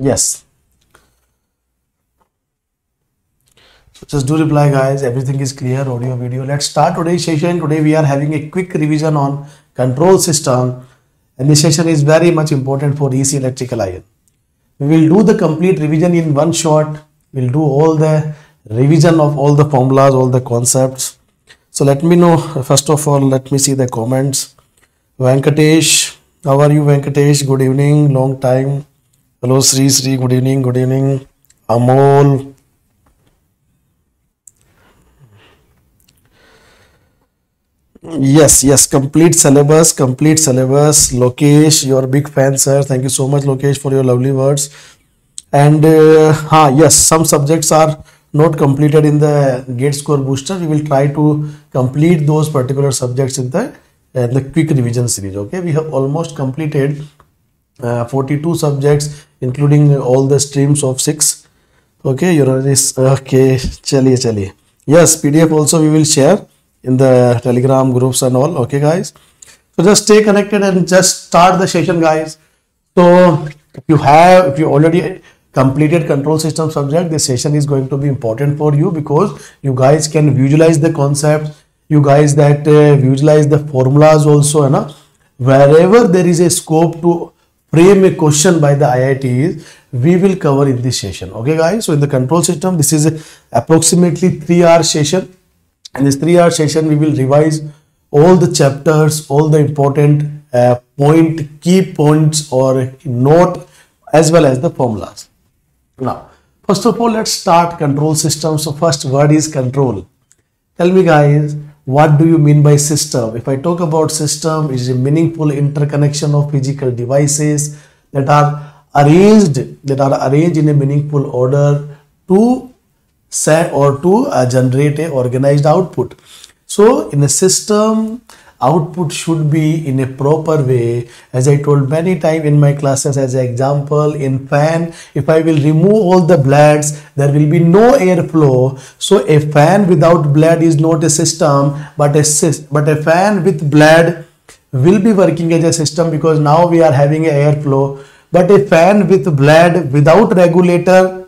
Yes. So just do reply, guys. Everything is clear, audio, video. Let's start today's session. Today we are having a quick revision on control system, and this session is very much important for EC electrical iron. We will do the complete revision in one shot. We'll do all the revision of all the formulas, all the concepts. So let me know, first of all, let me see the comments. Venkatesh, how are you, Venkatesh? Good evening, long time. Hello, Sri, good evening, good evening. Amol. Yes, complete syllabus. Lokesh, you're a big fan, sir. Thank you so much, Lokesh, for your lovely words. And yes, some subjects are not completed in the GATE score booster. We will try to complete those particular subjects in the quick revision series. Okay, we have almost completed 42 subjects, including all the streams of 6. Okay, you're this. Okay, chaliye. Yes, PDF also we will share in the Telegram groups and all. Okay, guys. So just stay connected and just start the session, guys. So if you already completed control system subject, this session is going to be important for you because you guys can visualize the concept. You guys that visualize the formulas also, wherever there is a scope to frame a question by the IITs, we will cover in this session. Okay, guys. So in the control system, this is approximately 3-hour session. In this 3-hour session, we will revise all the chapters, all the important key points or note, as well as the formulas. Now, first of all, let's start control system. So first word is control. Tell me, guys, what do you mean by system? If I talk about system, it is a meaningful interconnection of physical devices that are arranged in a meaningful order to set or to generate a organized output. So in a system, output should be in a proper way. As I told many times in my classes, as an example, in fan, if I will remove all the blades, there will be no airflow. So a fan without blade is not a system, but a fan with blade will be working as a system because now we are having a airflow. But a fan with blade without regulator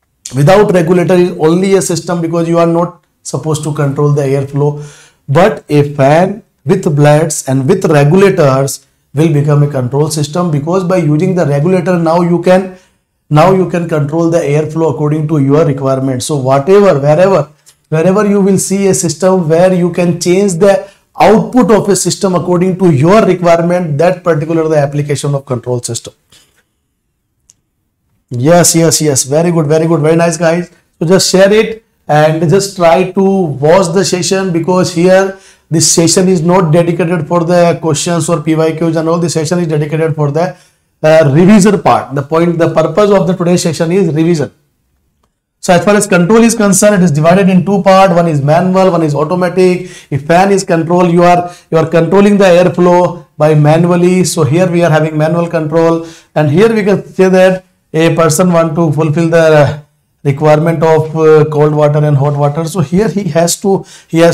is only a system because you are not supposed to control the airflow. But a fan with blades and with regulators will become a control system because by using the regulator now you can control the airflow according to your requirements. So wherever you will see a system where you can change the output of a system according to your requirement, that particular the application of control system. Yes, very good, very nice, guys. So just share it and just try to watch the session because here this session is not dedicated for the questions or PYQs and all. This session is dedicated for the revision part. The purpose of the today's session is revision. So as far as control is concerned, it is divided in 2 parts. One is manual, one is automatic. If fan is control, you are controlling the airflow by manually. So here we are having manual control, and here we can say that a person want to fulfill the requirement of cold water and hot water. So here he has to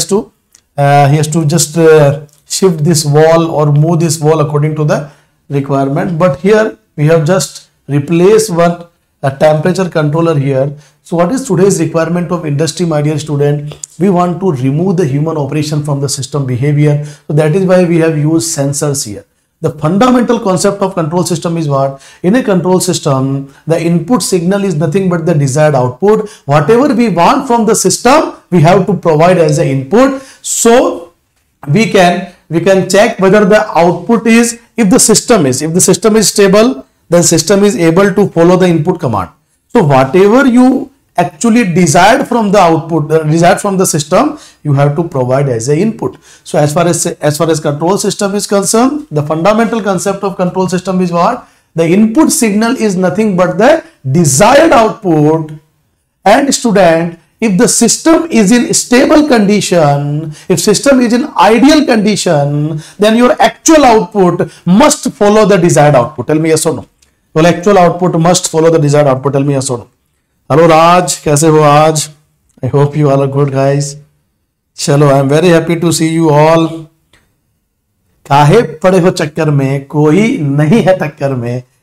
just shift this wall or move this wall according to the requirement. But here we have just replaced a temperature controller here. So what is today's requirement of industry, my dear student? We want to remove the human operation from the system behavior. So that is why we have used sensors here. The fundamental concept of control system is what? In a control system, the input signal is nothing but the desired output. Whatever we want from the system, we have to provide as an input. So we can check whether the output is, if the system is stable, then system is able to follow the input command. So whatever you actually desired from the output, desired from the system, you have to provide as an input. So as far as control system is concerned, the fundamental concept of control system is what? The input signal is nothing but the desired output. And student, if the system is in stable condition, if system is in ideal condition, then your actual output must follow the desired output. Tell me yes or no. Well, actual output must follow the desired output. Tell me yes or no. Hello Raj, कैसे हो आज? I hope you all are good, guys. चलो, I am very happy to see you all. काहे पड़े हो चक्कर में, कोई नहीं है टक्कर में.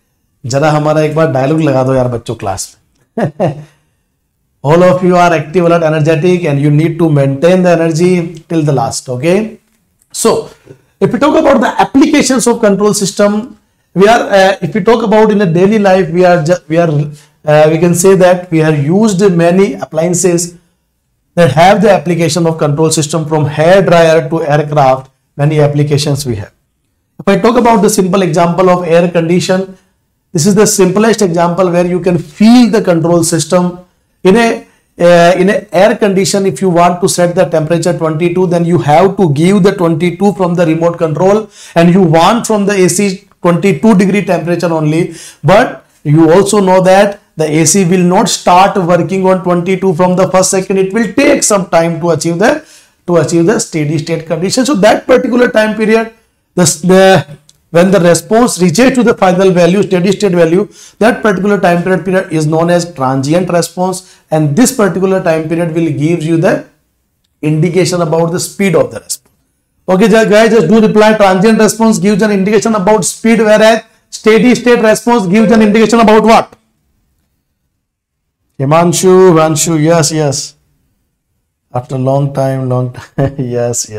जरा हमारा एक बार डायलॉग लगा दो यार बच्चों क्लास में. All of you are active, alert, energetic, and you need to maintain the energy till the last. Okay. So, if we talk about the applications of control system, we are if we talk about in a daily life, we can say that we have used many appliances that have the application of control system, from hair dryer to aircraft. Many applications we have. If I talk about the simple example of air condition, this is the simplest example where you can feel the control system. In a air condition, if you want to set the temperature 22, then you have to give the 22 from the remote control, and you want from the AC 22-degree temperature only. But you also know that the AC will not start working on 22 from the first second. It will take some time to achieve the steady state condition. So that particular time period, when the response reaches to the final value, steady state value, that particular time period is known as transient response, and this particular time period will give you the indication about the speed of the response. Okay guys, just do reply. Transient response gives an indication about speed, whereas steady state response gives an indication about what? Himanshu, yes. After long time, yes.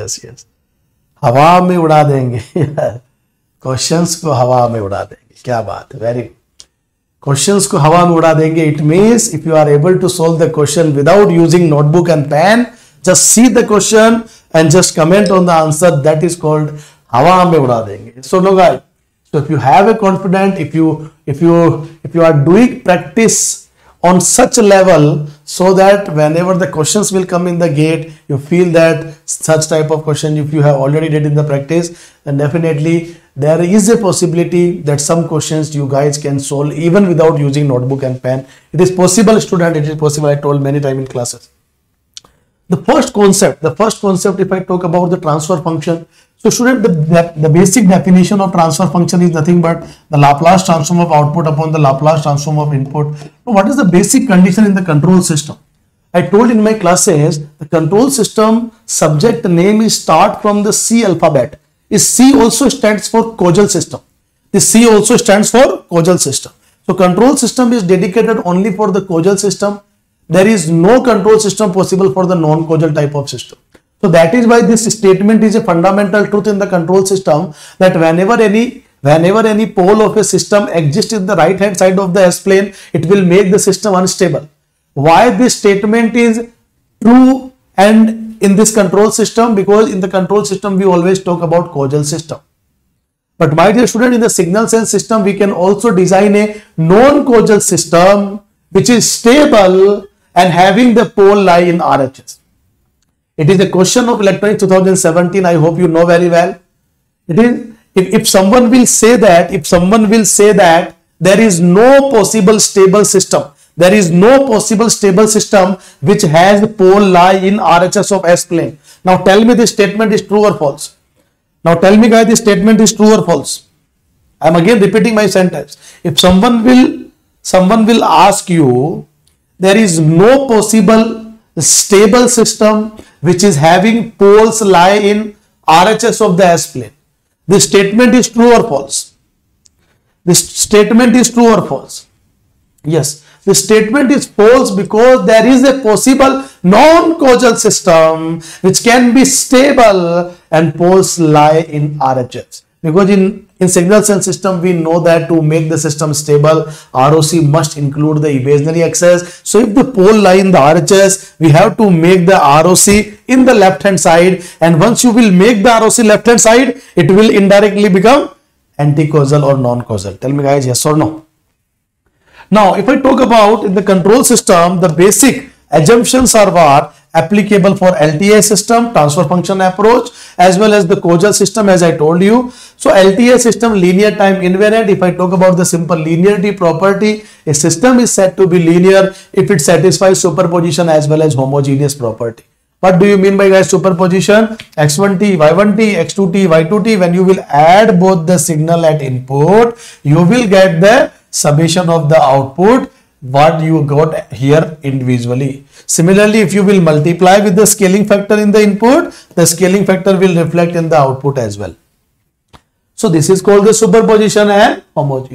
हवा में उड़ा देंगे. Questions को हवा में उड़ा देंगे. क्या बात है, वेरी क्वेश्चंस को हवा में उड़ा देंगे. It means if you are able to solve the question without using notebook and pen, just see the question and just comment on the answer, that is called हवा में उड़ा देंगे. So no guys, so if you have a confident, if you are doing practice on such a level, so that whenever the questions will come in the gate, you feel that such type of question, if you have already did in the practice, then definitely there is a possibility that some questions you guys can solve even without using notebook and pen. It is possible, student, it is possible. I told many times in classes. The first concept, if I talk about the transfer function. So student, the basic definition of transfer function is nothing but the Laplace transform of output upon the Laplace transform of input. So what is the basic condition in the control system? I told in my classes, the control system subject name is start from the C alphabet. Is C also stands for causal system. The C also stands for causal system. So control system is dedicated only for the causal system. There is no control system possible for the non-causal type of system. So that is why this statement is a fundamental truth in the control system, that whenever any pole of a system exists in the right hand side of the S-plane, it will make the system unstable. Why this statement is true and in this control system? Because in the control system we always talk about causal system. But my dear student, in the signal sense system we can also design a non-causal system which is stable and having the pole lie in RHS. It is a question of electronics 2017. I hope you know very well. It is, if someone will say that there is no possible stable system, which has the pole lie in RHS of S plane. Now tell me this statement is true or false. Now tell me guys, this statement is true or false. I am again repeating my sentence. If someone will ask you, there is no possible stable system which is having poles lie in RHS of the S plane. This statement is true or false? This statement is true or false? Yes, the statement is false, because there is a possible non-causal system which can be stable and poles lie in RHS. Because in signal sense system we know that to make the system stable, ROC must include the imaginary axis. So if the pole lie in the RHS, we have to make the ROC in the left hand side, and once you will make the ROC left hand side, it will indirectly become anti-causal or non-causal. Tell me guys, yes or no? Now if I talk about in the control system, the basic assumptions are what? Applicable for LTI system, transfer function approach, as well as the causal system, as I told you. So LTI system, linear time invariant. If I talk about the simple linearity property, a system is said to be linear if it satisfies superposition as well as homogeneous property. What do you mean by guys superposition? X1t, Y1t, X2t, Y2t. When you will add both the signal at input, you will get the summation of the output what you got here individually. Similarly, if you will multiply with the scaling factor in the input, the scaling factor will reflect in the output as well. So this is called the superposition and homogeneity.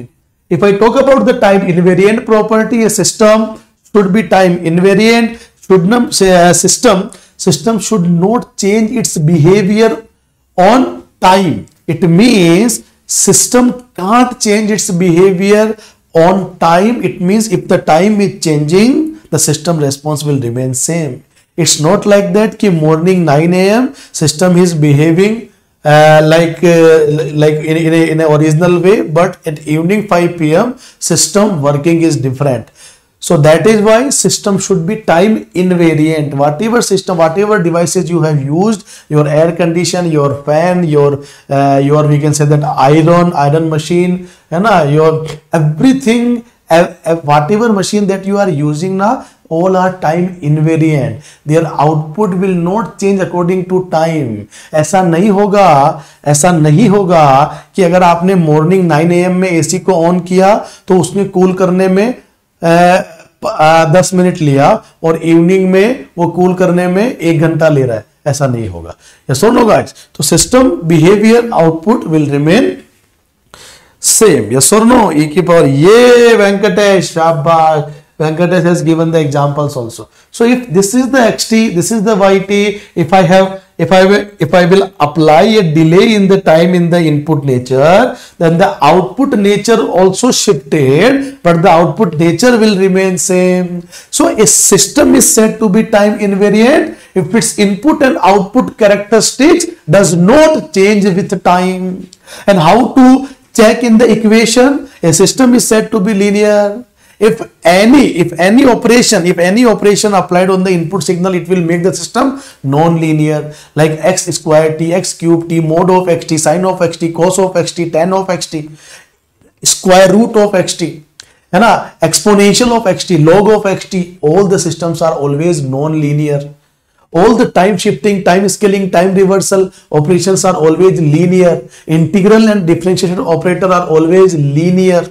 If I talk about the time invariant property, a system should be time invariant. Should not say system should not change its behavior on time. It means system can't change its behavior on time. It means if the time is changing, the system response will remain same. It's not like that कि morning 9 a.m. system is behaving like in a original way, but at evening 5 p.m. system working is different. So that is why system should be time invariant. Whatever system, whatever devices you have used, your air condition, your fan, your we can say that iron machine, your everything, whatever machine that you are using now, all are time invariant. Their output will not change according to time. ऐसा नहीं होगा कि अगर आपने morning 9 AM में AC को on किया तो उसमें कूल करने में 10 मिनट लिया और इवनिंग में वो कूल करने में 1 घंटा ले रहा है. ऐसा नहीं होगा. यस और नो गाइस? तो system behaviour output will remain same. Yes or no? E की power. ये Venkatesh, शाबाश. Venkatesh has given the examples also. So if this is the xt, this is the yt. If I will apply a delay in the time in the input nature, then the output nature also shifted, but the output nature will remain same. So a system is said to be time invariant if its input and output characteristics does not change with time. And how to check in the equation? A system is said to be linear. If any operation applied on the input signal, it will make the system non-linear, like x square t, x cube t, mod of xt, sin of xt, cos of xt, tan of xt, square root of xt, exponential of xt, log of xt. All the systems are always non-linear. All the time shifting, time scaling, time reversal operations are always linear. Integral and differentiation operator are always linear.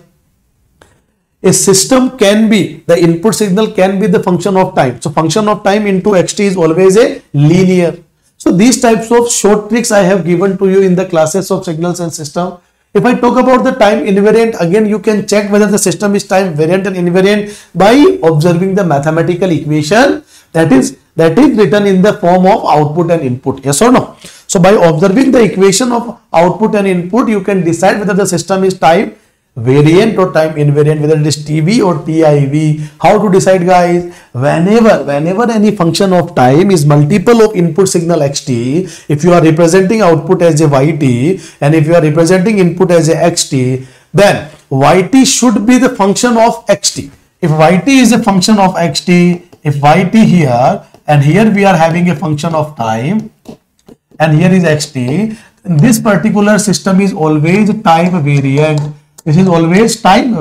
A system can be, the input signal can be the function of time. So function of time into xt is always a linear. So these types of short tricks I have given to you in the classes of signals and system. If I talk about the time invariant, again you can check whether the system is time variant and invariant by observing the mathematical equation that is written in the form of output and input. Yes or no? So by observing the equation of output and input, you can decide whether the system is time variant or time invariant, whether it is TV or TIV. How to decide, guys? Whenever any function of time is multiple of input signal xt, if you are representing output as a yt and if you are representing input as a xt, then yt should be the function of xt. If yt is a function of xt, if yt here and here we are having a function of time and here is xt, this particular system is always time variant. This is always time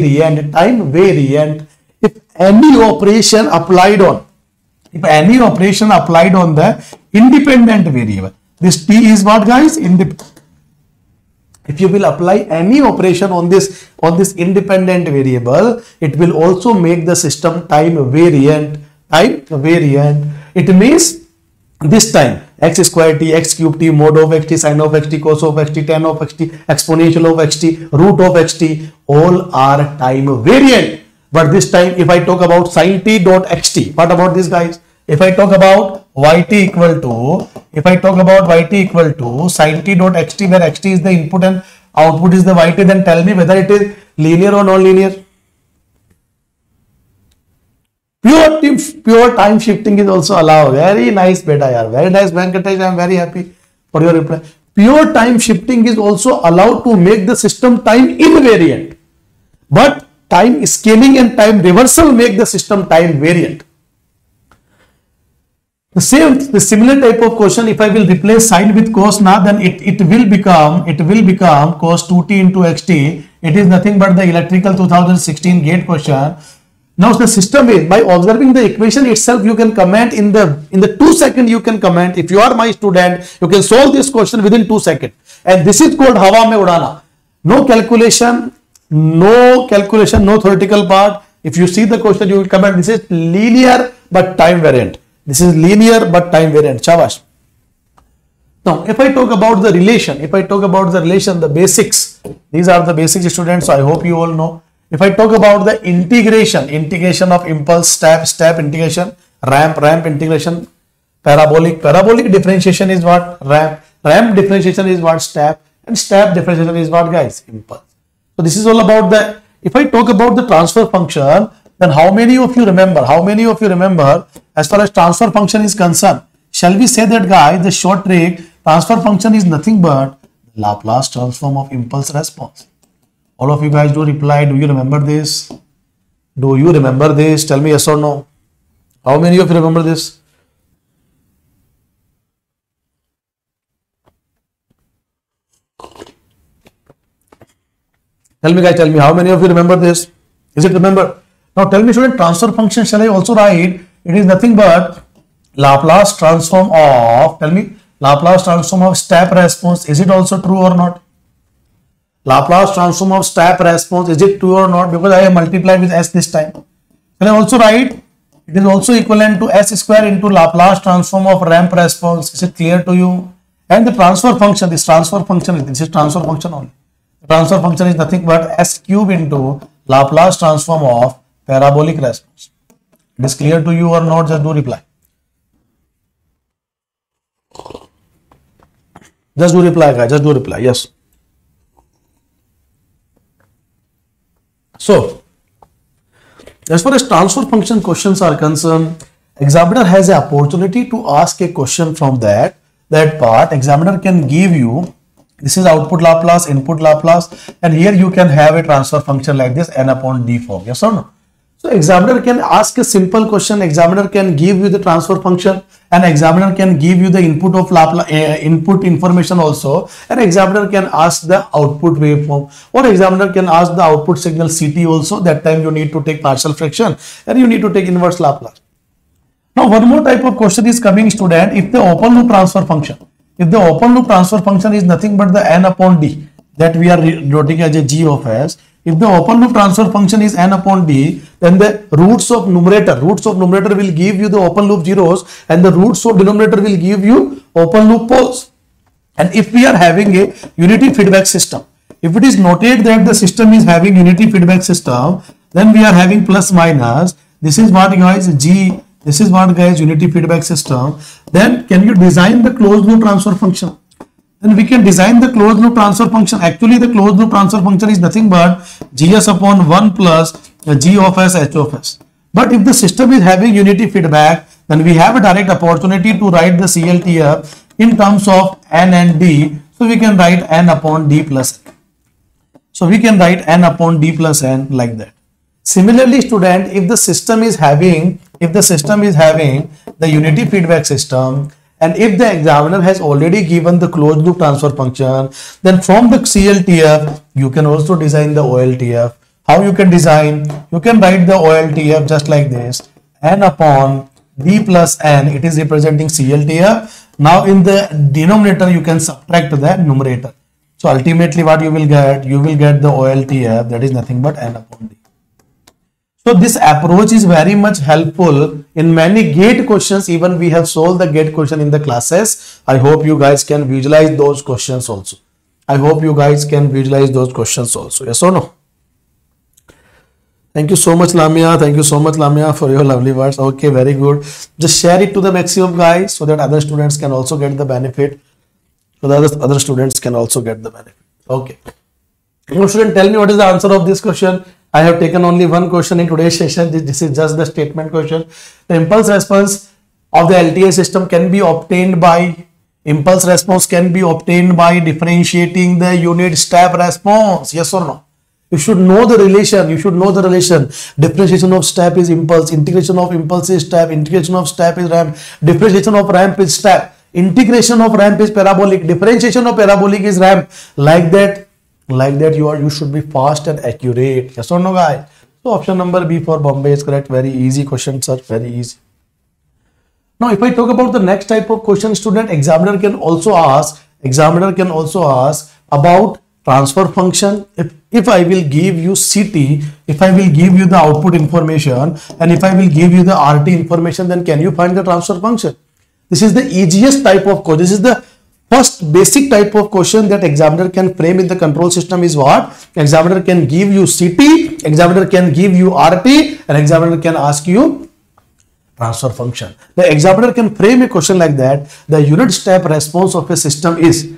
variant. If any operation applied on the independent variable, this t is what, guys? If you will apply any operation on this independent variable, it will also make the system time variant. It means this time x square t, x cube t, mod of xt, sin of xt, cos of xt, tan of xt, exponential of xt, root of xt, all are time variant. But this time if I talk about sin t dot xt, what about this, guys? If I talk about yt equal to sin t dot xt, where xt is the input and output is the yt, then tell me whether it is linear or non-linear. Pure time shifting is also allowed. Very nice, beta yaar. Very nice, Venkatesh. I am very happy for your reply. Pure time shifting is also allowed to make the system time invariant. But time scaling and time reversal make the system time variant. The similar type of question, if I will replace sine with cos now, then it will become cos 2t into xt. It is nothing but the electrical 2016 gate question. Now the system is, by observing the equation itself, you can comment in the 2 seconds. You can comment. If you are my student, you can solve this question within 2 seconds. And this is called hawa mein udana. No calculation, no theoretical part. If you see the question, you will comment. This is linear but time variant. This is linear but time variant. Shabash. Now, if I talk about the relation, the basics, these are the basics, students. So I hope you all know. If I talk about the integration of impulse, step integration, ramp integration, parabolic differentiation is what? Ramp differentiation is what? Step, and step differentiation is what, guys? Impulse. So this is all about the, if I talk about the transfer function, then how many of you remember as far as transfer function is concerned? Shall we say that, guys, the short trick, transfer function is nothing but Laplace transform of impulse response. All of you guys do reply. Do you remember this? Tell me yes or no. How many of you remember this? Tell me, guys, how many of you remember this? Is it remember? Now tell me, student, transfer function, shall I also write? It is nothing but Laplace transform of, tell me, Laplace transform of step response. Is it also true or not? Laplace transform of step response, is it true or not? Because I have multiplied with s this time. Can I also write? It is also equivalent to s square into Laplace transform of ramp response. Is it clear to you? And the transfer function, this is transfer function only. The transfer function is nothing but s cube into Laplace transform of parabolic response. It is clear to you or not? Just do reply. Just do reply, guys. Just do reply. Yes. So, as far as transfer function questions are concerned, examiner has an opportunity to ask a question from that part. Examiner can give you, this is output Laplace, input Laplace, and here you can have a transfer function like this, n upon d form. Yes or no? So examiner can ask a simple question. Examiner can give you the transfer function, and examiner can give you the input of Laplace, input information also, and examiner can ask the output waveform, or examiner can ask the output signal CT also. That time you need to take partial fraction and you need to take inverse Laplace. Now one more type of question is coming, student. If the open loop transfer function, is nothing but the n upon d that we are noting as a g of s. If the open loop transfer function is n upon d, then the roots of numerator will give you the open loop zeros, and the roots of denominator will give you open loop poles. And if we are having a unity feedback system, if it is noted that the system is having unity feedback system, then we are having plus minus. This is what, guys, g. This is what, guys, unity feedback system. Then can you design the closed loop transfer function? Then we can design the closed loop transfer function. Actually, the closed loop transfer function is nothing but gs upon 1 plus g of s h of s. But if the system is having unity feedback, then we have a direct opportunity to write the CLTF in terms of n and d. So we can write n upon d plus n. So we can write n upon d plus n like that. Similarly, student, if the system is having the unity feedback system, and if the examiner has already given the closed loop transfer function, then from the CLTF you can also design the OLTF. How you can design? You can write the OLTF just like this: n upon d plus n. It is representing CLTF. Now in the denominator you can subtract the numerator. So ultimately what you will get? You will get the OLTF, that is nothing but n upon d. So this approach is very much helpful in many gate questions. Even we have solved the gate question in the classes. I hope you guys can visualize those questions also. Yes or no? Thank you so much, Lamia, for your lovely words. Okay, very good. Just share it to the maximum, guys, so that other students can also get the benefit. Okay. Now, student, tell me what is the answer of this question. I have taken only one question in today's session. This is just the statement question. The impulse response of the LTI system can be obtained by differentiating the unit step response. Yes or no? You should know the relation. Differentiation of step is impulse. Integration of impulse is step. Integration of step is ramp. Differentiation of ramp is step. Integration of ramp is parabolic. Differentiation of parabolic is ramp. Like that you should be fast and accurate. Yes or no, guys? So option number B for Bombay is correct. Very easy question, sir. Very easy. Now if I talk about the next type of question, student, examiner can also ask about transfer function. If I will give you CT, if I will give you the output information, and if I will give you the RT information, then can you find the transfer function? This is the easiest type of question. This is the First basic type of question that examiner can frame in the control system is what? Examiner can give you CT, examiner can give you RT, and examiner can ask you transfer function. The examiner can frame a question like that. The unit step response of a system is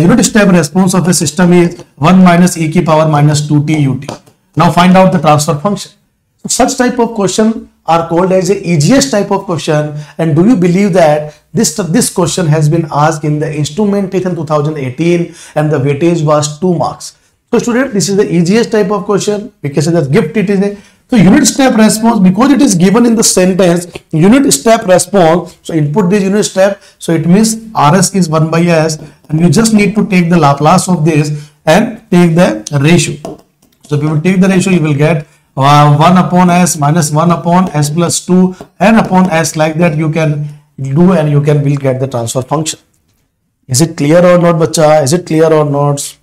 1 minus e ki power minus 2t ut. Now find out the transfer function. So such type of question are called as a easiest type of question. And do you believe that this question has been asked in the instrumentation 2018 and the weightage was 2 marks. So student, this is the easiest type of question because the gift it is a, so unit step response, because it is given in the sentence unit step response, so input this unit step, so it means RS is 1 by S, and you just need to take the Laplace of this and take the ratio. So if you will take the ratio, you will get 1 upon S minus 1 upon S plus 2 n upon S, like that you can do, and you will get the transfer function. Is it clear or not, bacha? Is it clear or not?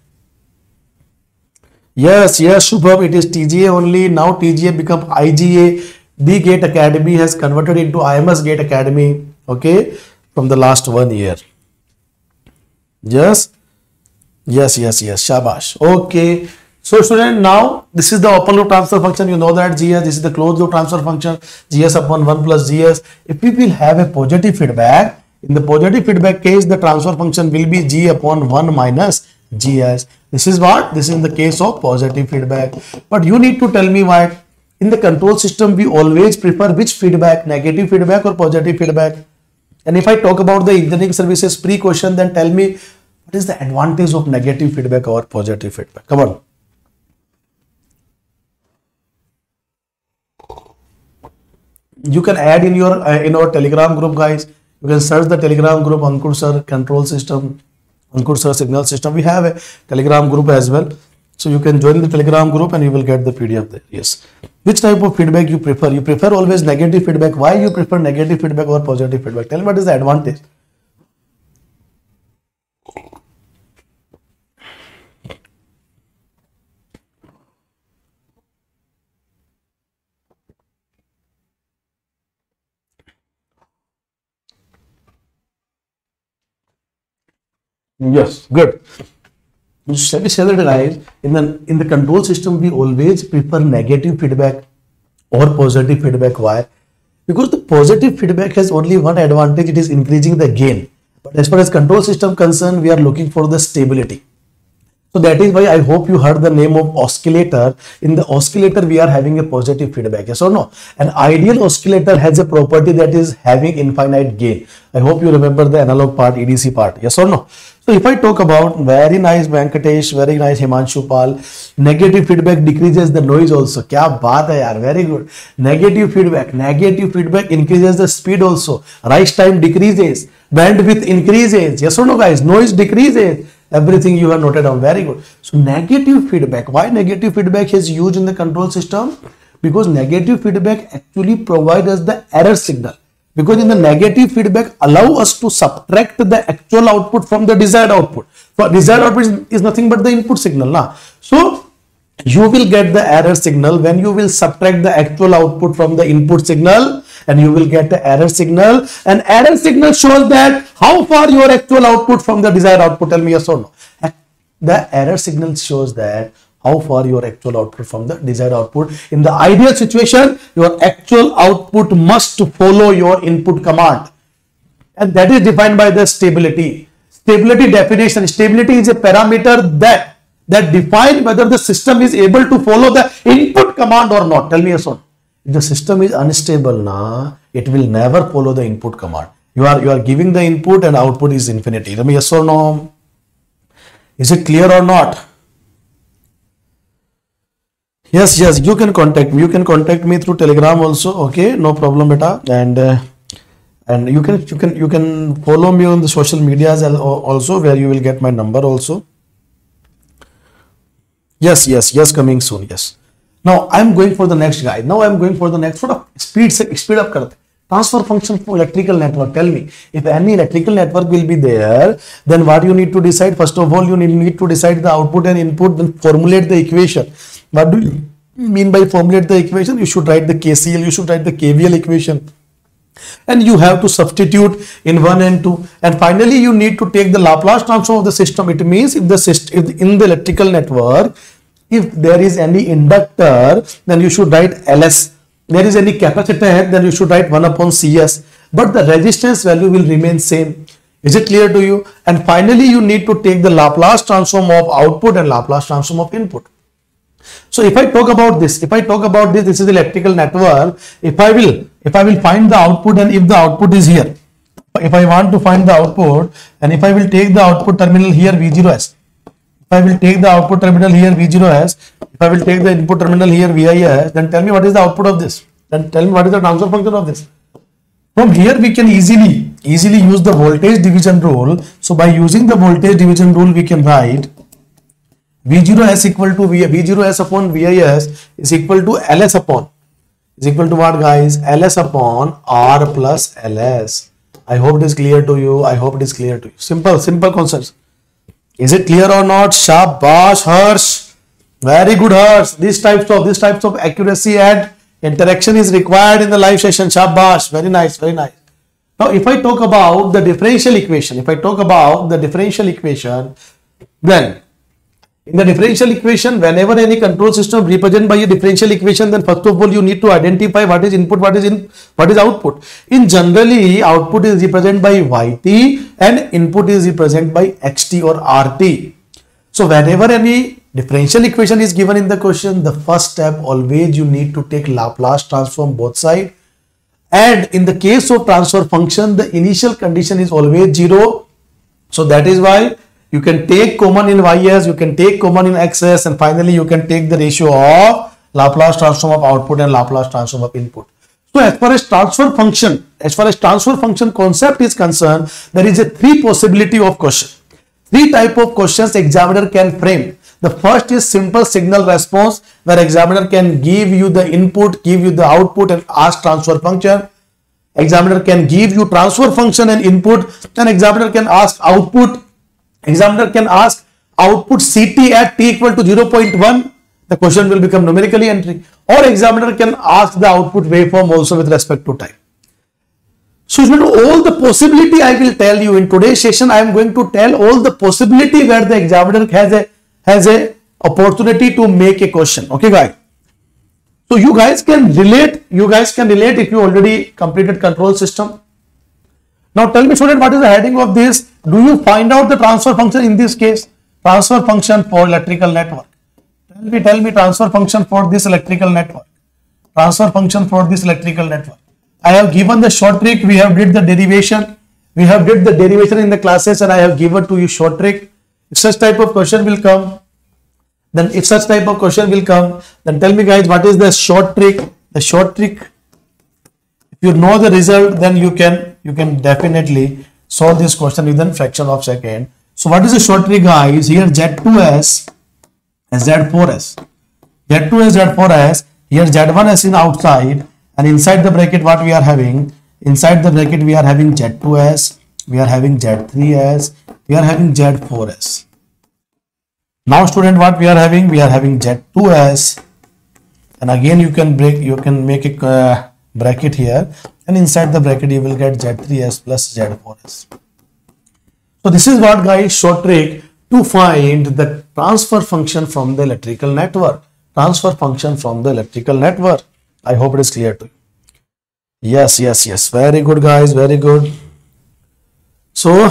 Yes, Shubham, it is TGA only. Now TGA become IGA. The Gate Academy has converted into IMS Gate Academy, okay, from the last 1 year. Yes, shabash. Okay. So student, now this is the open loop transfer function. You know that GS, this is the closed loop transfer function, GS upon 1 plus GS. If we will have a positive feedback, in the positive feedback case, the transfer function will be G upon 1 minus GS. This is what? This is in the case of positive feedback. But you need to tell me why. In the control system, we always prefer which feedback, negative feedback or positive feedback. And if I talk about the engineering services pre-question, then tell me what is the advantage of negative feedback or positive feedback? Come on. You can add in your in our Telegram group, guys. You can search the Telegram group, Ankur Sir Control System, Ankur Sir Signal System. We have a Telegram group as well. So you can join the Telegram group and you will get the PDF there. Yes. Which type of feedback you prefer? You prefer always negative feedback. Why you prefer negative feedback or positive feedback? Tell me what is the advantage. Yes, good. Shall we say that, guys, in the control system, we always prefer negative feedback or positive feedback. Why? Because the positive feedback has only one advantage, it is increasing the gain. But as far as control system concerned, we are looking for the stability. So that is why I hope you heard the name of oscillator. In the oscillator, we are having a positive feedback. Yes or no? An ideal oscillator has a property that is having infinite gain. I hope you remember the analog part, EDC part. Yes or no? So if I talk about very nice Venkatesh, very nice Himanshu Pal, negative feedback decreases the noise also. Kya baat hai yaar, very good. Negative feedback increases the speed also. Rise time decreases, bandwidth increases. Yes or no, guys? Noise decreases. Everything you have noted down, very good. So negative feedback, why negative feedback is used in the control system? Because negative feedback actually provides us the error signal. Because in the negative feedback allow us to subtract the actual output from the desired output. So desired output is nothing but the input signal. Nah? So you will get the error signal when you will subtract the actual output from the input signal, and you will get the error signal. And error signal shows that how far your actual output from the desired output. Tell me yes or no. The error signal shows that how far your actual output from the desired output. In the ideal situation, your actual output must follow your input command. And that is defined by the stability. Stability definition. Stability is a parameter that defines whether the system is able to follow the input command or not. Tell me yes or no. If the system is unstable, it will never follow the input command. You are giving the input and output is infinity. Tell me yes or no. Is it clear or not? Yes, you can contact me. You can contact me through Telegram also. Okay, no problem, beta. And you can follow me on the social medias also, where you will get my number also. Yes, coming soon. Yes. Now I am going for the next guy. Now I am going for the next. Sort of speed up karte. Transfer function for electrical network. Tell me, if any electrical network will be there, then what you need to decide? First of all, you need to decide the output and input, then formulate the equation. What do you mean by formulate the equation? You should write the KCL, you should write the KVL equation. and you have to substitute in 1 and 2, and finally you need to take the Laplace transform of the system. It means if the system, if in the electrical network, if there is any inductor, then you should write Ls. There is any capacitor, then you should write 1 upon Cs, but the resistance value will remain same. Is it clear to you? And finally you need to take the Laplace transform of output and Laplace transform of input. So if I talk about this, this is the electrical network. If I will find the output, and if the output is here, if I want to find the output, and if I will take the output terminal here V0s, if I will take the output terminal here V0s, if I will take the input terminal here VIS, then tell me what is the output of this. Then tell me what is the transfer function of this. From here we can easily use the voltage division rule. So by using the voltage division rule, we can write V0s equal to V0s upon VIS is equal to LS upon, is equal to what, guys? LS upon R plus LS. I hope it is clear to you. I hope it is clear to you. Simple concepts. Is it clear or not? Shabash, Harsh. Very good, Harsh. These types of accuracy and interaction is required in the live session. Shabash. Very nice, very nice. Now, if I talk about the differential equation, then in the differential equation, whenever any control system represented by a differential equation, then first of all you need to identify what is input, what is output. In generally, output is represented by YT and input is represented by XT or RT. So whenever any differential equation is given in the question, the first step always you need to take Laplace transform both sides. And in the case of transfer function, the initial condition is always 0. So that is why you can take common in Ys, you can take common in Xs, and finally you can take the ratio of Laplace transform of output and Laplace transform of input. So as far as transfer function concept is concerned, there is a three possibility of question. Three type of questions examiner can frame. The first is simple signal response, where examiner can give you the input, give you the output and ask transfer function. Examiner can give you transfer function and input, then examiner can ask output. Examiner can ask output CT at t equal to 0.1. The question will become numerically entry. Or examiner can ask the output waveform also with respect to time. So all the possibility I will tell you in today's session. I am going to tell all the possibility where the examiner has a opportunity to make a question. Okay, guys. So you guys can relate. If you already completed control system. Now tell me, student, what is the heading of this? Do you find out the transfer function in this case? Transfer function for electrical network. Tell me transfer function for this electrical network. Transfer function for this electrical network. I have given the short trick. We have did the derivation. We have did the derivation in the classes, and I have given to you short trick. If such type of question will come, then tell me, guys, what is the short trick? The short trick. If you know the result, then you can definitely solve this question within fraction of second. So what is the short trick, guys? Here Z2S and Z4S. Z2S, Z4S. Here Z1S is outside, and inside the bracket what we are having? Inside the bracket we are having Z2S, we are having Z3S, we are having Z4S. Now student, what we are having? We are having Z2S, and again you can make a bracket here, and inside the bracket you will get Z3S plus Z4S. So this is what, guys, short trick to find the transfer function from the electrical network. Transfer function from the electrical network. I hope it is clear to you. Yes. Very good, guys. Very good. So,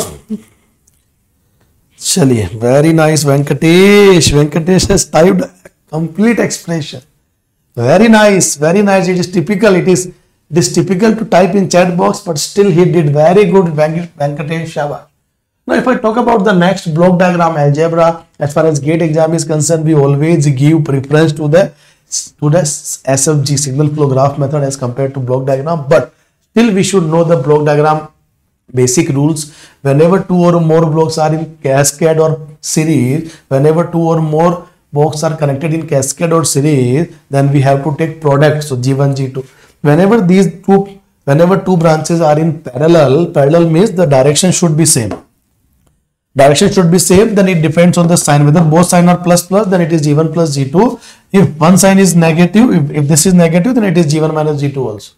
chaliye, very nice. Venkatesh has typed complete expression. Very nice. It is typical. It is typical to type in chat box, but still he did very good. Venkatesh Shava. Now, if I talk about the next block diagram algebra, as far as GATE exam is concerned, we always give preference to the SFG, signal flow graph method, as compared to block diagram. But still we should know the block diagram basic rules. Whenever two or more blocks are in cascade or series, whenever two or more blocks are connected in cascade or series, then we have to take product. So G1, G2. Whenever two branches are in parallel means the direction should be same. Then it depends on the sign. Whether both signs are plus, then it is G1 plus G2. If one sign is negative, if this is negative, then it is G1 minus G2 also.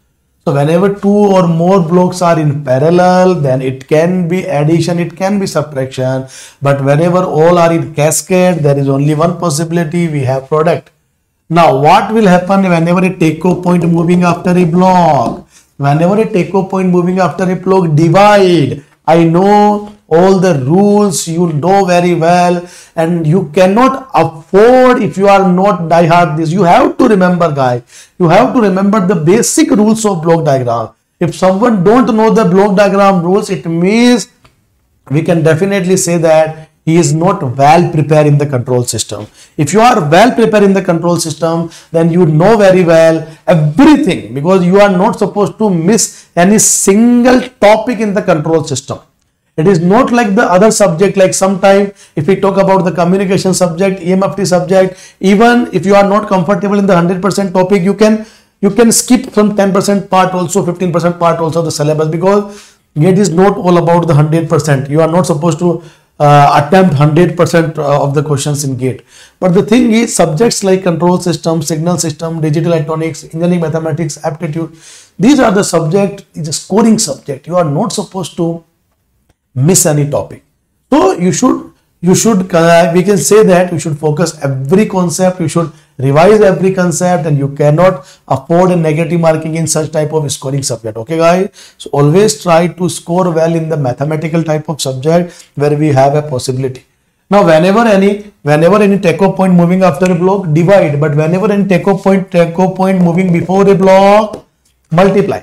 So whenever two or more blocks are in parallel, then it can be addition, it can be subtraction. But whenever all are in cascade, there is only one possibility, we have product. Now what will happen whenever a take-off point moving after a block? Whenever a take-off point moving after a block, divide. I know all the rules, you know very well, and you cannot afford, if you are not die hard this, you have to remember, guys, you have to remember the basic rules of block diagram. If someone don't know the block diagram rules, it means we can definitely say that he is not well prepared in the control system. If you are well prepared in the control system, then you know very well everything, because you are not supposed to miss any single topic in the control system. It is not like the other subject, like sometime if we talk about the communication subject, EMFT subject, even if you are not comfortable in the 100% topic, you can skip some 10% part also, 15% part also the syllabus, because it is not all about the 100%. You are not supposed to attempt 100% of the questions in GATE. But the thing is, subjects like control system, signal system, digital electronics, engineering mathematics, aptitude, these are the subject, is a scoring subject. You are not supposed to miss any topic. So you should we can say that you should focus every concept, you should revise every concept, and you cannot afford a negative marking in such type of scoring subject. Okay guys, so always try to score well in the mathematical type of subject where we have a possibility. Now whenever any take-off point moving after a block, divide, but whenever any take-off point moving before a block, multiply.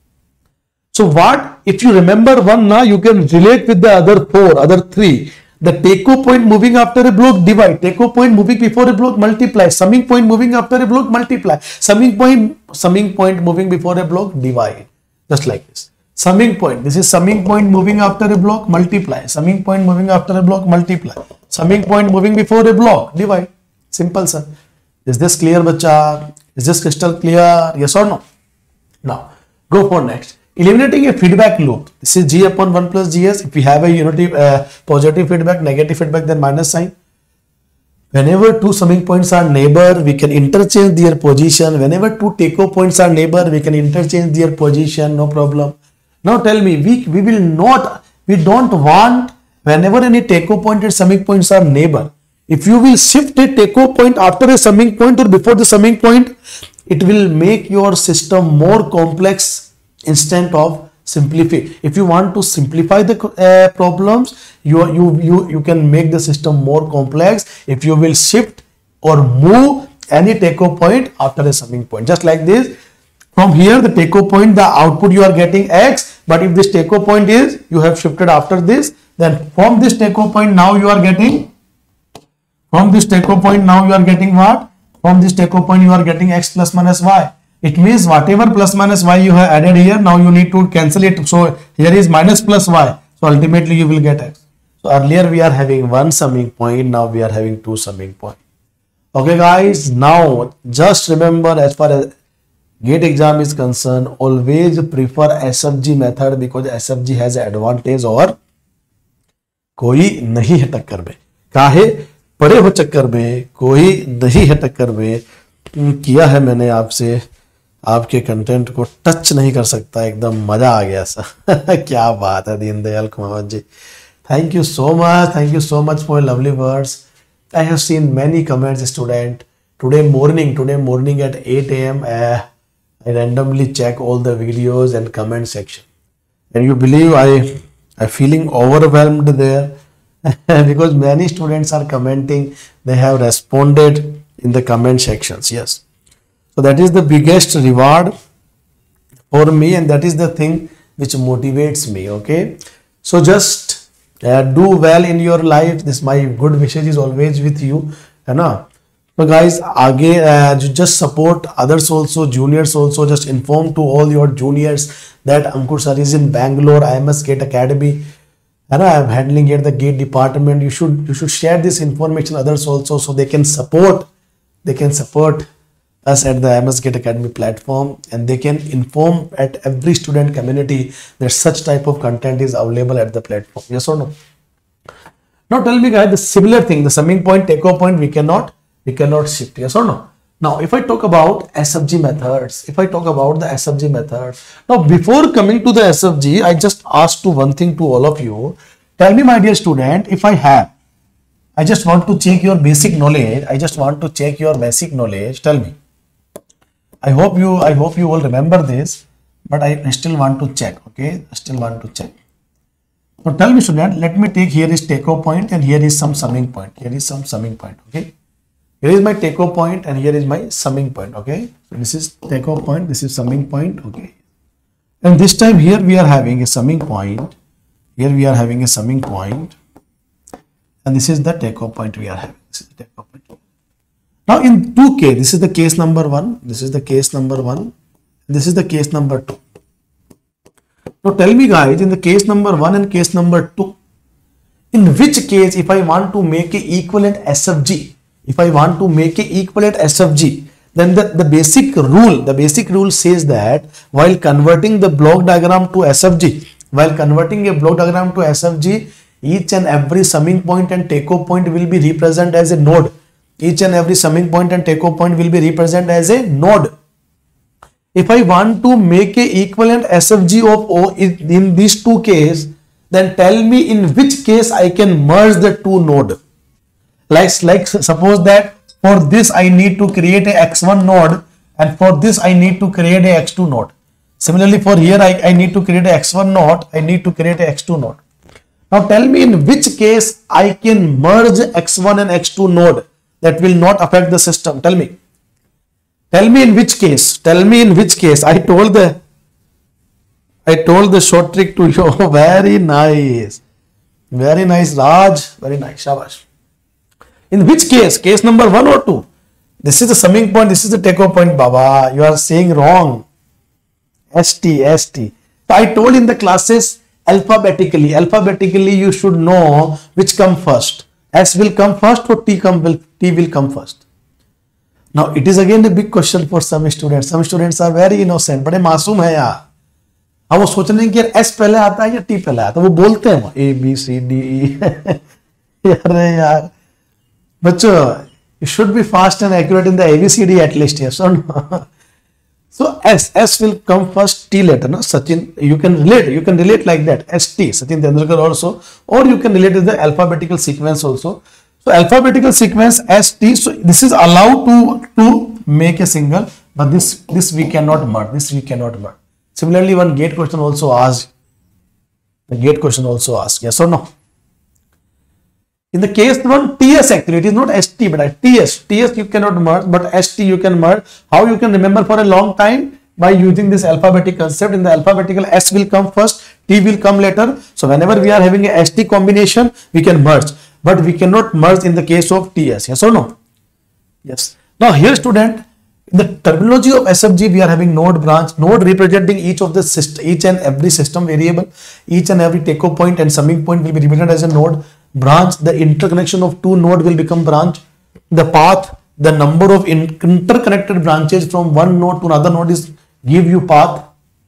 So what, if you remember one, now you can relate with the other three. The take-off point moving after a block, divide. Take-off point moving before a block, multiply. Summing point moving after a block, multiply. Summing point moving before a block, divide. Just like this. Summing point. This is summing point moving after a block, multiply. Summing point moving after a block, multiply. Summing point moving before a block, divide. Simple, sir. Is this clear, bacha? Is this crystal clear? Yes or no? Now, go for next. Eliminating a feedback loop. This is G upon 1 plus GS. If we have a unity positive feedback, negative feedback, then minus sign. Whenever two summing points are neighbor, we can interchange their position. Whenever two take-off points are neighbor, we can interchange their position, no problem. Now tell me, we don't want, whenever any take-off point and summing points are neighbor, if you will shift a take-off point after a summing point or before the summing point, it will make your system more complex instead of simplify. If you want to simplify the problems, you can make the system more complex if you will shift or move any take-off point after a summing point. Just like this, from here the take-off point, the output you are getting X, but if this take-off point is, you have shifted after this, then from this take-off point now you are getting, from this take-off point now you are getting what? From this take-off point you are getting X plus minus Y. It means whatever plus minus y you have added here, now you need to cancel it. So here is minus plus y. So ultimately you will get x. So earlier we are having one summing point, now we are having two summing point. Okay guys, now just remember, as far as GATE exam is concerned, always prefer SFG method, because SFG has an advantage और कोई नहीं है टक्कर में. काहे पड़े हो चक्कर में, कोई नहीं है टक्कर में. किया है मैंने आपसे, आपके कंटेंट को टच नहीं कर सकता, एकदम मजा आ गया सर. क्या बात है Deendayal Kumawat ji. Thank you so much for lovely words. I have seen many comments student. Today morning at 8 AM I randomly check all the videos and comment section, and you believe I feeling overwhelmed there because many students are commenting, they have responded in the comment sections. Yes, so that is the biggest reward for me, and that is the thing which motivates me. Okay, so just do well in your life. This my good wishes is always with you, है ना. So guys, आगे just support others also, juniors also. Just inform to all your juniors that Ankur sir is in Bangalore, IMS GATE Academy, and I am handling here the GATE department. You should share this information others also, so they can support us at the IMS GATE Academy platform, and they can inform at every student community that such type of content is available at the platform. Yes or no? Now tell me guys, the similar thing, the summing point, takeoff point, we cannot shift. Yes or no? Now, if I talk about SFG methods, now before coming to the SFG, I just asked to one thing to all of you. Tell me, my dear student, if I just want to check your basic knowledge. Tell me. I hope you all remember this, but I still want to check. Okay, So tell me, student. Let me take, here is take-off point and here is some summing point. Okay. Here is my take-off point and here is my summing point. Okay. So this is take-off point. This is summing point. Okay. And this time here we are having a summing point. And this is the take-off point we are having. Now in 2K, this is the case number 1. This is the case number 2. Now tell me guys, in the case number 1 and case number 2, in which case if I want to make a equivalent SFG, then the basic rule says that while converting the block diagram to SFG, each and every summing point and takeoff point will be represented as a node. If I want to make a equivalent SFG of O in these two cases, then tell me in which case I can merge the two node. Like suppose that for this I need to create a X1 node and for this I need to create a X2 node. Similarly for here I need to create a X1 node, I need to create a X2 node. Now tell me in which case I can merge X1 and X2 node that will not affect the system. Tell me in which case. I told the short trick to you. Very nice, Raj. Very nice, shabash. In which case? Case number 1 or 2? This is the summing point. This is the takeoff point. Baba, you are saying wrong. ST. So I told in the classes alphabetically you should know which come first. S will come first or T will come first. Now it is again a big question for some students. Some students are very innocent, बड़े मासूम है यार. अब वो सोच रहे हैं कि यार S पहले आता है या T पहले आता है, वो बोलते हैं A B C D E. यार बच्चों, you should be fast and accurate in the ABCD at least, yes or no? So S will come first, T later. No, Sachin, you can relate like that. ST, Sachin Tendulkar also, or you can relate with the alphabetical sequence also. So alphabetical sequence ST. So this is allowed to make a single, but this we cannot merge. Similarly, one gate question also asked. Yes or no? In the case 1, TS actually, it is not ST but TS. TS you cannot merge, but ST you can merge. How you can remember for a long time? By using this alphabetic concept. In the alphabetical, S will come first, T will come later. So whenever we are having a ST combination, we can merge, but we cannot merge in the case of TS. Yes or no? Yes. Now here student, in the terminology of SFG, we are having node, branch, node representing each and every system variable, each and every takeoff point and summing point will be represented as a node. Branch, the interconnection of two nodes will become branch. The path, the number of interconnected branches from one node to another node is give you path.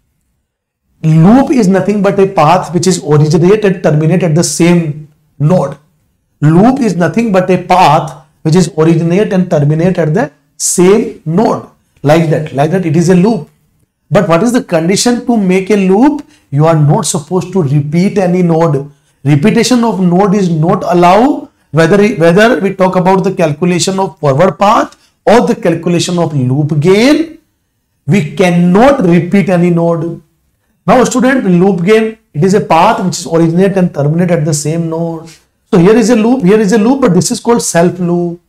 Loop is nothing but a path which is originate and terminate at the same node. Loop is nothing but a path which is originate and terminate at the same node. Like that it is a loop. But what is the condition to make a loop? You are not supposed to repeat any node. Repetition of node is not allowed, whether we talk about the calculation of forward path or the calculation of loop gain. We cannot repeat any node. Now student, loop gain, it is a path which is originate and terminate at the same node. So here is a loop, but this is called self loop.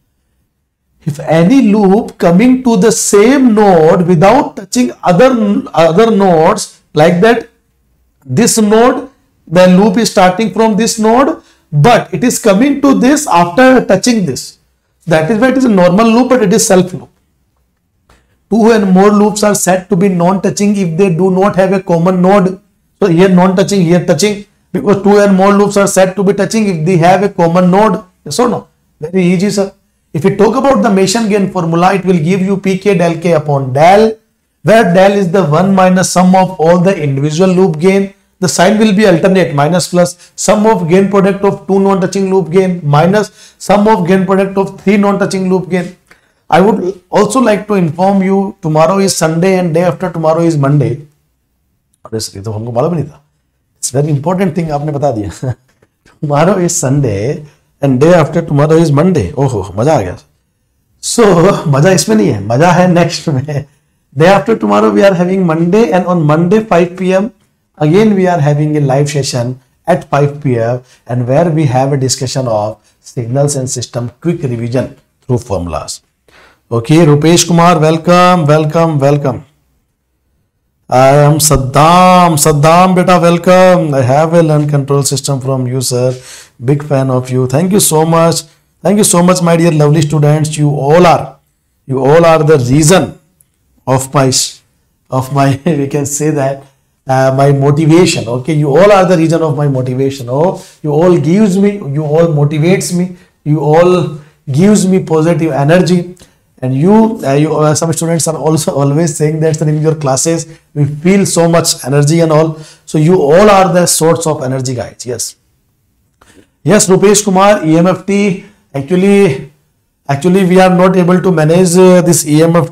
If any loop coming to the same node without touching other nodes, like that, this node, the loop is starting from this node, but it is coming to this after touching this. That is why it is a normal loop, but it is self loop. 2 and more loops are said to be non-touching if they do not have a common node. So here non-touching, here touching, because 2 and more loops are said to be touching if they have a common node. Yes or no? Very easy, sir. If we talk about the Mason gain formula, it will give you Pk del K upon del, where del is the 1 minus sum of all the individual loop gain. The sign will be alternate, minus plus sum of gain product of 2 non-touching loop gain minus sum of gain product of 3 non-touching loop gain. I would also like to inform you, tomorrow is Sunday and day after tomorrow is Monday. ये तो हमको मालूम नहीं था. It's very important thing आपने बता दिया. Tomorrow is Sunday and day after tomorrow is Monday. ओहो, मजा आ गया. So मजा इसमें नहीं है, मजा है नेक्स्ट में. Day after tomorrow we are having Monday, and on Monday 5 p.m. again we are having a live session at 5 p.m. and where we have a discussion of signals and system quick revision through formulas. Okay, Rupesh Kumar, welcome, welcome, welcome. I am Saddam. Saddam, beta, welcome. I have a learn control system from you, sir. Big fan of you. Thank you so much. Thank you so much, my dear lovely students. You all are the reason of my we can say that my motivation. Okay, you all are the reason of my motivation. Oh, you all motivates me. You all gives me positive energy. And some students are also always saying that in your classes we feel so much energy and all. So you all are the source of energy, guys. Yes, Rupesh Kumar, EMFT. Actually, we are not able to manage this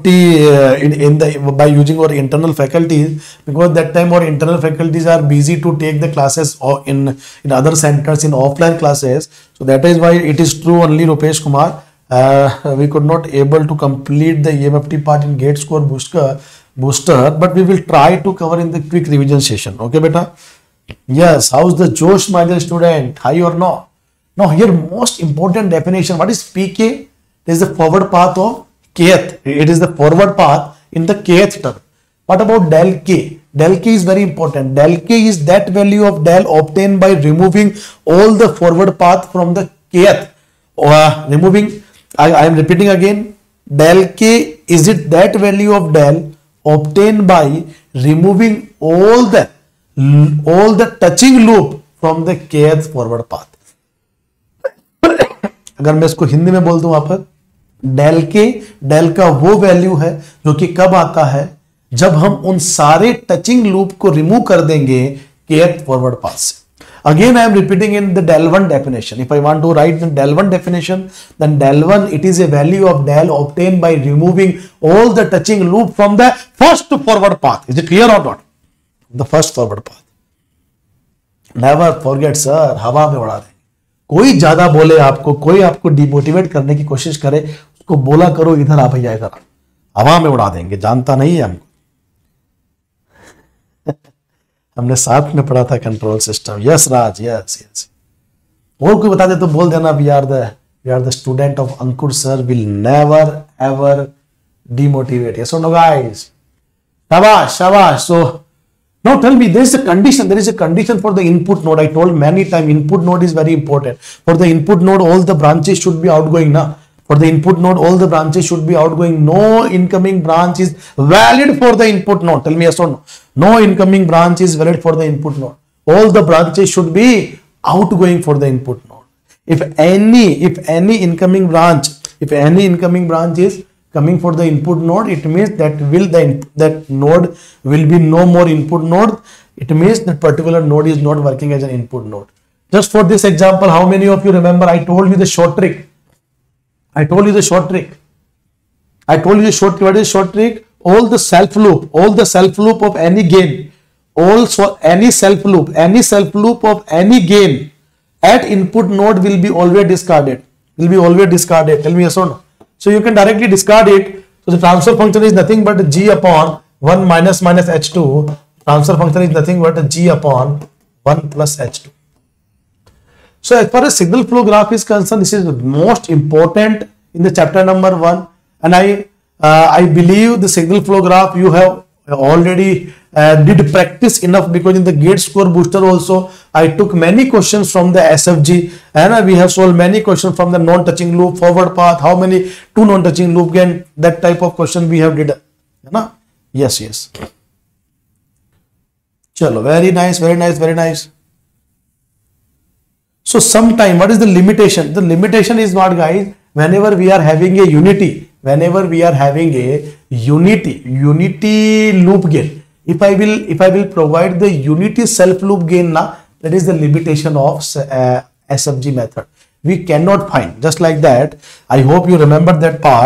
EMFT by using our internal faculties, because that time our internal faculties are busy to take the classes or in other centers in offline classes. So that is why it is true only, Rupesh Kumar. We could not able to complete the EMFT part in Gate Score Booster, but we will try to cover in the quick revision session. Okay, beta? Yes. How's the Josh, my dear student? High or no? Now here most important definition. What is PK? It is the forward path of kth. It is the forward path in the kth term. What about del K? Del K is very important. Del K is that value of del obtained by removing all the forward path from the kth. I am repeating again. Del K, is it that value of del obtained by removing all the touching loop from the kth forward path. अगर मैं इसको हिंदी में बोल दूं वहां पर, del का वो वैल्यू है जो कि कब आता है, जब हम उन सारे टचिंग लूप को रिमूव कर देंगे kth फॉरवर्ड पाथ से. Again, I am repeating in the del 1 definition. If I want to write the del 1 definition, then del 1, it is a value of del obtained by removing all the touching loop from the first forward path. Is it clear or not? The first forward path. Never forget, sir. हवा में उड़ा दें. कोई ज्यादा बोले आपको, कोई आपको डिमोटिवेट करने की कोशिश करे, उसको बोला करो इधर आ भैया, इधर आ. हवा में उड़ा देंगे. जानता नहीं है हमको. हमने साथ में पढ़ा था control system. Yes Raj, yes. और कोई बता दे तो बोल देना. We are the student of Ankur sir, will never ever demotivate. Yes और नो गाइस? शाबाश. So now tell me, there is a condition for the input node. I told many times input node is very important. For the input node, all the branches should be outgoing. For the input node, all the branches should be outgoing. No incoming branch is valid for the input node. Tell me yes or no. No incoming branch is valid for the input node. All the branches should be outgoing for the input node. If any incoming branch is coming for the input node, it means that node will be no more input node. It means that particular node is not working as an input node. Just for this example, how many of you remember I told you the short trick? What is the short trick? All the self loop of any gain, any self loop of any gain at input node will be always discarded. Tell me yes or no. So you can directly discard it. So the transfer function is nothing but g upon 1 minus h2. Transfer function is nothing but g upon 1 plus h2. So as far as signal flow graph is concerned, this is the most important in the chapter number 1. And I believe the signal flow graph you have already did practice enough, because in the Gate Score Booster also I took many questions from the SFG, and we have solved many questions from the non-touching loop, forward path, how many two non-touching loop gain, that type of question we have did. Yes. Chalo, very nice. So sometime, what is the limitation? The limitation is what, guys? Whenever we are having a unity loop gain, if I will provide the unity self loop gain, that is the limitation of SFG method. We cannot find, just like that. I hope you remember that part.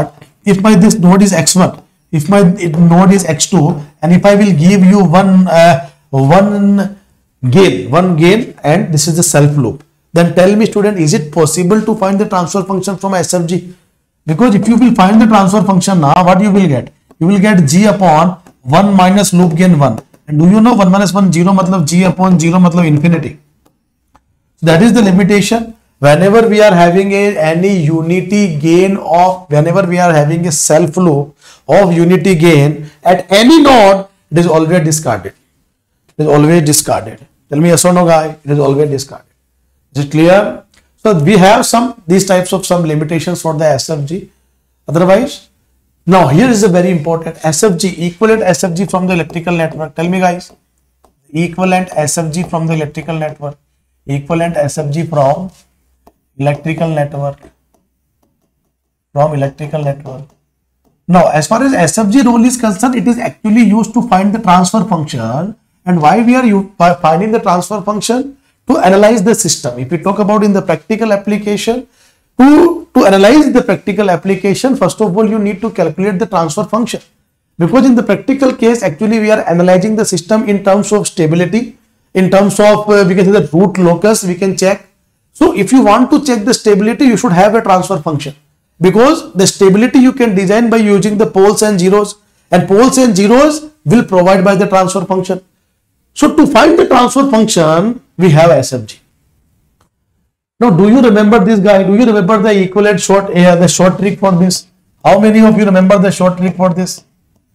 if my this node is x1, if my node is x2, and if I will give you one gain, and this is the self loop, then tell me student, is it possible to find the transfer function from SFG? Because if you will find the transfer function now, what you will get? You will get g upon 1 minus loop gain 1. And do you know 1 minus 1 0 matlab g upon 0 matlab infinity. So that is the limitation. Whenever we are having any unity gain of, whenever we are having a self loop of unity gain at any node, it is always discarded. It is always discarded. Tell me yes or no, guy. It is always discarded. Is it clear? So we have these types of some limitations for the SFG. Otherwise, now here is a very important SFG, equivalent SFG from the electrical network. Tell me, guys, equivalent SFG from the electrical network. Equivalent SFG from electrical network. From electrical network. Now, as far as SFG rule is concerned, it is actually used to find the transfer function. And why we are finding the transfer function? To analyze the system. If we talk about in the practical application, to analyze the practical application, first of all, you need to calculate the transfer function. Because in the practical case, actually, we are analyzing the system in terms of stability, in terms of, we can say the root locus, we can check. So, if you want to check the stability, you should have a transfer function. Because the stability you can design by using the poles and zeros, and poles and zeros will provide by the transfer function. So, to find the transfer function, we have SFG. Now, do you remember this guy? Do you remember the equivalent the short trick for this? How many of you remember the short trick for this?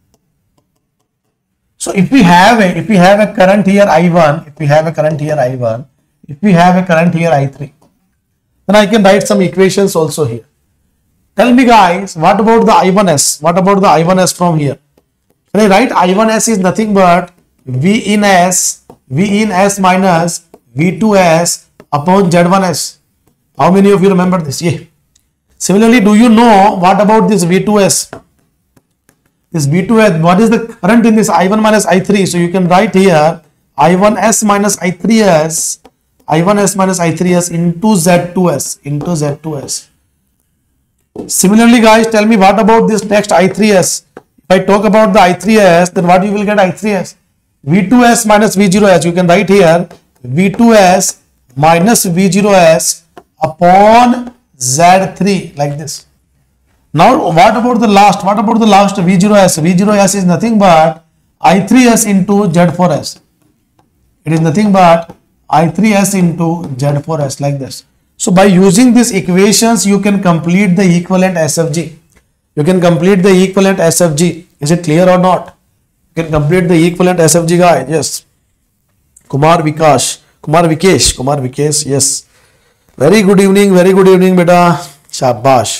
So, if we have a current here I1, if we have a current here I1, if we have a current here I3, then I can write some equations also here. Tell me, guys, what about the I1s? What about the I1s from here? Can I write I1s is nothing but V in S minus V2S upon Z1S. How many of you remember this? Yeah. Similarly, do you know what about this V2S? This V2S, what is the current in this I1 minus I3? So you can write here I1S minus I3S, I1S minus I3S into Z2S, into Z2S. Similarly, guys, tell me what about this next I3S? If I talk about the I3S, then what you will get I3S? V2S minus V0S, you can write here V2S minus V0S upon Z3 like this. Now, what about the last? What about the last V0S? V0S is nothing but I3S into Z4S. It is nothing but I3S into Z4S like this. So, by using these equations, you can complete the equivalent SFG. You can complete the equivalent SFG. Is it clear or not? You can complete the equivalent SFG, guys. Yes. Kumar Vikesh, yes. Very good evening, beta. शाबाश.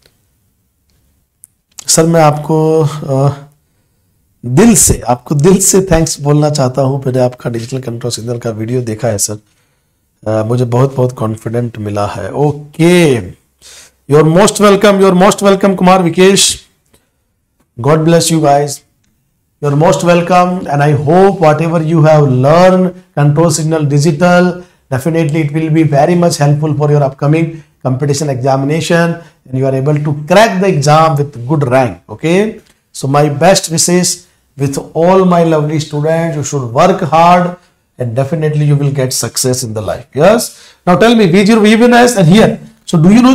Sir मैं आपको दिल से thanks बोलना चाहता हूँ. मैंने आपका डिजिटल कंट्रोल सिग्नल का वीडियो देखा है सर. मुझे बहुत कॉन्फिडेंट मिला है. Okay, you are most welcome Kumar Vikesh. God bless you guys. You are most welcome, and I hope whatever you have learned control signal digital, definitely it will be very much helpful for your upcoming competition examination, and you are able to crack the exam with good rank. Okay, so my best wishes with all my lovely students. You should work hard and definitely you will get success in the life. Yes. Now tell me V0 V1S and here. So do you know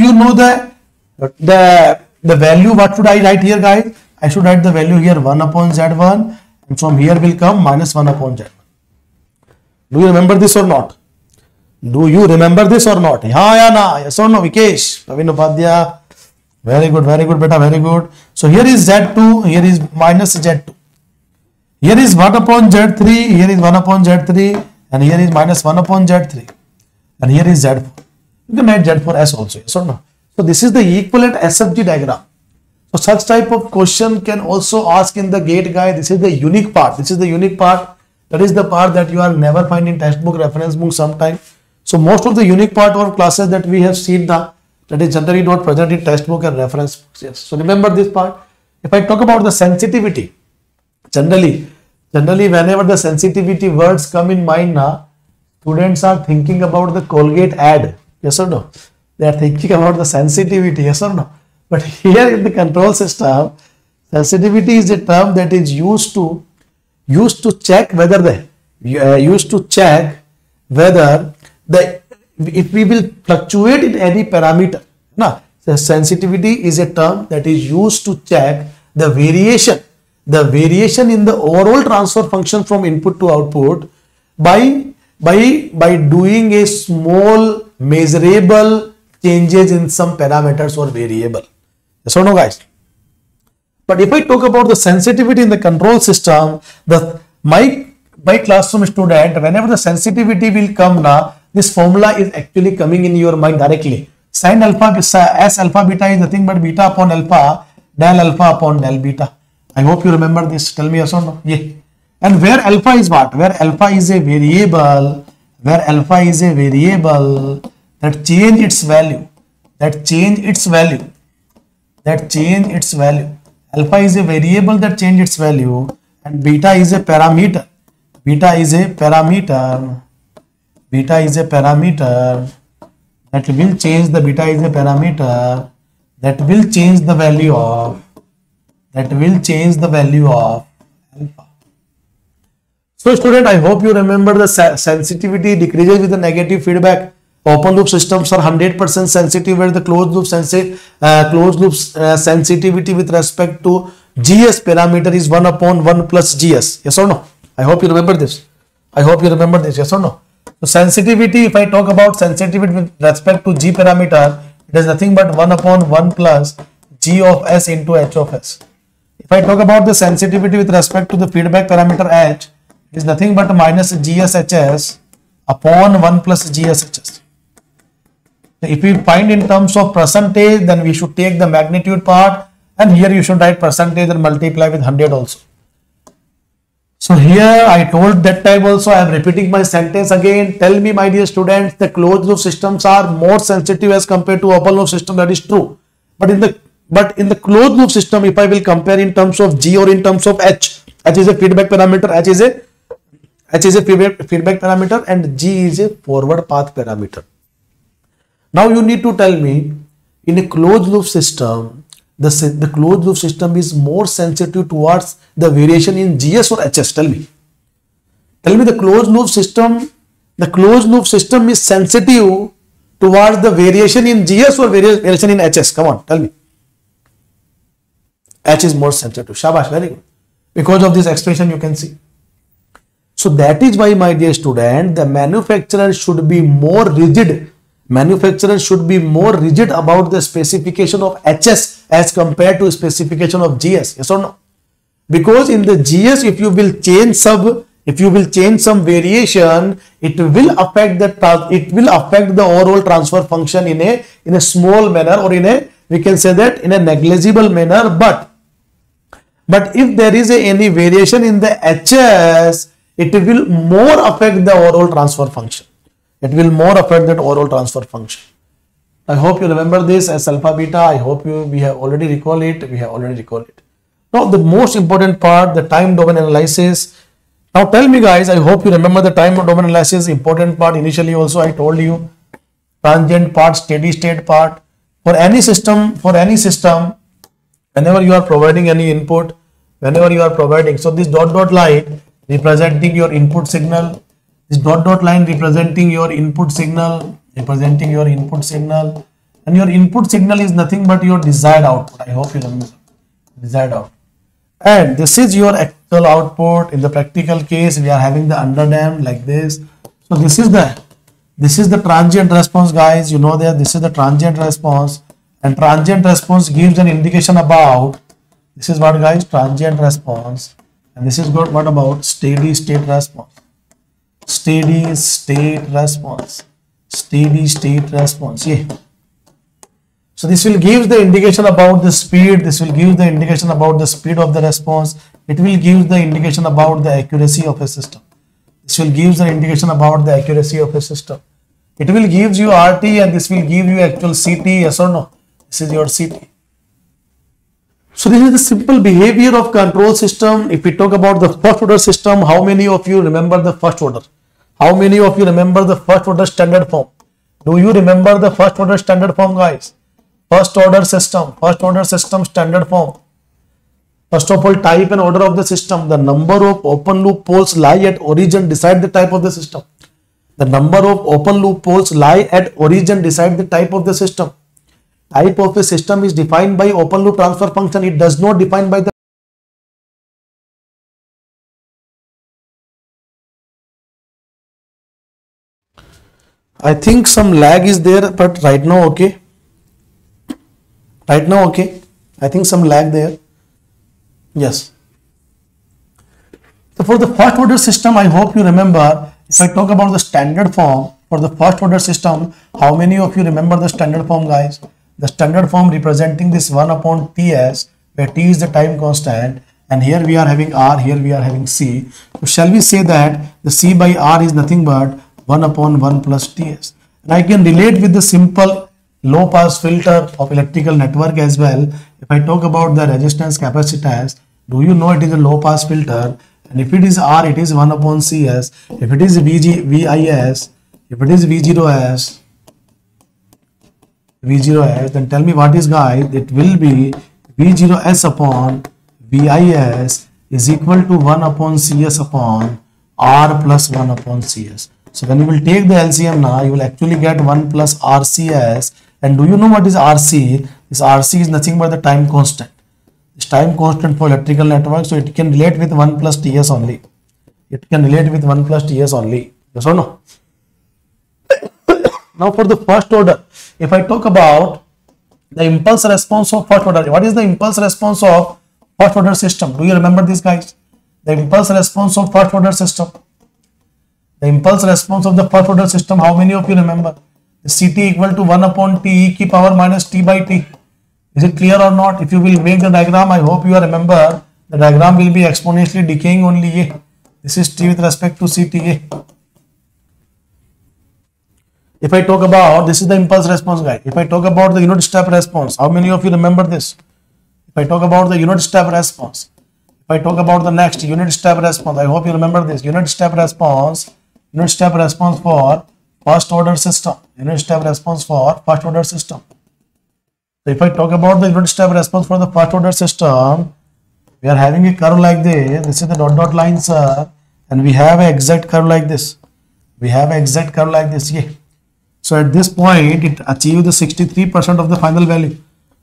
the value? What should I write here, guys? I should write the value here 1 upon Z1, and from here will come minus 1 upon Z1. Do you remember this or not? Do you remember this or not? Yeah, na, yes or no, Vikesh, Praveen Upadhyaya. Very good, beta, very good. So here is Z2, here is minus Z2. Here is 1 upon Z3, here is 1 upon Z3, and here is minus 1 upon Z3. And here is Z4. You can write Z4S also, yes or no? So this is the equivalent SFG diagram. So such type of question can also ask in the gate, guy. This is the unique part. That is the part that you are never find in textbook, reference book sometime. So most of the unique part of classes that we have seen now, that is generally not present in textbook and reference books. Yes. So remember this part. If I talk about the sensitivity, generally whenever the sensitivity words come in mind now, students are thinking about the Colgate ad. Yes or no? They are thinking about the sensitivity. Yes or no? But here in the control system, sensitivity is a term that is used to check whether if we will fluctuate in any parameter. Now, the sensitivity is a term that is used to check the variation in the overall transfer function from input to output by doing a small measurable changes in some parameters or variable. Yes or no, guys? But if I talk about the sensitivity in the control system, my classroom student, whenever the sensitivity will come now, this formula is actually coming in your mind directly. Sin alpha S alpha beta is nothing but beta upon alpha del beta. I hope you remember this. Tell me yes or no. Yeah. And where alpha is what? Where alpha is a variable, that change its value. Alpha is a variable that change its value, and beta is a parameter. Beta is a parameter that will change the value of alpha. So student, I hope you remember the sensitivity decreases with the negative feedback. Open loop systems are 100% sensitive, where the closed loop sensitivity with respect to GS parameter is 1 upon 1 plus GS. Yes or no? I hope you remember this. Yes or no? So sensitivity, if I talk about sensitivity with respect to G parameter, it is nothing but 1 upon 1 plus G of S into H of S. If I talk about the sensitivity with respect to the feedback parameter H, it is nothing but minus GSHS upon 1 plus GSHS. So if we find in terms of percentage, then we should take the magnitude part, and here you should write percentage and multiply with 100 also. So here I told that time also, I am repeating my sentence again. Tell me, my dear students, the closed loop systems are more sensitive as compared to open loop system. That is true. But in the closed loop system, if I will compare in terms of G or in terms of H is a feedback parameter, H is a feedback parameter, and G is a forward path parameter. Now you need to tell me, in a closed loop system, the closed loop system is more sensitive towards the variation in GS or HS. Tell me the closed loop system is sensitive towards the variation in GS or variation in HS. Come on, tell me. H is more sensitive. Shabash, very good. Because of this expression you can see. So that is why, my dear student, the manufacturer should be more rigid. About the specification of HS as compared to specification of GS. Yes or no? Because in the GS, if you will change some variation, it will affect the overall transfer function in a small manner, or we can say that in a negligible manner. But if there is any variation in the HS, it will more affect the overall transfer function. I hope you remember this as alpha beta. I hope we have already recalled it. Now the most important part, the time domain analysis. Now tell me, guys, I hope you remember the time domain analysis, important part. Initially also I told you, transient part, steady state part. For any system, whenever you are providing any input, so this dot line representing your input signal, this dot line representing your input signal, and your input signal is nothing but your desired output. I hope you remember, desired output. And this is your actual output. In the practical case, we are having the underdamped like this. So this is the transient response, guys. You know that this is the transient response, and transient response gives an indication about, this is what, guys, transient response, and this is what about steady state response. Yeah. So this will give the indication about the speed. Of the response. It will give the indication about the accuracy of a system. It will give you RT, and this will give you actual CT. Yes or no? This is your CT. So this is the simple behavior of control system. If we talk about the first order system, how many of you remember the first order? How many of you remember the first order standard form? Do you remember the first order standard form, guys? First order system standard form. First of all, type and order of the system. The number of open loop poles lie at origin decide the type of the system. The number of open loop poles lie at origin decide the type of the system. Type of a system is defined by open loop transfer function. It does not define by the I think some lag is there, but right now okay. Right now okay. I think some lag there. Yes. So for the first order system, I hope you remember, if I talk about the standard form for the first order system, how many of you remember the standard form, guys? The standard form representing this 1 upon Ts, where T is the time constant, and here we are having R, here we are having C. So shall we say that the C by R is nothing but 1 upon 1 plus Ts. And I can relate with the simple low pass filter of electrical network as well. If I talk about the resistance capacitance, do you know it is a low pass filter? And if it is R, it is 1 upon Cs. If it is VIS, if it is V0S, then tell me what is, guys? It will be V0S upon VIS is equal to 1 upon Cs upon R plus 1 upon Cs. So when you will take the LCM now, you will actually get 1 plus RCS. And do you know what is RC? This RC is nothing but the time constant. This time constant for electrical network, so it can relate with 1 plus Ts only. It can relate with 1 plus Ts only. Yes or no? Now for the first order, if I talk about the impulse response of first order, what is the impulse response of first order system? Do you remember this, guys? The impulse response of first order system. The impulse response of the first order system, how many of you remember? The Ct equal to 1 upon T e की power minus T by T. Is it clear or not? If you will make the diagram, I hope you remember, the diagram will be exponentially decaying only. This is T with respect to Cta. If I talk about, this is the impulse response, guys. If I talk about the unit step response, how many of you remember this? If I talk about the unit step response, if I talk about the next unit step response, I hope you remember this. Unit step response for first order system. Unit step response for first order system. So if I talk about the unit step response for the first order system, we are having a curve like this. This is the dot line, sir, and we have an exact curve like this. We have an exact curve like this. Yeah. So at this point, it achieved the 63% of the final value.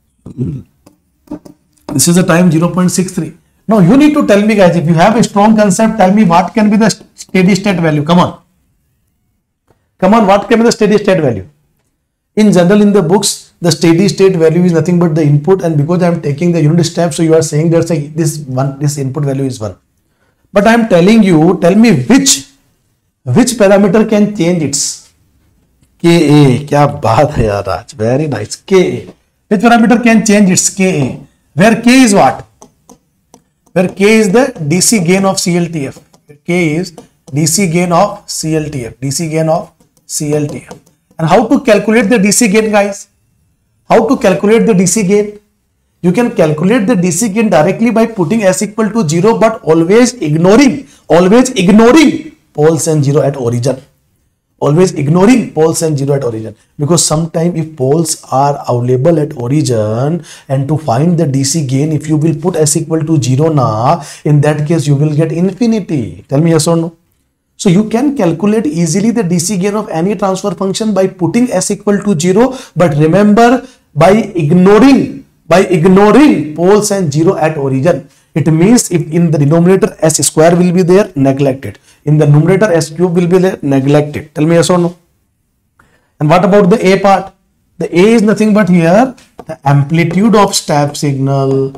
This is the time 0.63. Now you need to tell me, guys, if you have a strong concept, tell me what can be the steady state value. Come on. Come on, what can be the steady state value? In general, in the books, the steady state value is nothing but the input, and because I am taking the unit step, so you are saying there's a this input value is 1. But I am telling you, tell me which parameter can change its Ka. Kya baat hai yaar, Raj. Very nice. Ka. Which parameter can change its Ka? Where K is what? Where K is the DC gain of CLTF. K is DC gain of CLTF. DC gain of CLTF. And how to calculate the DC gain, guys? How to calculate the DC gain? You can calculate the DC gain directly by putting S equal to 0, but always ignoring poles and 0 at origin. Always ignoring poles and 0 at origin. Because sometimes if poles are available at origin, and to find the DC gain, if you will put S equal to 0 now, in that case you will get infinity. Tell me yes or no? So you can calculate easily the DC gain of any transfer function by putting S equal to 0, but remember, by ignoring poles and 0 at origin. It means if in the denominator S square will be there, neglect it. In the numerator S cube will be there, neglect it. Tell me yes or no? And what about the A part? The A is nothing but here the amplitude of step signal.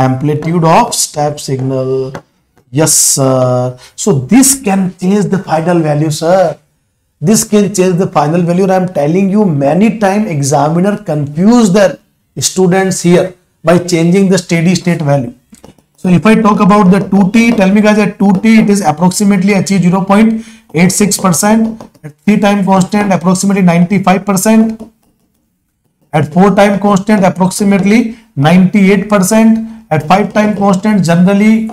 Yes, sir. So this can change the final value, sir. This can change the final value. I am telling you, many times examiner confuse their students here by changing the steady state value. So if I talk about the 2t, tell me, guys, at 2t it is approximately achieved 0.86%. At 3 time constant approximately 95%. At 4 time constant approximately 98%. At 5 time constant generally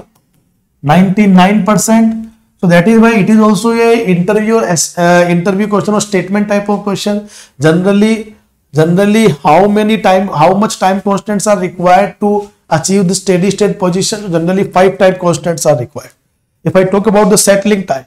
99%. So that is why it is also a interview question or statement type of question. Generally Generally, how much time constants are required to achieve the steady state position? Generally, 5 time constants are required. If I talk about the settling time,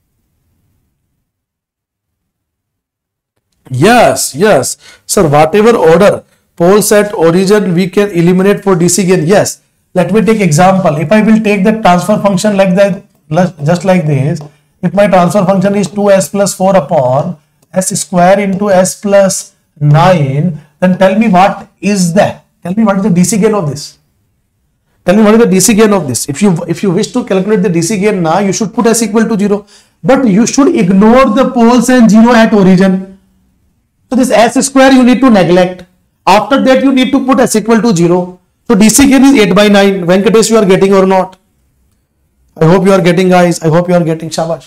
yes, yes, sir, whatever order poles at origin we can eliminate for DC gain. Yes, let me take example. If I will take the transfer function like that, just like this, if my transfer function is 2s plus 4 upon s square into s plus 9, then tell me what is that? Tell me what is the DC gain of this? Tell me what is the DC gain of this? If you wish to calculate the DC gain now, you should put s equal to 0, but you should ignore the poles and 0 at origin. So this s square you need to neglect. After that you need to put s equal to 0. So DC gain is 8 by 9. Venkatesh, you are getting or not? I hope you are getting, guys. I hope you are getting. Shabash.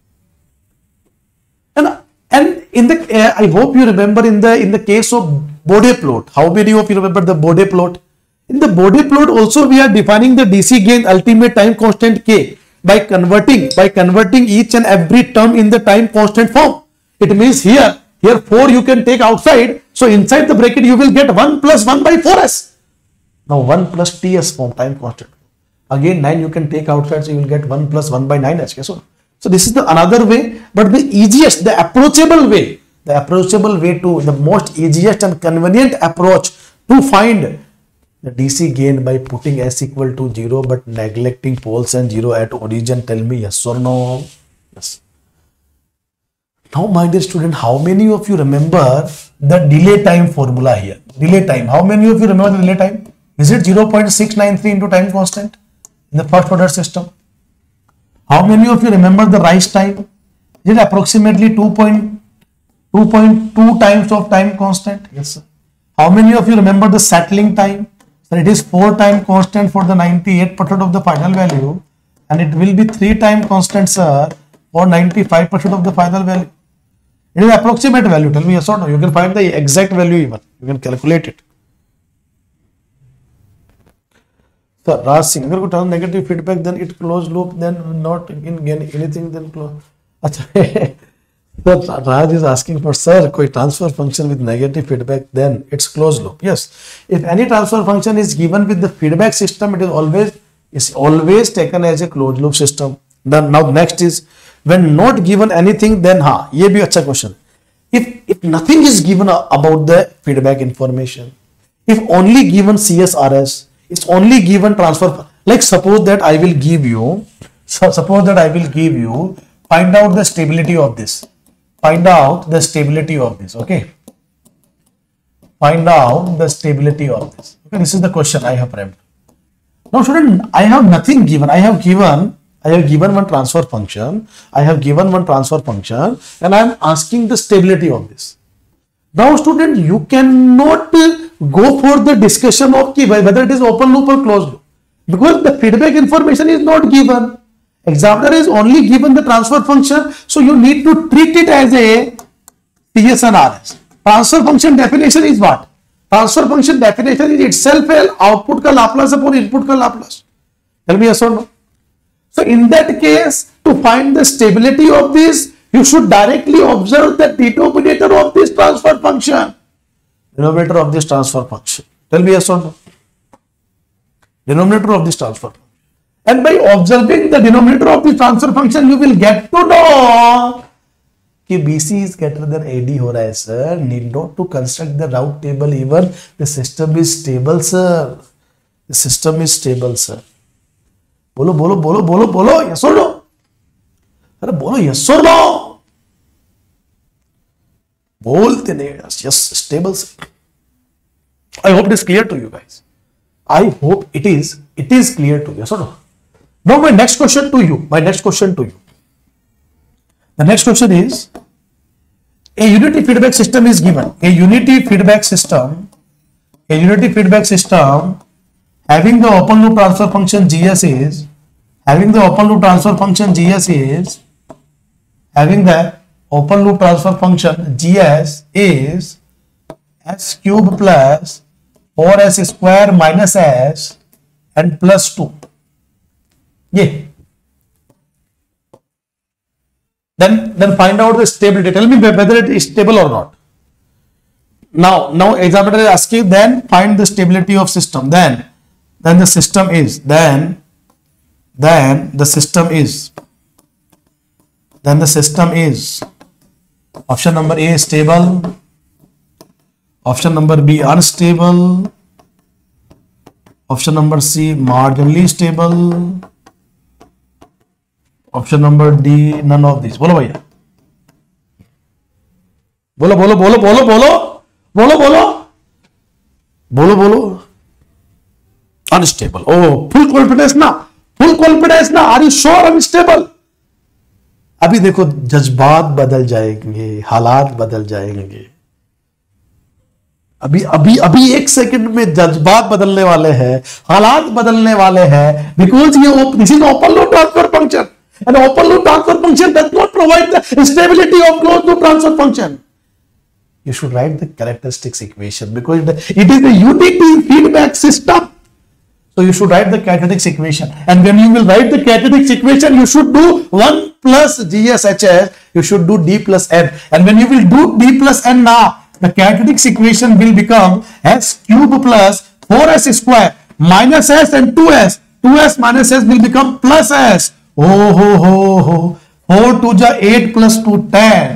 And in the I hope you remember in the case of Bode plot. How many of you remember the Bode plot? In the Bode plot also we are defining the DC gain ultimate time constant k by converting each and every term in the time constant form. It means here 4 you can take outside. So inside the bracket you will get 1 plus 1 by 4s. Now 1 plus ts form time constant. Again 9 you can take outside, so you will get 1 plus 1 by 9s. So this is the another way, but the easiest, the approachable way to the most easiest and convenient approach to find the DC gain by putting s equal to 0 but neglecting poles and 0 at origin. Tell me yes or no? Yes. Now, my dear student, how many of you remember the delay time formula here? Delay time. How many of you remember the delay time? Is it 0.693 into time constant in the first order system? How many of you remember the rise time? Is it approximately 2.2 times of time constant? Yes, sir. How many of you remember the settling time? So it is 4 time constant for the 98% of the final value, and it will be 3 time constant, sir, for 95% of the final value. It is approximate value. Tell me yes or no. You can find the exact value even. You can calculate it. So Raj Singh, अगर को turn negative feedback, then it closed loop, then not in anything, then close. अच्छा, so Raj is asking for, sir, कोई transfer function with negative feedback, then it's closed loop. Yes, if any transfer function is given with the feedback system, it is always taken as a closed loop system. Then now next is when not given anything, then हाँ, ये भी अच्छा question. If nothing is given about the feedback information, if only given CSRS, it's only given transfer. Like suppose that I will give you, find out the stability of this. Find out the stability of this. Okay. Find out the stability of this. Okay. This is the question I have framed. Now, student, I have nothing given. I have given one transfer function. And I am asking the stability of this. Now, student, you cannot go for the discussion of whether it is open loop or closed loop, because the feedback information is not given. Examiner is only given the transfer function, so you need to treat it as a CS and RS. Transfer function definition is what? Transfer function definition is itself a output ka Laplace upon input ka Laplace. Tell me yes or no. So in that case, to find the stability of this, you should directly observe the denominator of this transfer function. Denominator of this transfer function. Tell me yes or no. Denominator of this transfer function. And by observing the denominator of the transfer function, you will get to know कि BC is greater than AD हो रहा है, sir. Need not to construct the route table even. The system is stable, sir. The system is stable, sir. बोलो बोलो बोलो बोलो बोलो yes or no. अरे बोलो yes or no. बोलते नहीं. Yes, stable, sir. I hope it is clear to you guys. I hope it is clear to you. Yes or no. Now my next question to you. The next question is, a unity feedback system is given. A unity feedback system having the open loop transfer function GS is s cube plus 4s square minus s and plus 2. Yeah. Then find out the stability. Tell me whether it is stable or not. Now examiner is asking, then find the stability of system. Then the system is option number A stable, option number B unstable, option number C marginally stable, option number D none of these. बोलो भैया, बोलो बोलो बोलो बोलो बोलो बोलो बोलो बोलो बोलो. Unstable. Oh, full confidence ना, full confidence ना. Are you sure unstable? अभी देखो जज्बात बदल जाएंगे, हालात बदल जाएंगे. अभी अभी अभी एक सेकंड में जज्बात बदलने वाले हैं, हालात बदलने वाले हैं. बिकॉज ये this is open loop transfer function, and open loop transfer function does not provide the stability of closed loop transfer function. You should write the characteristics equation because it is a unity feedback system. So you should write the characteristics equation, and when you will write the characteristics equation, you should do 1 plus GSHS, you should do D plus N, and when you will do D plus N now, the characteristics equation will become S cube plus 4S square minus S and 2S. 2S minus S will become plus S. Oh ho ho ho. 4 to the 8 plus 2 10.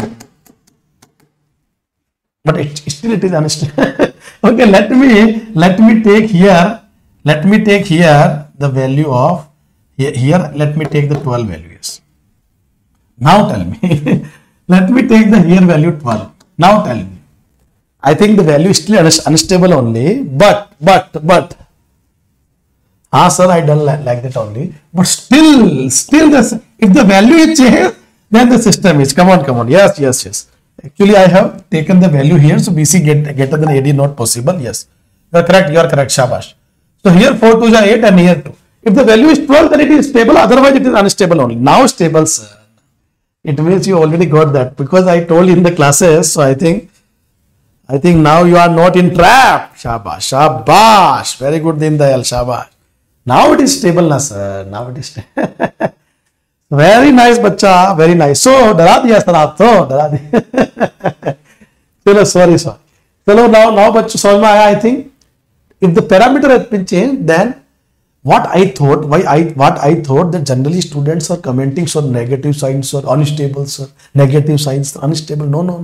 But still it is unstable. Okay, let me take here the value of here. Let me take the 12 values. Now tell me. Let me take the here value 12. Now tell me. I think the value is still unstable only. But. Ah, sir, I don't like that only. But still if the value is changed, then the system is. Come on. Yes. Actually, I have taken the value here, so BC greater than AD not possible. Yes, you are correct. Shabash. So here 4 to the 8 and here 2. If the value is 12, then it is stable. Otherwise, it is unstable only. Now stable, sir. It means you already got that because I told in the classes. So I think now you are not in trap. Shabash. Very good, Dindayal. Shabash. Now it is stable, na sir. Now it is stable. Very nice बच्चा, very nice. So डरा दिया sir, आप तो डरा दिया. चलो sorry. चलो now बच्चों समझ में आया. I think if the parameter has been change, then what I thought that generally students are commenting on negative signs or unstable, sir. Negative signs, unstable. No.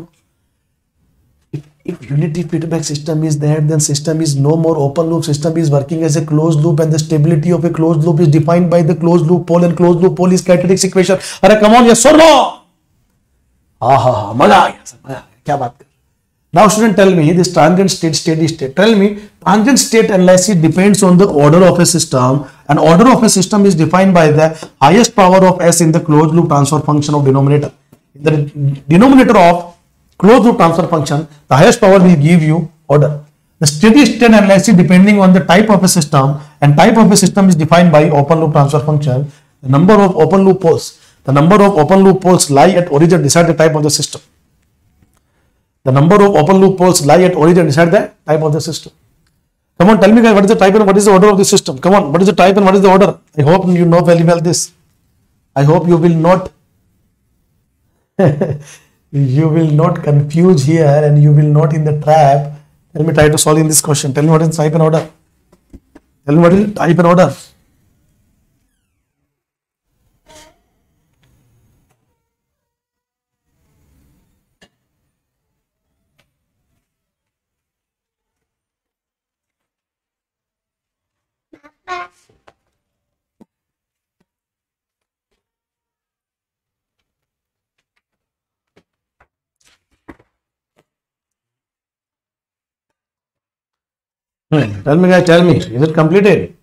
If unity feedback system is there, then system is no more open loop. System is working as a closed loop, and the stability of a closed loop is defined by the closed loop pole, and closed loop pole is characteristics equation. अरे come on, yes or no? मजा आ गया sir, मजा आ गया. क्या बात कर. Now student, tell me this transient state, steady state. Tell me transient state analysis depends on the order of a system, and order of a system is defined by the highest power of S in the closed loop transfer function of denominator. In the denominator of closed loop transfer function, the highest power will give you order. The steady state analysis depending on the type of a system, and type of a system is defined by open loop transfer function. The number of open loop poles lie at origin decide the type of the system. The number of open loop poles lie at origin decide the type of the system. Come on, tell me guys, what is the type and what is the order of the system? Come on, what is the type and what is the order? I hope you know very well this. I hope you will not you will not confuse here, and you will not in the trap. Let me try to solve in this question. Tell me what is type and order. Tell me what is type and order. Tell me guys, tell me, is it completed?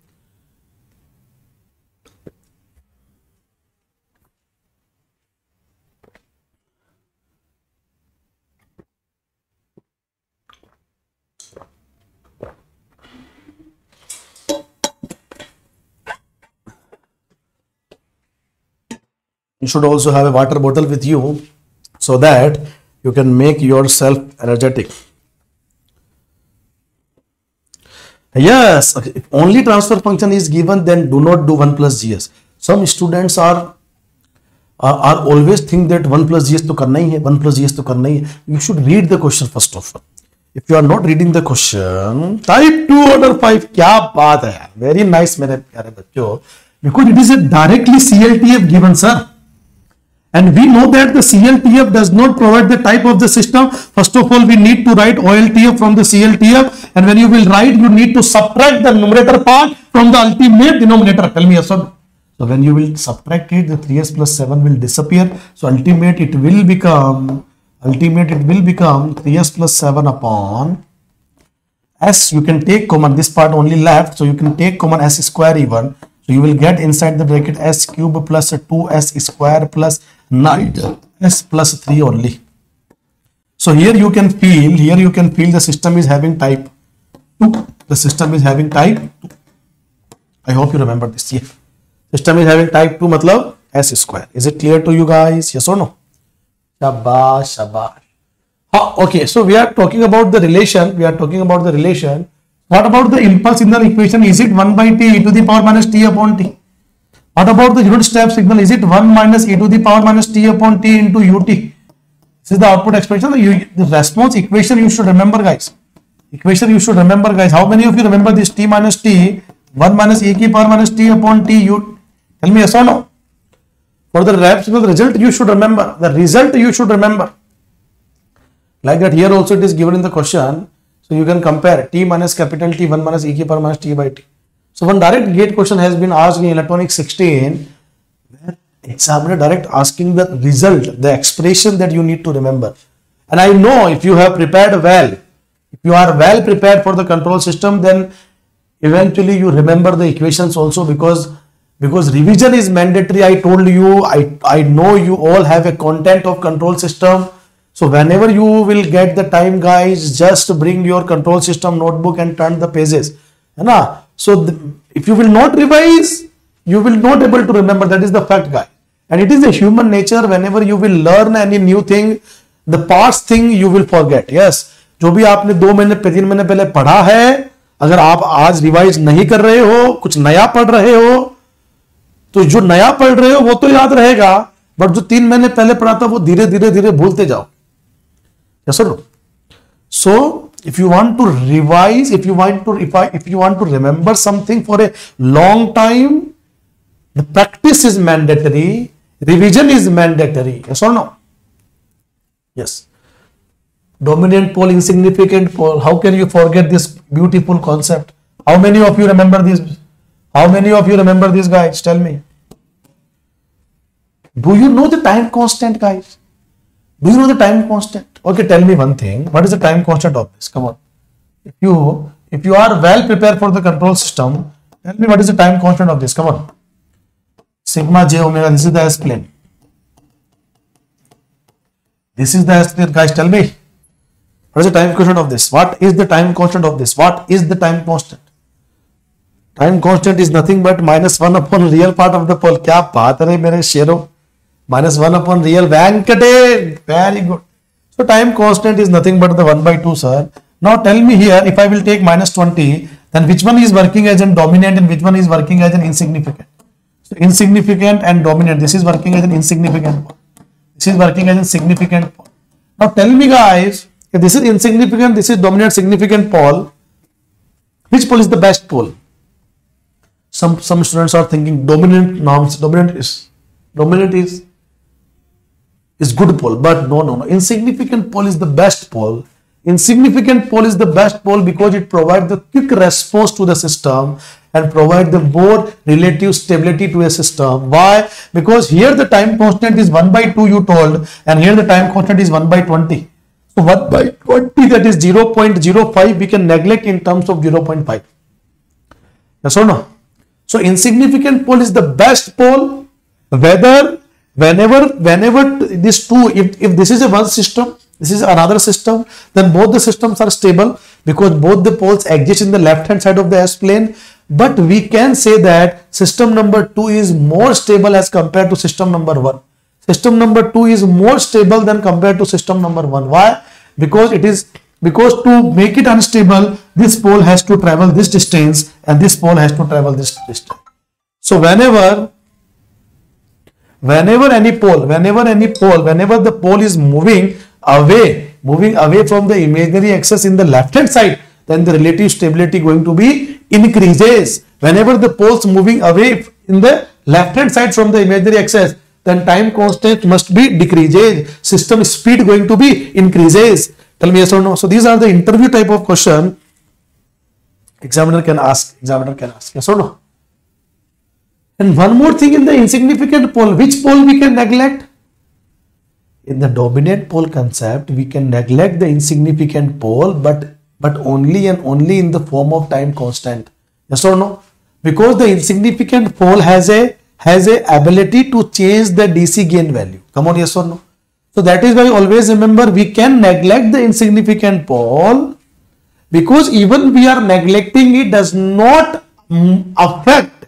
You should also have a water bottle with you so that you can make yourself energetic. Yes, if only transfer function is given, then do not do 1 plus GS. Some students are always think that 1 plus GS to karna hi hai, 1 plus GS to karna hi hai. You should read the question first of all. If you are not reading the question, type 2 order 5. क्या बात है, very nice मेरे प्यारे बच्चों, because it is a directly CLTF given, sir. And we know that the CLTF does not provide the type of the system. First of all, we need to write OLTF from the CLTF. And when you will write, you need to subtract the numerator part from the ultimate denominator. Tell me yes or no. So when you will subtract it, the 3s plus 7 will disappear. So ultimate it will become 3s plus 7 upon s. You can take common, this part only left. So you can take common s square even. So you will get inside the bracket s cube plus 2s square plus 9s plus 3 only. So here you can feel the system is having type 2. The system is having type 2. I hope you remember this. Yeah. System is having type 2 matlab s square. Is it clear to you guys? Yes or no? Shabash, shabash. Okay, so we are talking about the relation. What about the impulse signal equation? Is it 1 by t e to the power minus t upon t? What about the unit step signal? Is it 1 minus e to the power minus t upon t into ut? This is the output expression. The response equation you should remember, guys. How many of you remember this t minus t, 1 minus e ki power minus t upon t ut? Tell me yes or no. For the rep signal, the result you should remember. Like that here also it is given in the question. So you can compare t minus capital T 1 minus e ki power minus t by t. So one direct gate question has been asked in electronics 16, where examiner direct asking the result, the expression that you need to remember. And I know if you have prepared well, if you are well prepared for the control system, then eventually you remember the equations also, because revision is mandatory. I told you, I know you all have a content of control system. So whenever you will get the time, guys, just bring your control system notebook and turn the pages. So if you will not revise, you will not able to remember. That is the fact, guys. And it is a human nature. Whenever you will learn any new thing, the past thing you will forget. Yes, जो भी आपने 2 महीने 3 महीने पहले पढ़ा है, अगर आप आज रिवाइज नहीं कर रहे हो, कुछ नया पढ़ रहे हो, तो जो नया पढ़ रहे हो वो तो याद रहेगा, बट जो 3 महीने पहले पढ़ा था वो धीरे धीरे भूलते जाओ. Yes or no? So if you want to revise, if you want to remember something for a long time, the practice is mandatory, revision is mandatory. Yes or no? Yes. Dominant pole, insignificant pole. How can you forget this beautiful concept? How many of you remember this? Guys? Tell me. Do you know the time constant, guys? Do you know the time constant? Okay, tell me one thing. What is the time constant of this? Come on. If you are well prepared for the control system, tell me what is the time constant of this? Come on. Sigma j omega. This is the S plane. This is the S plane, guys. Tell me. What is the time constant of this? What is the time constant of this? What is the time constant? Time constant is nothing but -1 upon real part of the pole. क्या बात है मेरे शेरों? -1 upon real. Venkate. Very good. So time constant is nothing but the 1 by 2, sir. Now tell me here, if I will take -20, then which one is working as a dominant and which one is working as an insignificant? So insignificant and dominant. This is working as an insignificant pole. This is working as a significant pole. Now tell me, guys, if this is insignificant, this is dominant significant pole, which pole is the best pole? Some students are thinking dominant is good pole, but no. Insignificant pole is the best pole. Insignificant pole is the best pole because it provides the quick response to the system and provide the more relative stability to a system. Why? Because here the time constant is 1 by 2 you told, and here the time constant is 1 by 20. So 1 by 20, that is 0.05, we can neglect in terms of 0.5. Yes or no? So insignificant pole is the best pole, whenever these two, if this is a one system, this is another system, then both the systems are stable because both the poles exist in the left hand side of the S plane. But we can say that system number 2 is more stable as compared to system number 1. System number 2 is more stable than compared to system number 1. Why? Because to make it unstable, this pole has to travel this distance and this pole has to travel this distance. So whenever the pole is moving away moving away from the imaginary axis in the left hand side, then the relative stability going to be increases. Whenever the poles moving away in the left hand side from the imaginary axis, then time constant must be decreases. System speed going to be increases. Tell me yes or no. So these are the interview type of question examiner can ask. Yes or no. And one more thing in the insignificant pole, which pole we can neglect? In the dominant pole concept, we can neglect the insignificant pole, but only and only in the form of time constant. Yes or no? Because the insignificant pole has a ability to change the DC gain value. Come on, yes or no? So that is why always remember we can neglect the insignificant pole, because even we are neglecting it does not more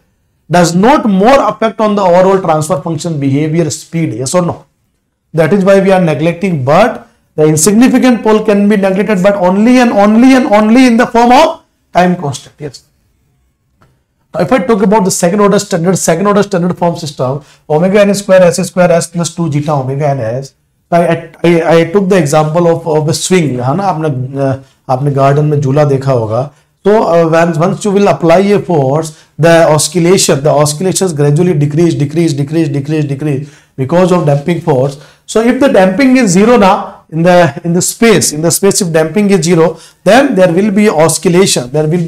affect on the overall transfer function behavior speed. Yes or no? That is why we are neglecting, but the insignificant pole can be neglected, but only and only in the form of time constant. Yes. Now, if I talk about the second order standard form system, omega n square s plus 2 zeta omega n s. I took the example of a swing, है ना, आपने garden में झूला देखा होगा. So once you will apply a force, the oscillations gradually decrease because of damping force. So if the damping is zero now in the space if damping is zero, then there will be oscillation.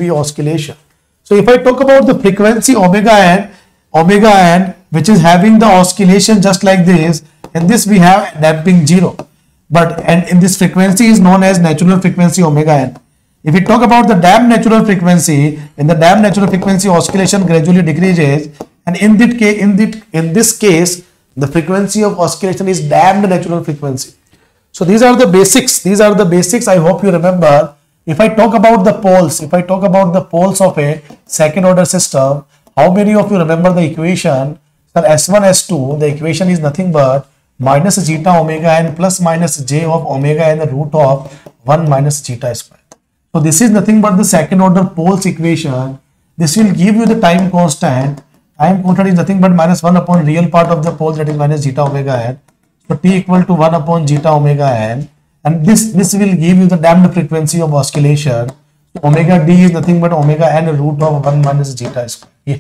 So if I talk about the frequency omega n, which is having the oscillation just like this, and this we have damping zero, and in this frequency is known as natural frequency omega n. If we talk about the damped natural frequency, in the damped natural frequency oscillation gradually decreases, and in this case the frequency of oscillation is damped natural frequency. So these are the basics. I hope you remember. If I talk about the poles, of a second order system, how many of you remember the equation? Sir, S1, S2, the equation is nothing but minus zeta omega n plus minus j of omega n root of 1 minus zeta square. So this is nothing but the second order poles equation. This will give you the time constant. Time constant is nothing but minus 1 upon real part of the pole, that is minus zeta omega n. So t equal to 1 upon zeta omega n, and this will give you the damped frequency of oscillation. So omega d is nothing but omega n root of 1 minus zeta square. Yeah.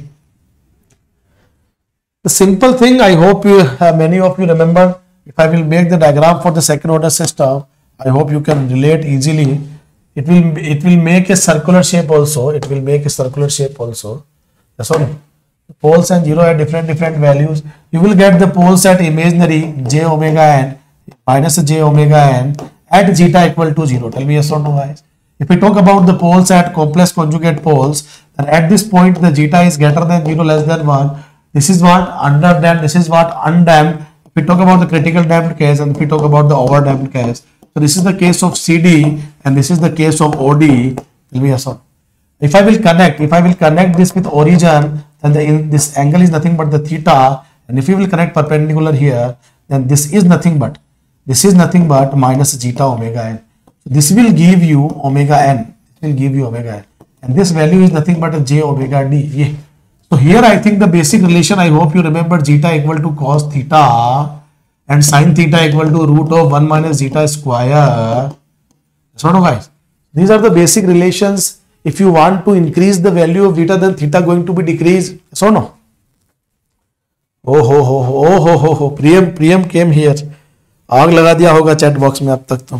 The simple thing, I hope many of you remember. If I will make the diagram for the second order system, I hope you can relate easily. It will make a circular shape also. Yes or no? Poles and zero at different values. You will get the poles at imaginary j omega n minus j omega n at zeta equal to 0. Tell me yes or no, guys. If we talk about the poles at complex conjugate poles, then at this point the zeta is greater than 0, less than 1. This is what underdamped, this is what undamped. If we talk about the critical damped case, and if we talk about the overdamped case, so this is the case of CD and this is the case of OD. Tell me yes or no. If I will connect this with origin, then this angle is nothing but the theta, and if you will connect perpendicular here, then this is nothing but minus zeta omega n. So this will give you omega n. And this value is nothing but a j omega d. Yeah. So here I think the basic relation, I hope you remember, zeta equal to cos theta and sin theta equal to root of 1 minus zeta square. So no, guys, these are the basic relations. If you want to increase the value of zeta, then theta going to be decreased. So no. Oh, Priyam came here. आग लगा दिया होगा chat box में अब तक तो.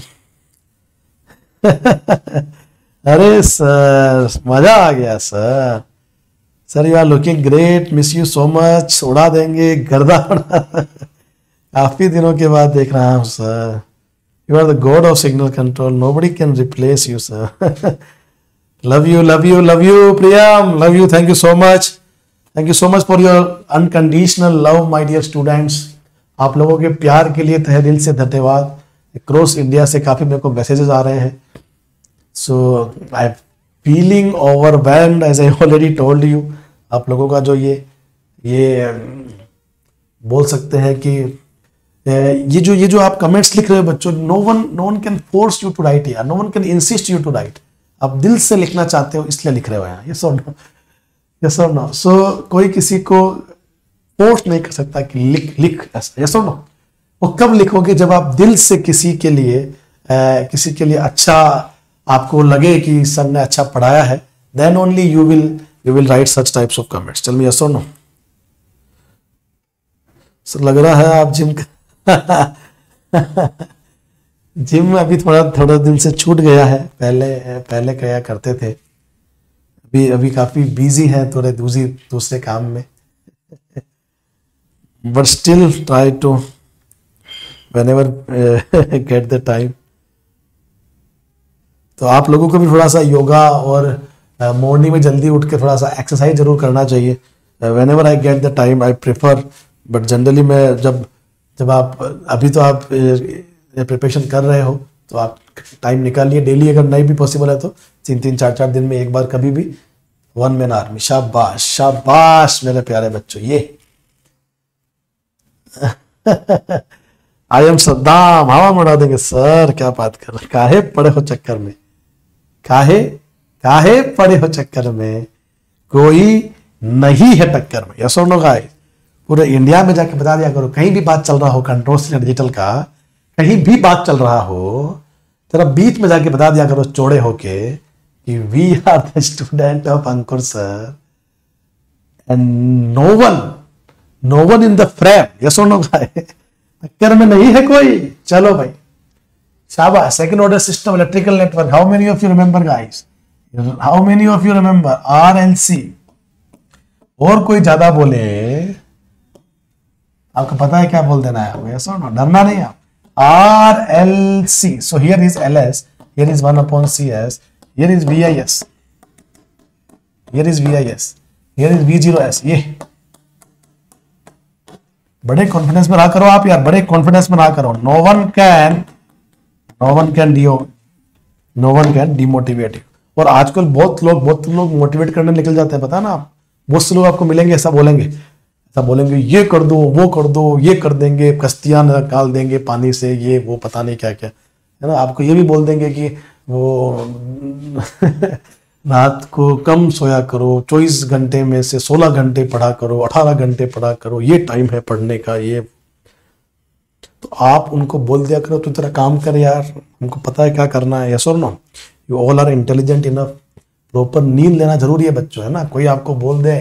अरे sir, मजा आ गया sir. Sir you are looking great, miss you so much. उड़ा देंगे गर्दा. काफी दिनों के बाद देख रहा हूँ sir. You are the god of signal control. Nobody can replace you sir. Love you, Priyam. Love you. Thank you so much. Thank you so much for your unconditional love, my dear students. आप लोगों के प्यार के लिए तहे दिल से धन्यवाद. Across India से काफी मेरे को मैसेजेस आ रहे हैं. So I'm feeling overwhelmed, as I already told you. आप लोगों का जो ये बोल सकते हैं कि ये जो आप कमेंट्स लिख रहे हो बच्चों, no one can force you to write here. No one can insist you to write. आप दिल से लिखना चाहते हो इसलिए लिख रहे हो यहाँ. Yes or no? So कोई किसी को फोर्स नहीं कर सकता कि लिख ऐसा. Yes or no? वो कब लिखोगे जब आप दिल से किसी के लिए किसी के लिए अच्छा आपको लगे कि सर ने अच्छा पढ़ाया है, then only you will write such types of comments. Tell me yes or no. Sir लग रहा है आप जिम जिम में अभी थोड़ा थोड़ा दिन से छूट गया है, पहले किया करते थे, अभी काफी बिजी है थोड़े दूसरे काम में, but still try to whenever get the time. तो आप लोगों को भी थोड़ा सा योगा और मॉर्निंग में जल्दी उठ के थोड़ा सा एक्सरसाइज जरूर करना चाहिए। Whenever I get the time I prefer, but generally मैं जब आप अभी तो आप प्रिपरेशन कर रहे हो तो आप टाइम निकालिए डेली, अगर नहीं भी पॉसिबल है तो 3-3, 4-4 दिन में एक बार कभी भी 1 मैन आर्मी। शाबाश शाबाश मेरे प्यारे बच्चों, ये आई एम सद्दाम, हवा उड़ा देंगे सर, क्या बात कर रहे, काहे पड़े हो चक्कर में, काहे पड़े हो चक्कर में, कोई नहीं है टक्कर में। यस और नो गाइस, पूरे इंडिया में जाके बता दिया करो, कहीं भी बात चल रहा हो कंट्रोल से डिजिटल का, कहीं भी बात चल रहा हो, जरा बीच में जाके बता दिया करो चौड़े होके कि we are the student of Ankur sir and no one in the frame. Yes और नो गाइस, टक्कर में नहीं है कोई। चलो भाई शाबाश। Second order system electrical network, how many of you remember guys, how many of you remember RLC? और कोई ज्यादा बोले आपको पता है क्या बोल देना है आपको, यस और नो, डरना नहीं आप। RLC, so here is LS, here is 1/CS, here is VIS, here is VIS, here is V0S। ये बड़े कॉन्फिडेंस में रहा करो आप यार, बड़े कॉन्फिडेंस में रहा करो। No one can demotivate. और आजकल बहुत लोग मोटिवेट करने निकल जाते हैं, पता ना आप, बहुत से लोग आपको मिलेंगे ऐसा बोलेंगे ये कर दो, वो कर दो, ये कर देंगे, कश्तियां निकाल देंगे पानी से, ये वो पता नहीं क्या क्या है ना। आपको ये भी बोल देंगे कि वो रात को कम सोया करो, 24 घंटे में से 16 घंटे पढ़ा करो, 18 घंटे पढ़ा करो, ये टाइम है पढ़ने का। ये तो आप उनको बोल दिया करो, तू तेरा काम कर यार, हमको पता है क्या करना है। यस और no, you all are intelligent enough. Proper नींद लेना जरूरी है बच्चों, है ना। कोई आपको बोल दे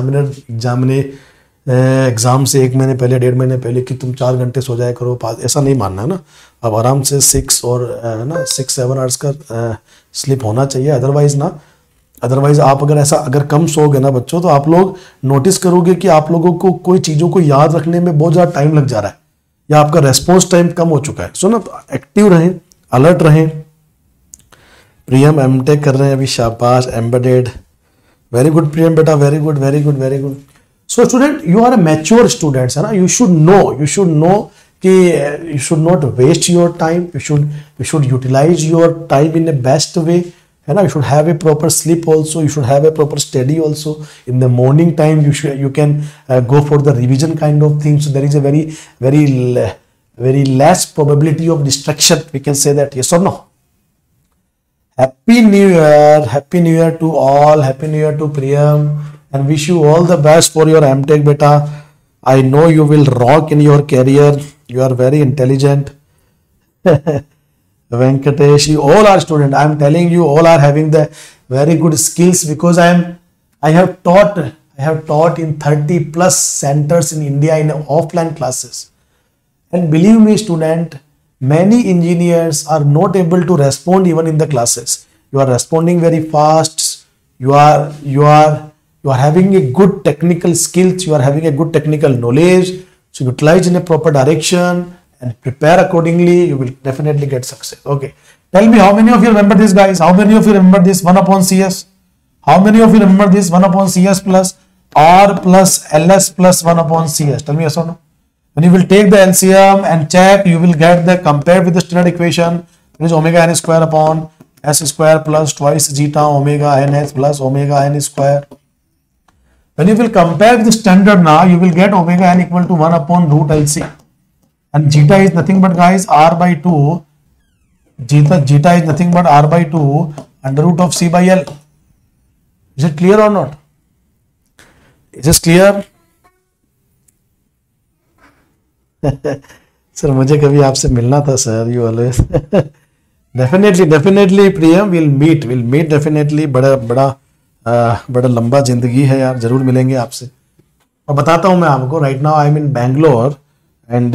एग्जाम से 1 महीने पहले, 1.5 महीने पहले कि तुम 4 घंटे सो जाया करो, ऐसा नहीं मानना है ना। अब आराम से 6 और 7 आवर्स का स्लीप होना चाहिए, अदरवाइज आप अगर कम सोओगे ना बच्चों, तो आप लोग नोटिस करोगे कि आप लोगों को कोई चीज़ों को याद रखने में बहुत ज़्यादा टाइम लग जा रहा है, या आपका रेस्पॉन्स टाइम कम हो चुका है। सो ना, एक्टिव रहें, अलर्ट रहें। प्रियम एमटेक कर रहे हैं अभी, शाबाश। एम्बेडेड, वेरी गुड प्रियम बेटा, very good. So student, you are a mature students, है ना। यू शुड नो कि you should not waste your time, you should utilise your time in a best way, है ना। You should have a proper sleep also, you should have a proper study also. In the morning time you can go for the revision kind of thing, so there is a very less probability of distraction, we can say that. Yes or no? Happy New Year to all, Happy New Year to Priyam, and wish you all the best for your MTech beta. I know you will rock in your career, you are very intelligent. Venkatesh, you all are students. I am telling you, all are having the very good skills, because I have taught in 30 plus centers in India in offline classes, and believe me student, many engineers are not able to respond even in the classes. You are responding very fast, you are having a good technical skills, you are having a good technical knowledge, so utilize in a proper direction and prepare accordingly, you will definitely get success. Okay, tell me, how many of you remember this, guys? How many of you remember this 1/CS? How many of you remember this 1/CS plus R plus LS plus 1/CS? Tell me yes or no. When you will take the LCM and check, you will get the, compared with the standard equation, it is omega n square upon s square plus twice zeta omega ns plus omega n square. When you will compare with the standard now, you will get omega n equal to 1/√LC. And zeta is nothing but, guys, R by 2. Zeta is nothing but R by 2 under root of C by L. Is it clear or not? Is this clear? Sir मुझे कभी आपसे मिलना था sir, you always definitely definitely Priyam, will meet definitely. बड़ा लंबा जिंदगी है यार, जरूर मिलेंगे आपसे। और बताता हूँ मैं आपको, right now I am in Bangalore and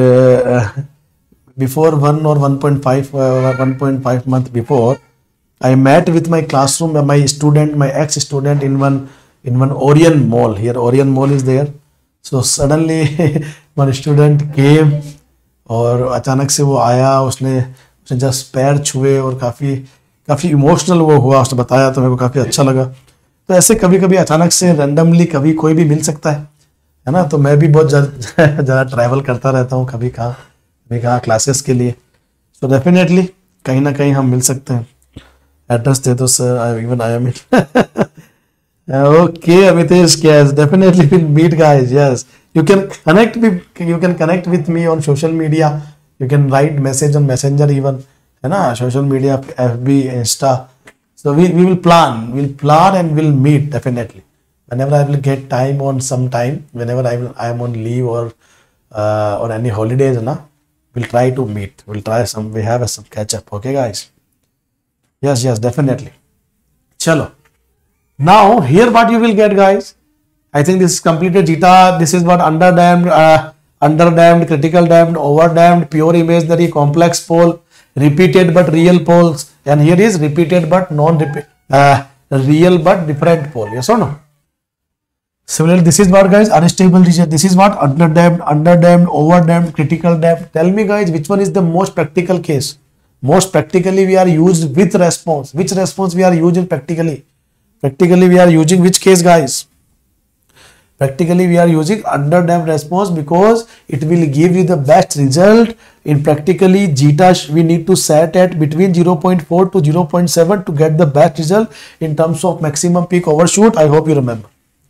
before 1 or 1.5 month before, I met with my classroom, my ex-student in one Orion Mall. Here Orion Mall is there. So suddenly one student came और अचानक से वो आया, उसने just पैर छुए और काफ़ी इमोशनल वो हुआ, उसने बताया तो मेरे को काफ़ी अच्छा लगा। तो ऐसे कभी कभी अचानक से रैंडमली कभी कोई भी मिल सकता है ना। तो मैं भी बहुत ज़्यादा ट्रैवल करता रहता हूँ, कभी कहाँ क्लासेस के लिए। सो डेफिनेटली कहीं ना कहीं हम मिल सकते हैं। एड्रेस दे दो sir, even I am okay, Amitesh, yes, definitely we'll meet, guys. Yes, you can connect with me on social media. You can write message on Messenger even, है ना, social media, FB, Insta. So we will plan and we'll meet definitely. Whenever I will get time on some time, whenever I am on leave or any holidays, na, we'll try to meet. We have some catch up. Okay, guys. Yes, definitely. Chalo. Now here what you will get, guys. I think this is completed Zeta. This is what underdamped, critical damped, overdamped, pure imaginary, complex pole, repeated but real poles, and here is repeated but real but different pole. Yes or no? Similarly, this is what, guys, unstable region. This is what underdamped, overdamped, critical damped. Tell me, guys, which one is the most practical case? Most practically we are used with response. Which response we are using practically? Practically we are using which case, guys? Practically we are using underdamped response because it will give you the best result. In practically, Zeta we need to set at between 0.4 to 0.7 to get the best result in terms of maximum peak overshoot. I hope you remember.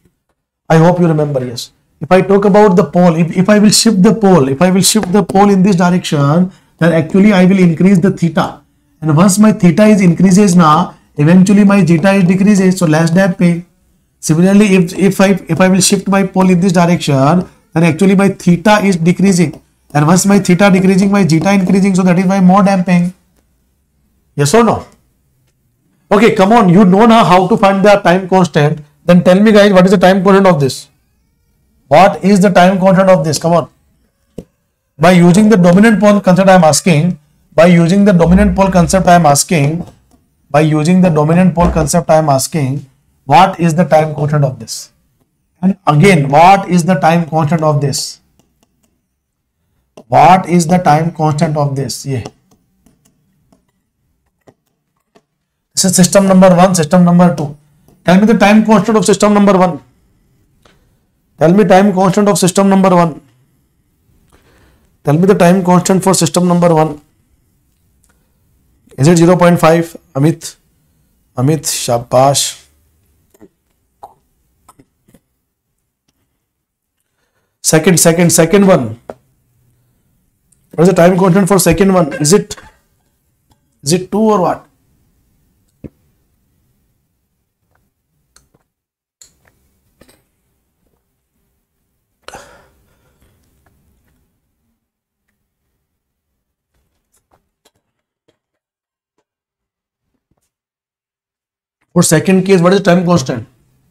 Yes. If I talk about the pole, if I will shift the pole in this direction, then actually I will increase the theta, and once my theta is increases now, eventually my zeta is decreases, so less damping. Similarly, if I will shift my pole in this direction, then actually my theta is decreasing, and once my theta decreasing, my zeta increasing, so that is why more damping. Yes or no? Okay, come on, you know now how to find the time constant. Then tell me, guys, what is the time constant of this? What is the time constant of this? Come on. By using the dominant pole concept, I am asking. What is the time constant of this? And again, what is the time constant of this? What is the time constant of this? Yeah. This is system number 1, system number 2. Tell me the time constant of system number 1. Tell me time constant of system number 1. Tell me the time constant for system number 1. Is it 0.5? Amit, shabash. Second one. What is the time constant for second one? Is it 2 or what? For second case, what is the time constant?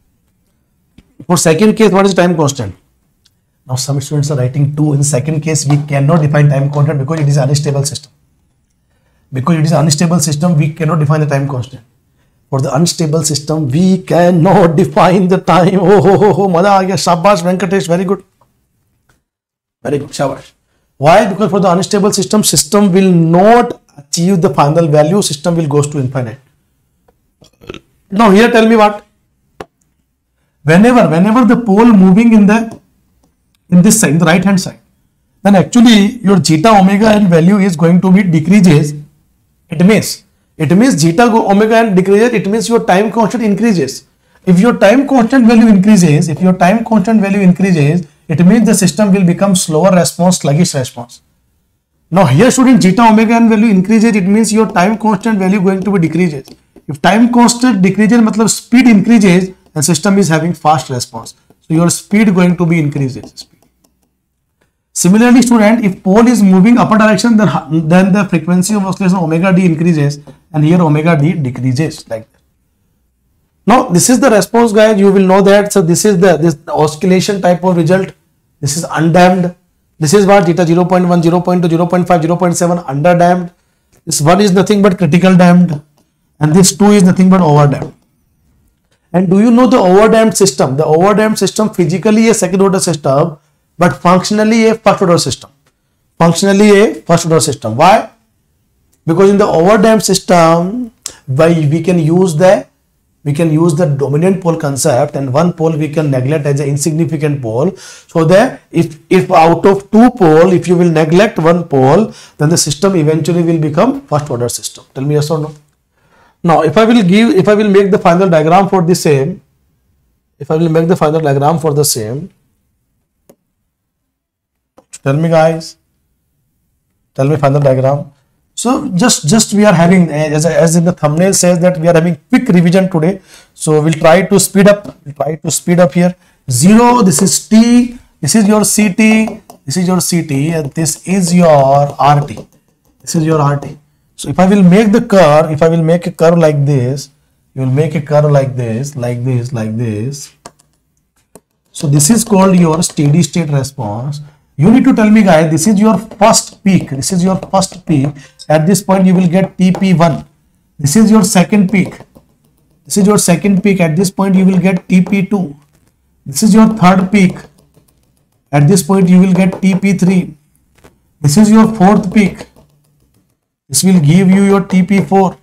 Now some students are writing 2. In second case, we cannot define time constant because it is an unstable system. We cannot define the time constant. For the unstable system, we cannot define the time. Oh, maza aa gaya. Shabash, Venkatesh, very good, shabash. Why? Because for the unstable system will not achieve the final value. System will goes to infinite. Now here tell me what? Whenever the pole moving in this side, in the right hand side, then actually your zeta omega n value is going to be decreases. It means zeta omega n decreases. It means your time constant increases. If your time constant value increases, it means the system will become slower response, sluggish response. Now here student, zeta omega n value increases, it means your time constant value going to be decreases. If time constant decreases, matlab speed increases, and system is having fast response. So your speed going to be increases. Similarly, student, if pole is moving upper direction, then the frequency of oscillation omega d increases, and here omega d decreases, like that. Now, this is the response, guys. You will know that. So, this is this oscillation type of result. This is undamped. This is what theta 0.1, 0.2, 0.5, 0.7 underdamped. This 1 is nothing but critical damped, and this 2 is nothing but overdamped. And do you know the overdamped system? The overdamped system physically a second order system, but functionally a first order system. Functionally a first order system. Why? Because in the overdamped system, we can use the dominant pole concept, and one pole we can neglect as an insignificant pole. So that if out of two pole, if you will neglect one pole, then the system eventually will become first order system. Tell me yes or no. Now, if I will make the final diagram for the same, tell me guys, tell me final diagram. So just we are having, as in the thumbnail says, that we are having quick revision today. So we'll try to speed up. Here. 0, this is T, this is your CT, this is your CT, and this is your RT. This is your RT. So if I will make the curve, if I will make a curve like this, you will make a curve like this, like this, like this. So this is called your steady state response. You need to tell me, guys, this is your first peak. This is your first peak. At this point, you will get TP1. This is your second peak. This is your second peak. At this point, you will get TP2. This is your third peak. At this point, you will get TP3. This is your fourth peak. This will give you your TP4.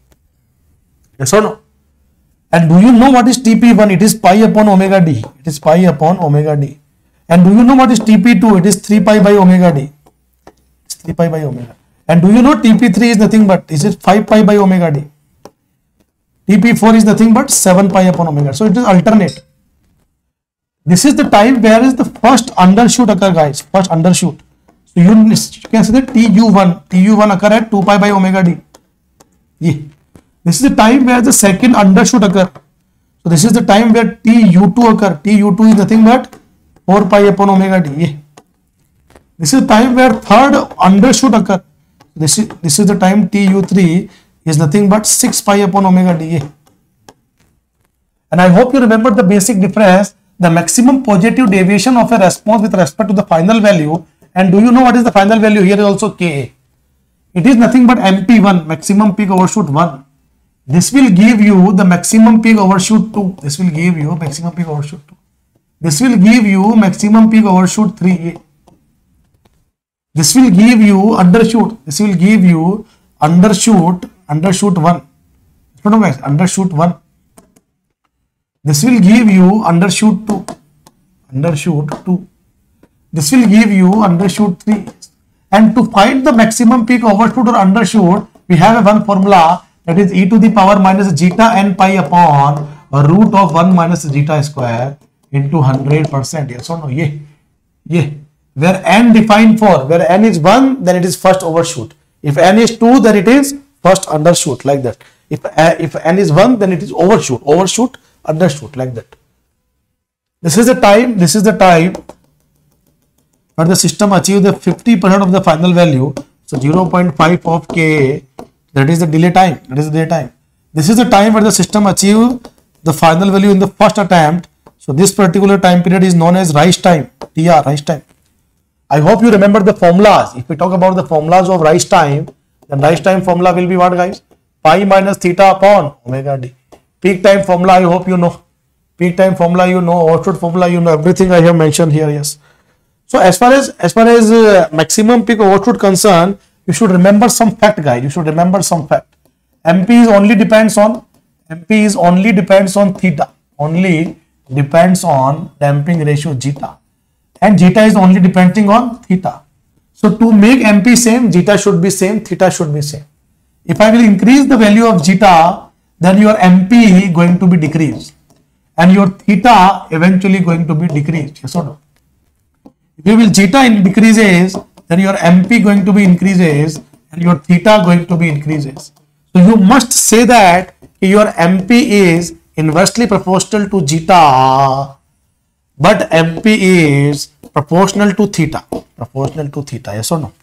Yes or no? And do you know what is TP1? It is pi upon omega d. It is pi upon omega d. And do you know what is TP2? It is 3 pi by omega d. It's 3 pi by omega. And do you know TP3 is nothing but, is it 5 pi by omega d? TP4 is nothing but 7 pi upon omega. So it is alternate. This is the time where is the first undershoot occur, guys. First undershoot. So you can say that TU1 occur at 2 pi by omega d. Yeah. This is the time where the second undershoot occur. So this is the time where TU2 occur. TU2 is nothing but 4 pi upon omega d. Yeah. This is the time where third undershoot occur. This is the time TU3 is nothing but 6 pi upon omega d. Yeah. And I hope you remember the basic difference, the maximum positive deviation of a response with respect to the final value. And do you know what is the final value? Here is also Ka. It is nothing but MP1, maximum peak overshoot 1. This will give you the maximum peak overshoot 2. This will give you maximum peak overshoot 2. This will give you maximum peak overshoot 3. This will give you undershoot. This will give you undershoot 1. Undershoot 1. This will give you undershoot 2. Undershoot 2. This will give you undershoot 3. And to find the maximum peak overshoot or undershoot, we have one formula, that is e to the power minus zeta n pi upon root of 1 minus zeta square into 100%. Yes or no? Yeah. Where n defined for, where n is 1, then it is first overshoot. If n is 2, then it is first undershoot, like that. If n is 1, then it is overshoot, undershoot, like that. This is the time where the system achieve the 50% of the final value. So 0.5 of Ka, that is the delay time. This is the time where the system achieve the final value in the first attempt. So this particular time period is known as rise time, TR, rise time. I hope you remember the formulas. If we talk about the formulas of rise time, then rise time formula will be what, guys? Pi minus theta upon omega d. Peak time formula, I hope you know. Peak time formula you know, overshoot formula you know, everything I have mentioned here, yes. So as far as maximum peak overshoot concern, you should remember some fact, guys. You should remember some fact. MP only depends on theta. Only depends on damping ratio zeta. And zeta is only depending on theta. So to make MP same, zeta should be same, theta should be same. If I will increase the value of zeta, then your MP going to be decreased. And your theta eventually going to be decreased. Yes or no? If you will zeta decreases, then your MP going to be increases and your theta going to be increases. So you must say that your MP is inversely proportional to zeta, but MP is proportional to theta. Proportional to theta, yes or no?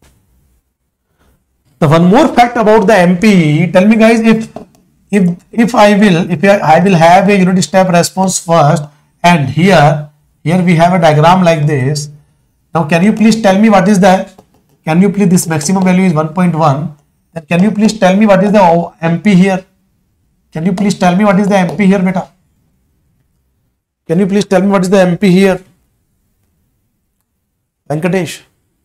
So one more fact about the MP. Tell me guys, if I will have a unit step response first, and here we have a diagram like this. Now can you please tell me what is that? Can you please, this maximum value is 1.1. Then can you please tell me what is the MP here? Can you please tell me what is the MP here, beta? Can you please tell me what is the MP here? Venkatesh.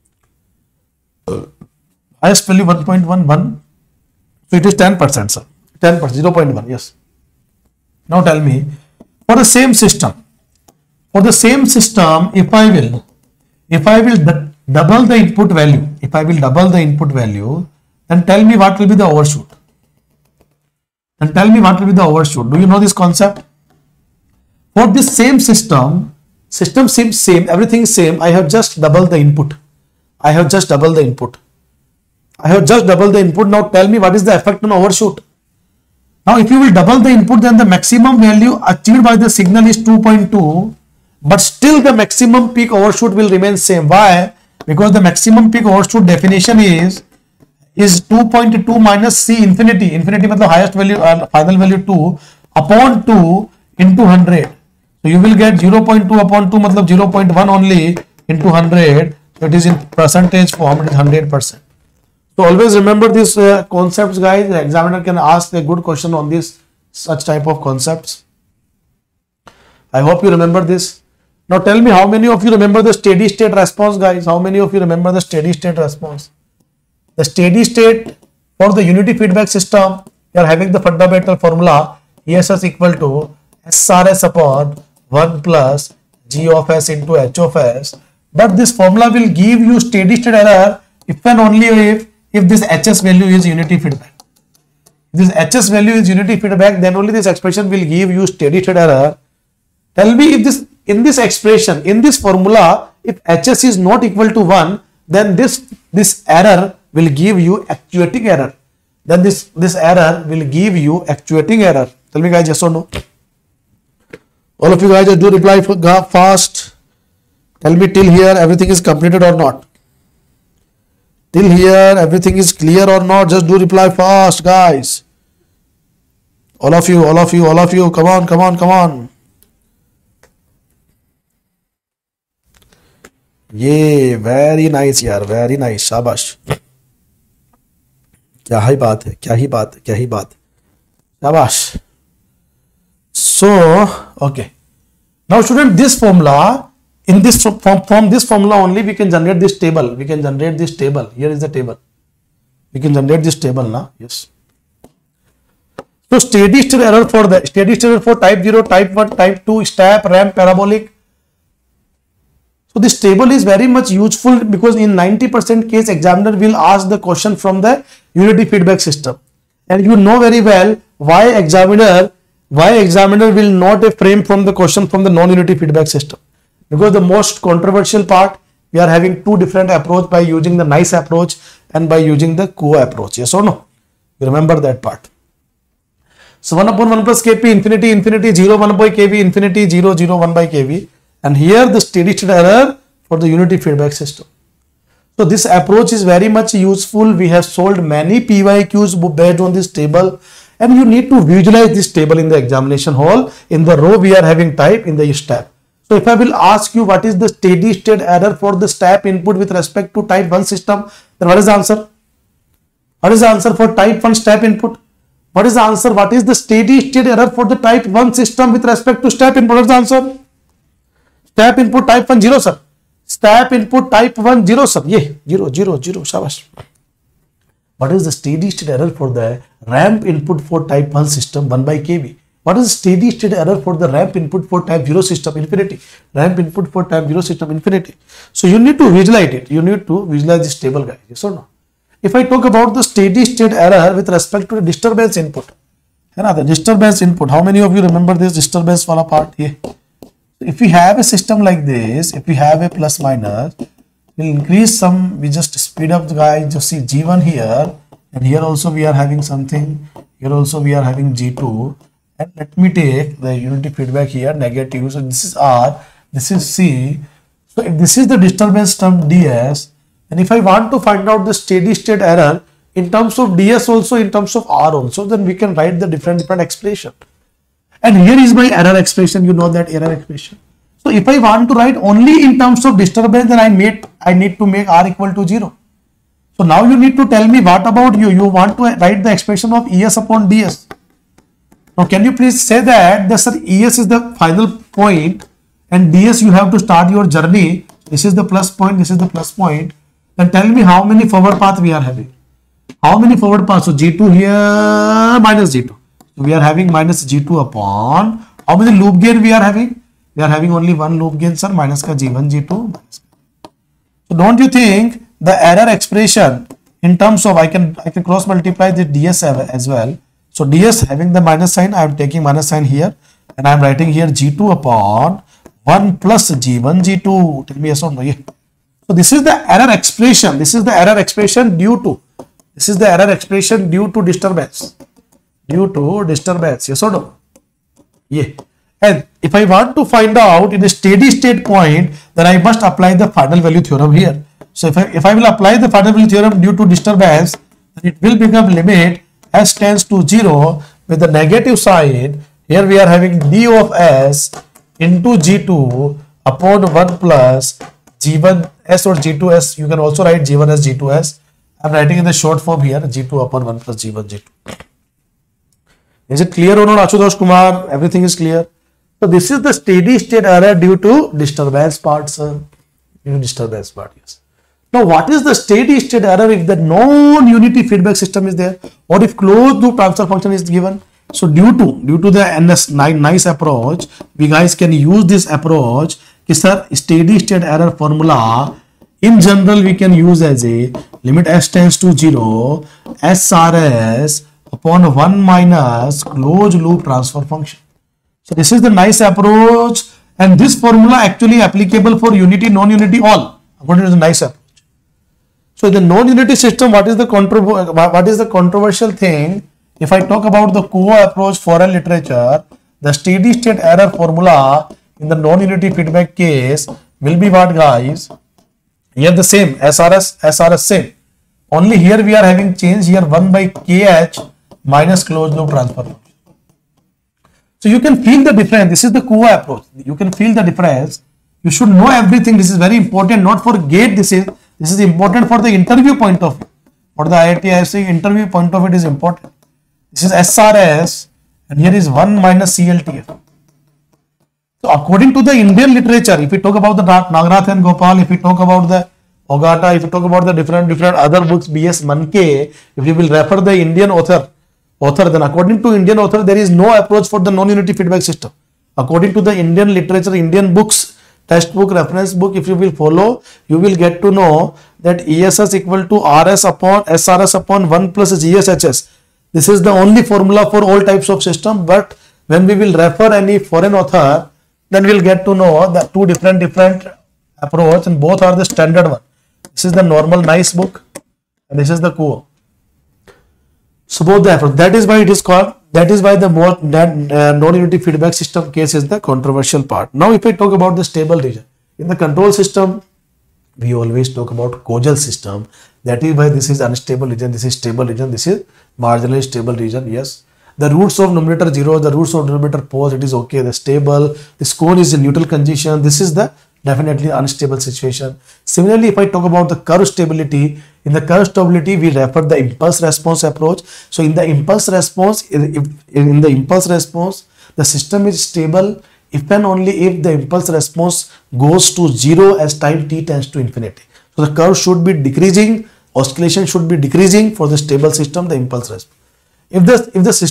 Highest value 1.11. So it is 10%, sir. 10%, 0.1, yes. Now tell me, for the same system, if I will double the input value, then tell me what will be the overshoot. Do you know this concept? For this same system seems same, everything is same. I have just doubled the input. Now tell me what is the effect on overshoot. Now if you will double the input, then the maximum value achieved by the signal is 2.2, but still the maximum peak overshoot will remain same. Why? Because the maximum peak overshoot definition is 2.2 minus C infinity. Infinity means the highest value and final value 2 upon 2 into 100. So you will get 0.2 upon 2 means 0.1 only into 100. So it is in percentage form, it is 100%. So always remember these concepts, guys. The examiner can ask a good question on this, such type of concepts. I hope you remember this. Now tell me, how many of you remember the steady state response, guys? How many of you remember the steady state response? The steady state for the unity feedback system, we are having the fundamental formula ESS equal to SRS upon 1 plus G of S into H of S. But this formula will give you steady state error if and only if this HS value is unity feedback. If this HS value is unity feedback, then only this expression will give you steady state error. Tell me, if in this expression, in this formula, if HS is not equal to 1, then this error will give you actuating error. Then this error will give you actuating error. Tell me guys, yes or no? All of you guys do reply fast. Tell me till here everything is completed or not. Till here everything is clear or not? Just do reply fast, guys. All of you. Come on. Yeah, very nice yaar, very nice. Shabash. क्या ही बात है. Shabash. So, okay. Now student, this formula, in this from this formula only we can generate this table. Here is the table. We can generate this table now. Yes. So steady state error for type 0, type 1, type 2, step, ramp, parabolic. So this table is very much useful because in 90% case examiner will ask the question from the unity feedback system, and you know very well why examiner will not frame from the question from the non-unity feedback system, because the most controversial part, we are having two different approach, by using the nice approach and by using the Kuo approach. Yes or no? You remember that part. So 1 upon 1 plus Kp infinity 0 1 by Kv infinity 0 0 1 by Kv. And here the steady state error for the unity feedback system. So this approach is very much useful. We have solved many PYQs based on this table, and you need to visualize this table in the examination hall. In the row we are having type, in the step. So if I will ask you what is the steady state error for the step input with respect to type 1 system, then what is the answer? What is the answer for type 1 step input? What is the answer? What is the steady state error for the type 1 system with respect to step input? What is the answer? Step input type 1 0, sir. Step input type 1 0, sir. Yeah, 0 0 0. Shabash. What is the steady state error for the ramp input for type 1 system? 1 by Kv. What is the steady state error for the ramp input for type 0 system? Infinity. Ramp input for type 0 system, infinity. So you need to visualize it. You need to visualize this table, guys. Yes or no? If I talk about the steady state error with respect to the disturbance input, the disturbance input, how many of you remember this disturbance wala part? Yeah. If we have a system like this, if we have a plus minus, we'll increase some, we just speed up the guys, just see G1 here, and here also we are having something, here also we are having G2, and let me take the unity feedback here, negative, so this is R, this is C. So if this is the disturbance term ds, and if I want to find out the steady state error in terms of ds also, in terms of r also, then we can write the different expression. And here is my error expression. You know that error expression. So if I want to write only in terms of disturbance, then I need to make r equal to 0. So now you need to tell me, what about you? You want to write the expression of Es upon ds. Now can you please say that the sir, Es is the final point and ds you have to start your journey. This is the plus point, this is the plus point. Then tell me how many forward path we are having. How many forward paths? So G2 here minus G2. So we are having minus G2 upon, how many loop gain we are having? We are having only one loop gain, sir, minus ka G1, G2. So don't you think the error expression in terms of, I can cross multiply the ds as well. So ds having the minus sign, I am taking minus sign here and I am writing here G2 upon 1 plus G1, G2. Tell me yes or no. Yeah. So this is the error expression. This is the error expression due to, this is the error expression due to disturbance. Due to disturbance. Yes or no? Yeah. And if I want to find out in a steady state point, then I must apply the final value theorem here. So if I will apply the final value theorem due to disturbance, then it will become limit s tends to 0 with the negative sign. Here we are having d of s into G2 upon 1 plus G1s or G2s. You can also write G1 as G2s. I am writing in the short form here, G2 upon 1 plus G1, G2. Is it clear or not, Ashutosh Kumar? Everything is clear. So this is the steady state error due to disturbance part, sir. Due to disturbance part, yes. Now, what is the steady state error if the non-unity feedback system is there, or if closed loop transfer function is given? So due to the nice approach, we guys can use this approach. Sir, steady state error formula in general we can use as a limit s tends to 0 SRS upon 1 minus closed loop transfer function. So this is the nice approach, and this formula actually applicable for unity, non-unity, all according to the nice approach. So in the non-unity system, what is the controversial thing? If I talk about the Kuo approach foreign literature, the steady state error formula in the non-unity feedback case will be what, guys? Here the same, SRS same. Only here we are having change here 1 by KH minus closed loop transfer function. So you can feel the difference. This is the Kuo approach. You can feel the difference. You should know everything. This is very important. Not for gate. This is important for the interview point of view. For the IIT ISC interview point of view, it is important. This is SRS and here is 1 minus CLTF. So according to the Indian literature, if we talk about the Nagarath and Gopal, if we talk about the Ogata, if we talk about the different other books, B.S. Manke, if you will refer the Indian author, then according to Indian author, there is no approach for the non-unity feedback system. According to the Indian literature, Indian books, textbook, reference book, if you will follow, you will get to know that ESS equal to RS upon SRS upon 1 plus GSHS. This is the only formula for all types of system, but when we will refer any foreign author, then we will get to know that two different approach, and both are the standard one. This is the normal nice book and this is the Kuo. So both the approach, that is why it is called, that is why the more non-unity feedback system case is the controversial part. Now if I talk about the stable region, in the control system, we always talk about causal system. That is why this is unstable region, this is stable region, this is marginally stable region. Yes, the roots of numerator 0, the roots of numerator pose, it is okay. The stable, this cone is in neutral condition. This is the definitely unstable situation. Similarly, if I talk about the curve stability, in the curve stability, we refer the impulse response approach. So in the impulse response, the system is stable if and only if the impulse response goes to 0 as time t tends to infinity. So the curve should be decreasing, oscillation should be decreasing for the stable system, the impulse response. If the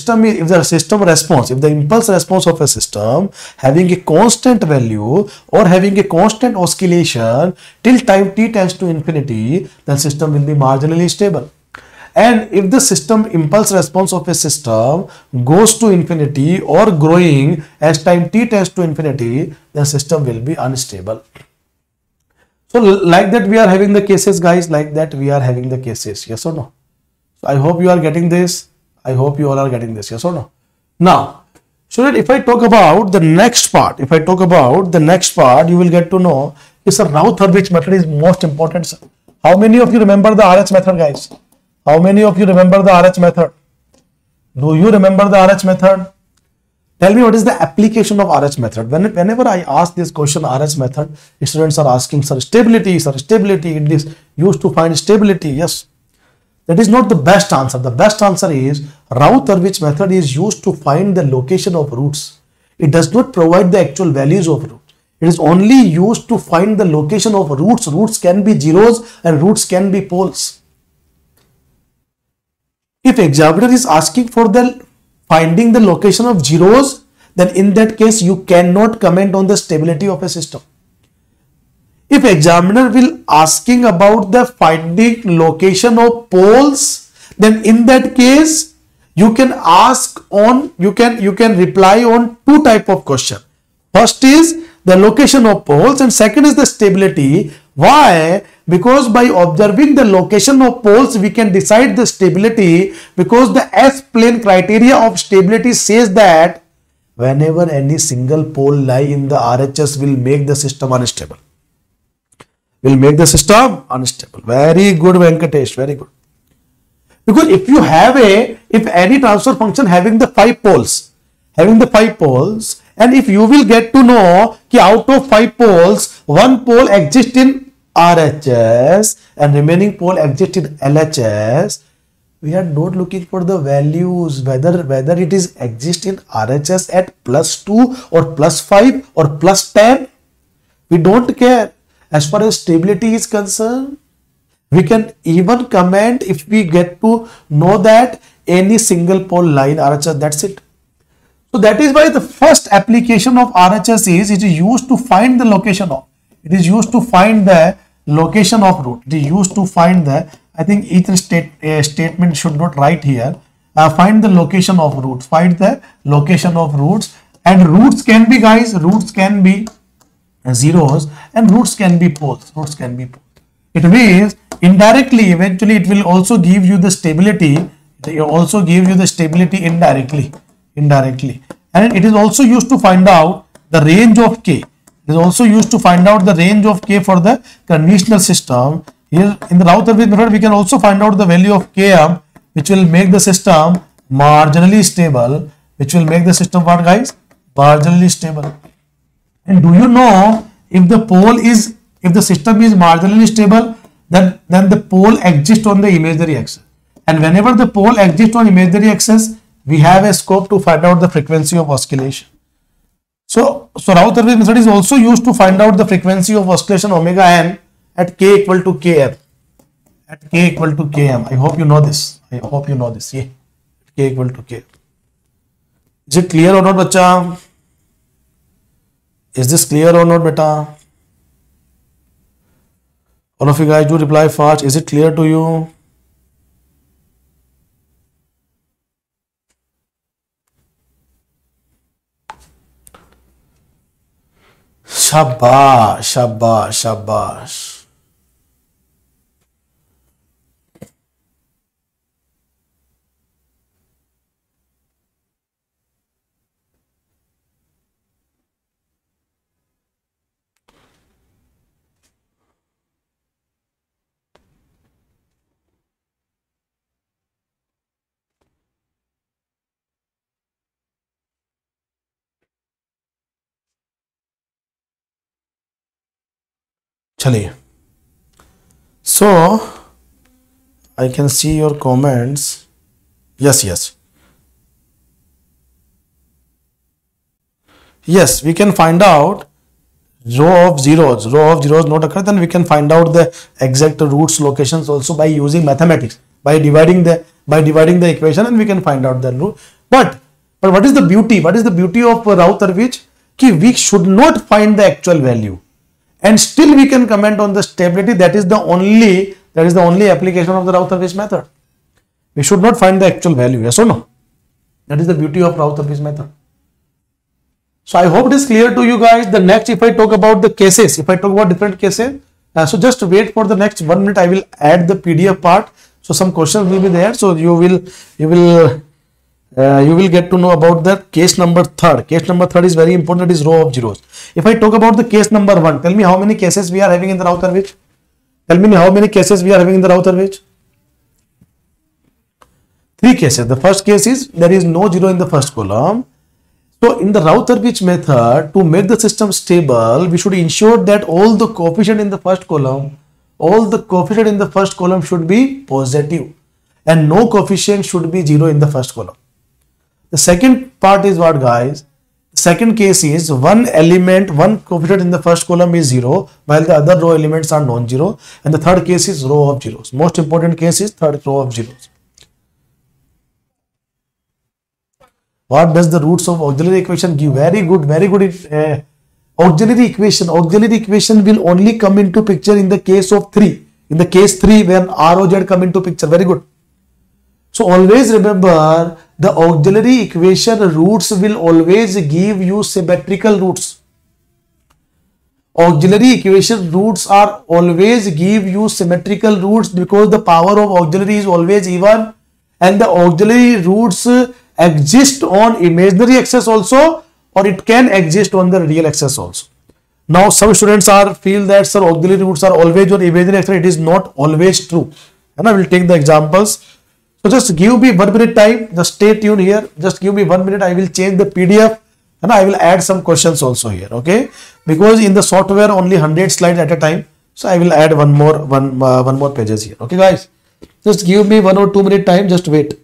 impulse response of a system having a constant value or having a constant oscillation till time t tends to infinity, the system will be marginally stable. And if the system impulse response of a system goes to infinity or growing as time t tends to infinity, the system will be unstable. So like that we are having the cases, guys, like that we are having the cases, yes or no? So I hope you are getting this. I hope you all are getting this, yes or no? Now, Student, if I talk about the next part, you will get to know is a Raut-Hurwitz method is most important, sir. How many of you remember the RH method, guys? How many of you remember the RH method? Do you remember the RH method? Tell me what is the application of RH method. Whenever I ask this question, RH method, students are asking, sir, stability, it is used to find stability. Yes. That is not the best answer. The best answer is Raut-Hurwitz method is used to find the location of roots. It does not provide the actual values of root. It is only used to find the location of roots. Roots can be zeros and roots can be poles. If examiner is asking for the finding the location of zeros, then in that case you cannot comment on the stability of a system. If examiner will asking about the finding location of poles, then in that case you can ask on, you can reply on two type of question. First is the location of poles and second is the stability. Why? Because by observing the location of poles we can decide the stability, because the S-plane criteria of stability says that whenever any single pole lie in the RHS will make the system unstable. Very good, Venkatesh, very good. Because if you have if any transfer function having the 5 poles, and if you will get to know that out of 5 poles, 1 pole exists in RHS and remaining pole exists in LHS, we are not looking for the values, whether it is exist in RHS at +2 or +5 or +10. We don't care. As far as stability is concerned, we can even comment if we get to know that any single pole line RHS, that's it. So that is why the first application of RHS is it is used to find the location of. It is used to find the location of root. It is used to find the, I think each statement should not write here. Find the location of roots. Find the location of roots, and roots can be, guys, roots can be zeros and roots can be poles. It means indirectly, eventually it will also give you the stability. It will also give you the stability indirectly, and it is also used to find out the range of K. It is also used to find out the range of K for the conditional system. Here in the Raut-Hurwitz method, we can also find out the value of Km, which will make the system marginally stable. Which will make the system what, guys? Marginally stable. And do you know, if the system is marginally stable, then the pole exists on the imaginary axis. And whenever the pole exists on imaginary axis, we have a scope to find out the frequency of oscillation. So Raut-Hurwitz method is also used to find out the frequency of oscillation omega n at k equal to km. I hope you know this. Yeah, k equal to k. Is it clear or not, bacha? Is this clear or not, beta? All of you guys do reply fast. Is it clear to you? Shabash. Chaliye. So I can see your comments. Yes, we can find out row of zeros not occur, then we can find out the exact roots locations also by using mathematics, by dividing the equation, and we can find out the root. But what is the beauty of Raut-Hurwitz? We should not find the actual value, and still we can comment on the stability. That is the only application of the Raut-Hurwitz method. We should not find the actual value. Yes or no? That is the beauty of Raut-Hurwitz method. So I hope it is clear to you guys. The next, if I talk about the cases, if I talk about different cases, so just wait for the next 1 minute. I will add the PDF part. So some questions will be there. So you will You will get to know about the case number third. Case number third is very important. That is row of zeros. If I talk about the case number one, tell me how many cases we are having in the Rautherwich. Tell me how many cases we are having in the Rautherwich. Three cases. The first case is there is no zero in the first column. So in the Rautherwich method, to make the system stable, we should ensure that all the coefficient in the first column, should be positive, and no coefficient should be zero in the first column. The second part is what, guys? The second case is one coefficient in the first column is zero, while the other row elements are non-zero. And the third case is row of zeros. Most important case is third row of zeros. What does the roots of auxiliary equation give? Very good, very good. Auxiliary equation will only come into picture in the case of 3. In the case 3, when R O Z come into picture. Very good. So always remember, the auxiliary equation roots will always give you symmetrical roots. Auxiliary equation roots are always give you symmetrical roots, because the power of auxiliary is always even, and the auxiliary roots exist on imaginary axis also, or it can exist on the real axis also. Now some students feel that, sir, auxiliary roots are always on imaginary axis. It is not always true, and I will take the examples. So just give me 1 minute time. Just stay tuned here. Just give me 1 minute. I will change the PDF and I will add some questions also here. Okay, because in the software only 100 slides at a time. So I will add one more pages here. Okay, guys. Just give me 1 or 2 minute time. Just wait.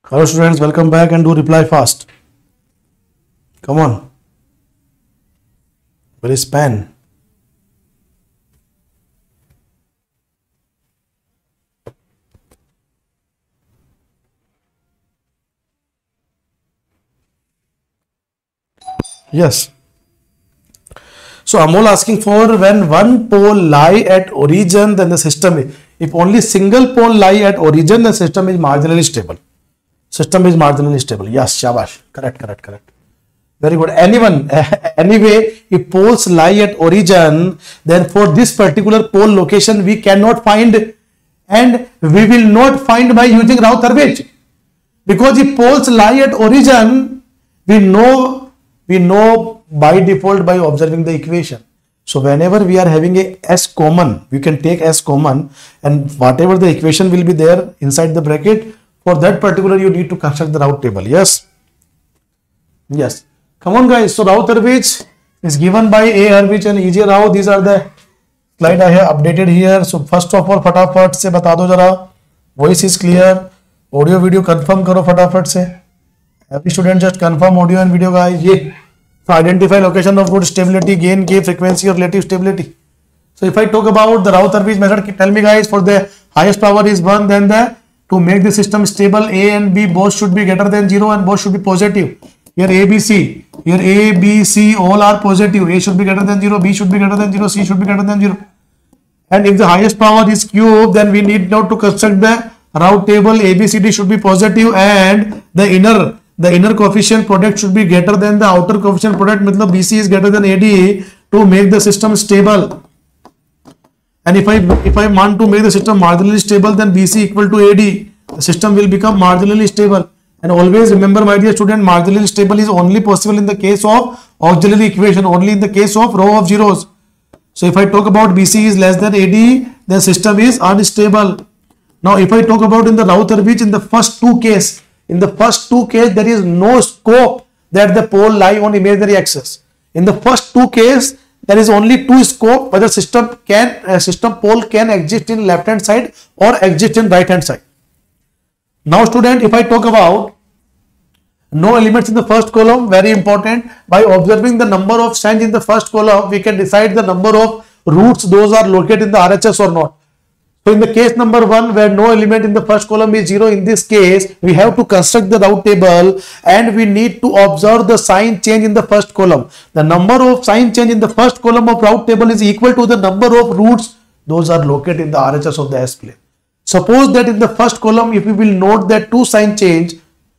Hello students, welcome back and do reply fast. Come on. Where is pen? Yes. So Amol asking for when one pole lie at origin, then the system is, if only single pole lie at origin, the system is marginally stable. System is marginally stable. Yes, shabash. Correct. Very good. Anyway, if poles lie at origin, then for this particular pole location, we cannot find, and we will not find by using Rao-Hurwitz. Because if poles lie at origin, we know by default by observing the equation. So whenever we are having a S common, we can take S common, and whatever the equation will be there inside the bracket, for that particular you need to construct the route table. Yes. Come on guys. So Rao-Hurwitz is given by A. Hurwitz and E. J. Rao. These are the slide I have updated here. So first of all, फटाफट से बता दो जरा. Voice is clear. Audio video confirm करो फटाफट से. Every student just confirm audio and video guys. ये. So identify location of root stability, gain, K, frequency or relative stability. So if I talk about the Rao-Hurwitz method, tell me guys, for the highest power is 1, then to make the system stable, A and B both should be greater than 0 and both should be positive. Here A, B, C all are positive. A should be greater than 0, B should be greater than 0, C should be greater than 0. And if the highest power is cube, then we need now to construct the route table. A, B, C, D should be positive and the inner coefficient product should be greater than the outer coefficient product. Matlab BC is greater than AD to make the system stable. And if I want to make the system marginally stable, then BC equal to AD, the system will become marginally stable. And always remember, my dear student, marginally stable is only possible in the case of auxiliary equation, only in the case of row of zeros. So if I talk about BC is less than AD, the system is unstable. Now if I talk about in the Rao-Hurwitz, in the first two case, there is no scope that the pole lie on imaginary axis. In the first two case, there is only two scope whether system pole can exist in left hand side or exist in right hand side. Now student, if I talk about no elements in the first column, very important, by observing the number of strands in the first column, we can decide the number of roots those are located in the RHS or not. So in the case number 1, where no element in the first column is 0, in this case, we have to construct the route table and we need to observe the sign change in the first column. The number of sign change in the first column of route table is equal to the number of roots those are located in the RHS of the S plane. Suppose that in the first column, if we will note that two sign change,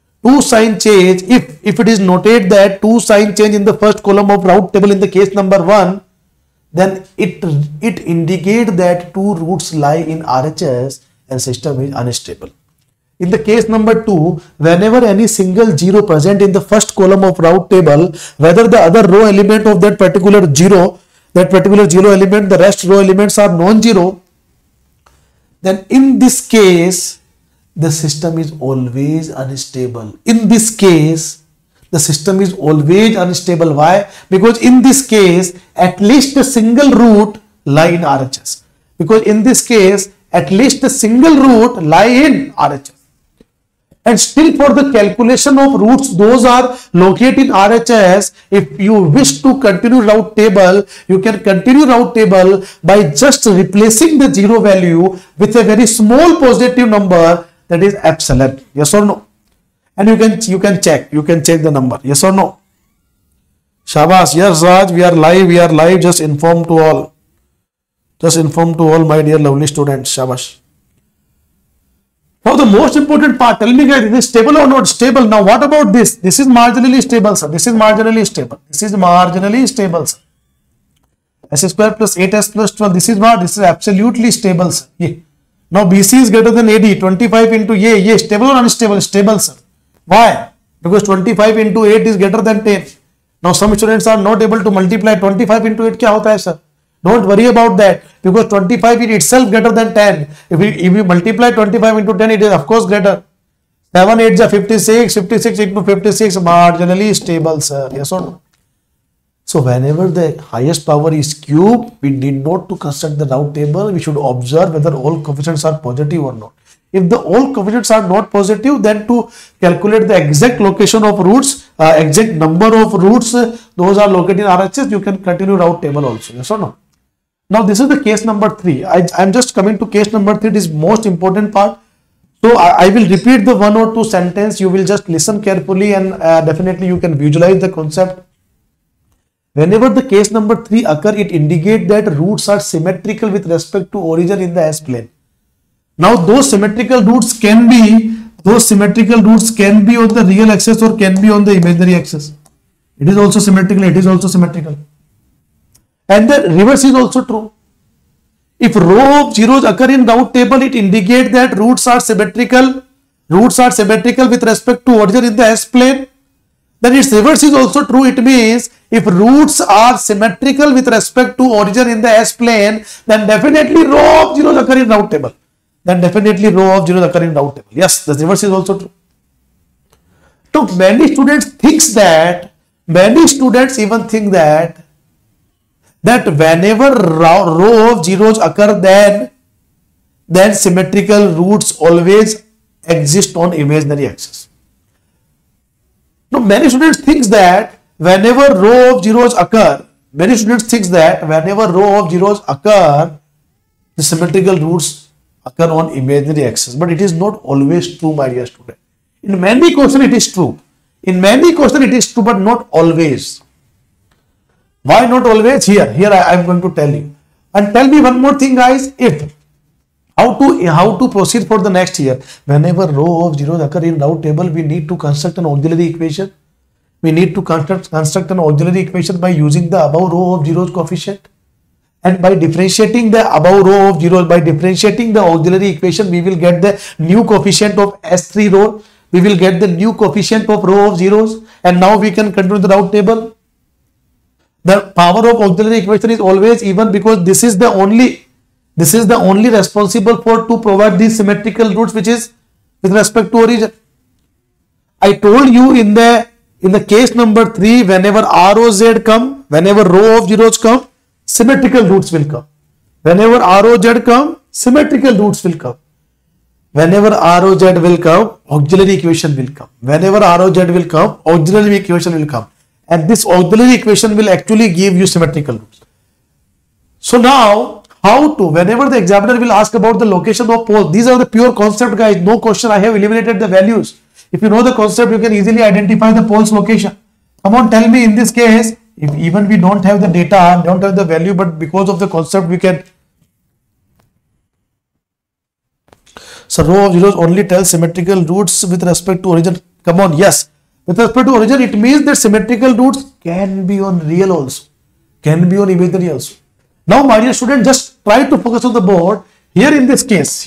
if it is noted that two sign change in the first column of route table in the case number 1, then it indicates that two roots lie in RHS and system is unstable. In the case number 2, whenever any single 0 present in the first column of route table, whether the other row element of that particular 0 element, the rest row elements are non-zero, then in this case, the system is always unstable. In this case, the system is always unstable. Why? Because in this case, at least a single root lie in RHS. Because in this case, at least a single root lie in RHS. And still for the calculation of roots, those are located in RHS. If you wish to continue route table, you can continue route table by just replacing the 0 value with a very small positive number, that is epsilon. Yes or no? And you can check the number. Yes or no? Shabash. Yes, Raj, we are live. Just inform to all. My dear lovely students. Shabash. Now the most important part, tell me guys, is it stable or not stable? Now what about this? This is marginally stable, sir. This is marginally stable, sir. S square plus 8s plus 12. This is what? This is absolutely stable, sir. Yeah. Now BC is greater than AD. 25 into A. Stable or unstable? Stable, sir. Why? Because 25 into 8 is greater than 10. Now some students are not able to multiply 25 into 8. क्या होता है sir? Don't worry about that, because 25 is itself greater than 10. If we multiply 25 into 10, it is of course greater. 7 8 is 56. 56 into 56 marginally stable, sir. Yes or no? So whenever the highest power is cube, we need not to construct the route table. We should observe whether all coefficients are positive or not. If the all coefficients are not positive, then to calculate the exact location of roots, exact number of roots, those are located in RHS, you can continue route table also. Yes or no? Now this is the case number 3. I am just coming to case number 3. This is most important part. So I will repeat the 1 or 2 sentence. You will just listen carefully and definitely you can visualize the concept. Whenever the case number 3 occur, it indicates that roots are symmetrical with respect to origin in the S-plane. Now those symmetrical roots can be on the real axis or can be on the imaginary axis. It is also symmetrical. And the reverse is also true. If row of zeros occur in route table, it indicates that roots are symmetrical with respect to origin in the S-plane. Then its reverse is also true. It means if roots are symmetrical with respect to origin in the S-plane, then definitely row of zeros occur in route table. Yes, the reverse is also true. So many students even think that whenever row of zeros occur, then symmetrical roots always exist on imaginary axis. Now many students think that whenever row of zeros occur, the symmetrical roots occur on imaginary axis, but it is not always true, my dear student. In many questions it is true, but not always. Why not always? Here I am going to tell you. And tell me one more thing, guys. How to proceed for the next year? Whenever row of zeros occur in route table, we need to construct an auxiliary equation. We need to construct an auxiliary equation by using the above row of zeros coefficient. And by differentiating the above row of zeros, by differentiating the auxiliary equation, we will get the new coefficient of S3 row. We will get the new coefficient of row of zeros. And now we can continue the route table. The power of auxiliary equation is always even, because this is the only responsible to provide these symmetrical roots, which is with respect to origin. I told you in the case number 3, whenever ROZ come, whenever row of zeros come, symmetrical roots will come. Whenever ROZ come, symmetrical roots will come. Whenever ROZ will come, auxiliary equation will come. Whenever ROZ will come, auxiliary equation will come. And this auxiliary equation will actually give you symmetrical roots. So now, whenever the examiner will ask about the location of poles, these are the pure concept, guys. No question. I have eliminated the values. If you know the concept, you can easily identify the pole's location. Come on, tell me in this case, if even we don't have the data, don't have the value, but because of the concept, we can. So row of zeros only tells symmetrical roots with respect to origin. Come on, yes. With respect to origin, it means that symmetrical roots can be on real also, can be on imaginary also. Now, my dear student, just try to focus on the board. Here in this case,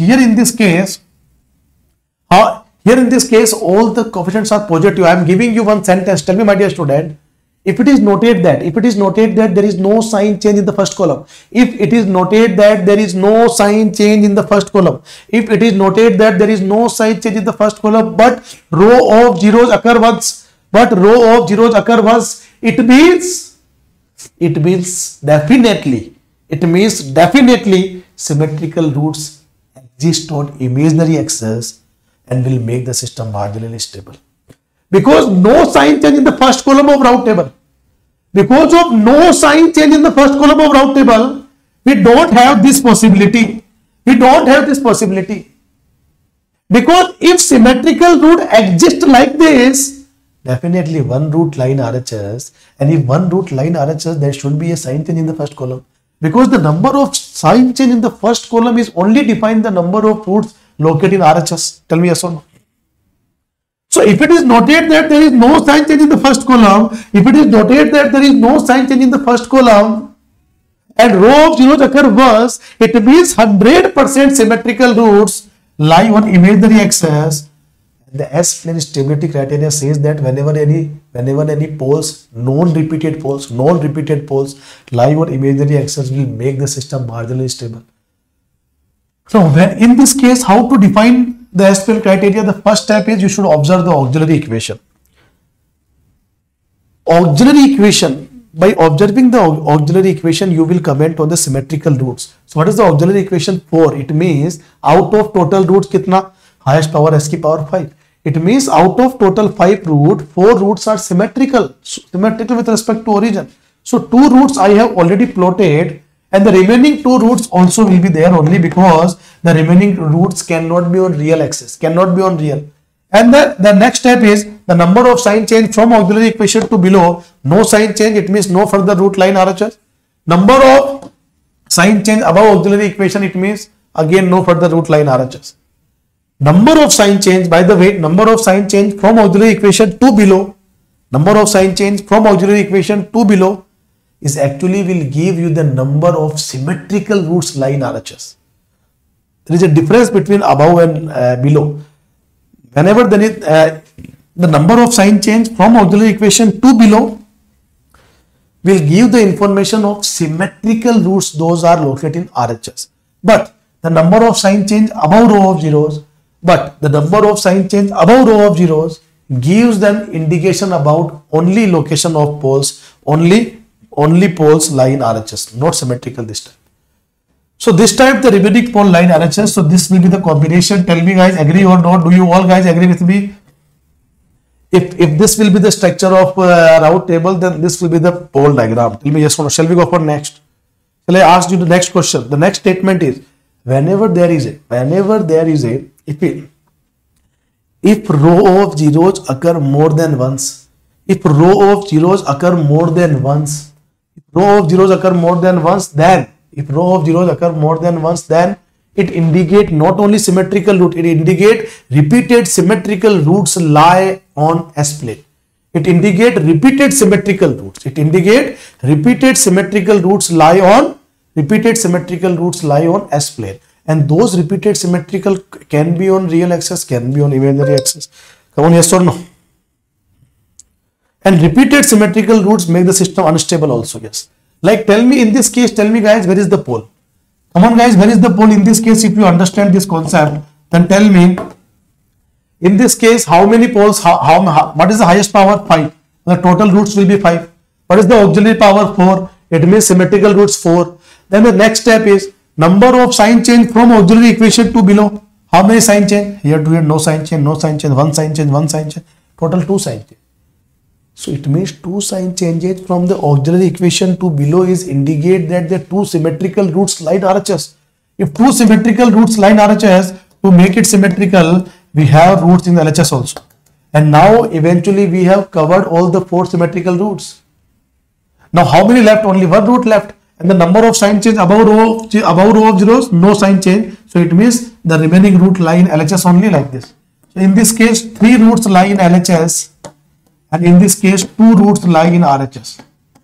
all the coefficients are positive. I am giving you one sentence. Tell me, my dear student, if it is noted that there is no sign change in the first column, if it is noted that there is no sign change in the first column, if it is noted that there is no sign change in the first column, but row of zeros occur once, it means definitely symmetrical roots exist on imaginary axis and will make the system marginally stable. Because no sign change in the first column of route table. Because of no sign change in the first column of route table, we don't have this possibility. Because if symmetrical root exists like this, definitely one root line RHS, and if one root line RHS, there should be a sign change in the first column. Because the number of sign change in the first column is only defined the number of roots located in RHS. Tell me yes or no. So if it is noted that there is no sign change in the first column, and row of zeros occur once, it means 100% symmetrical roots lie on imaginary axis. The S-plane stability criteria says that whenever any poles, non-repeated poles lie on imaginary axis, will make the system marginally stable. So when in this case, how to define the S-plane criteria? The first step is you should observe the auxiliary equation. Auxiliary equation by observing the auxiliary equation, you will comment on the symmetrical roots. So what is the auxiliary equation 4? It means out of total roots kitna? Highest power s ki power 5. It means out of total 5 root, 4 roots are symmetrical with respect to origin. So 2 roots I have already plotted, and the remaining 2 roots also will be there only because the remaining roots cannot be on real axis, cannot be on real. And the next step is the number of sign change from auxiliary equation to below. No sign change, it means no further root line RHS. Number of sign change above auxiliary equation, it means again no further root line RHS. Number of sign change, by the way, number of sign change from auxiliary equation to below, number of sign change from auxiliary equation to below is actually will give you the number of symmetrical roots line RHS. There is a difference between above and below. Whenever there is the number of sign change from auxiliary equation to below will give the information of symmetrical roots, those are located in RHS. But the number of sign change above row of zeros, gives them indication about only location of poles, only poles lie in RHS, not symmetrical this time. So this time the remaining pole line RHS. So this will be the combination. Tell me guys, agree or not? Do you all guys agree with me? If this will be the structure of route table, then this will be the pole diagram. Tell me yes or no. Shall we go for next? Shall I ask you the next question? The next statement is whenever there is a if row of zeros occur more than once, then it indicate not only symmetrical root, it indicate repeated symmetrical roots lie on S plane. It indicate repeated symmetrical roots. Lie on S plane. And those repeated symmetrical can be on real axis, can be on imaginary axis. Come on, yes or no? And repeated symmetrical roots make the system unstable also, yes. Like tell me in this case, tell me guys, where is the pole? Come on guys, where is the pole in this case? If you understand this concept, then tell me in this case how many poles, what is the highest power? 5. The total roots will be 5. What is the auxiliary power? 4. It means symmetrical roots 4. Then the next step is number of sign change from auxiliary equation to below. How many sign change? Here to here no sign change, one sign change, total 2 sign change. So it means 2 sign changes from the auxiliary equation to below is indicate that the 2 symmetrical roots line RHS. If 2 symmetrical roots line RHS, to make it symmetrical, we have roots in the LHS also. And now eventually we have covered all the 4 symmetrical roots. Now how many left? Only 1 root left. And the number of sign change above row of zeros, no sign change. So it means the remaining root lie in LHS only like this. So in this case, 3 roots lie in LHS. And in this case, 2 roots lie in RHS.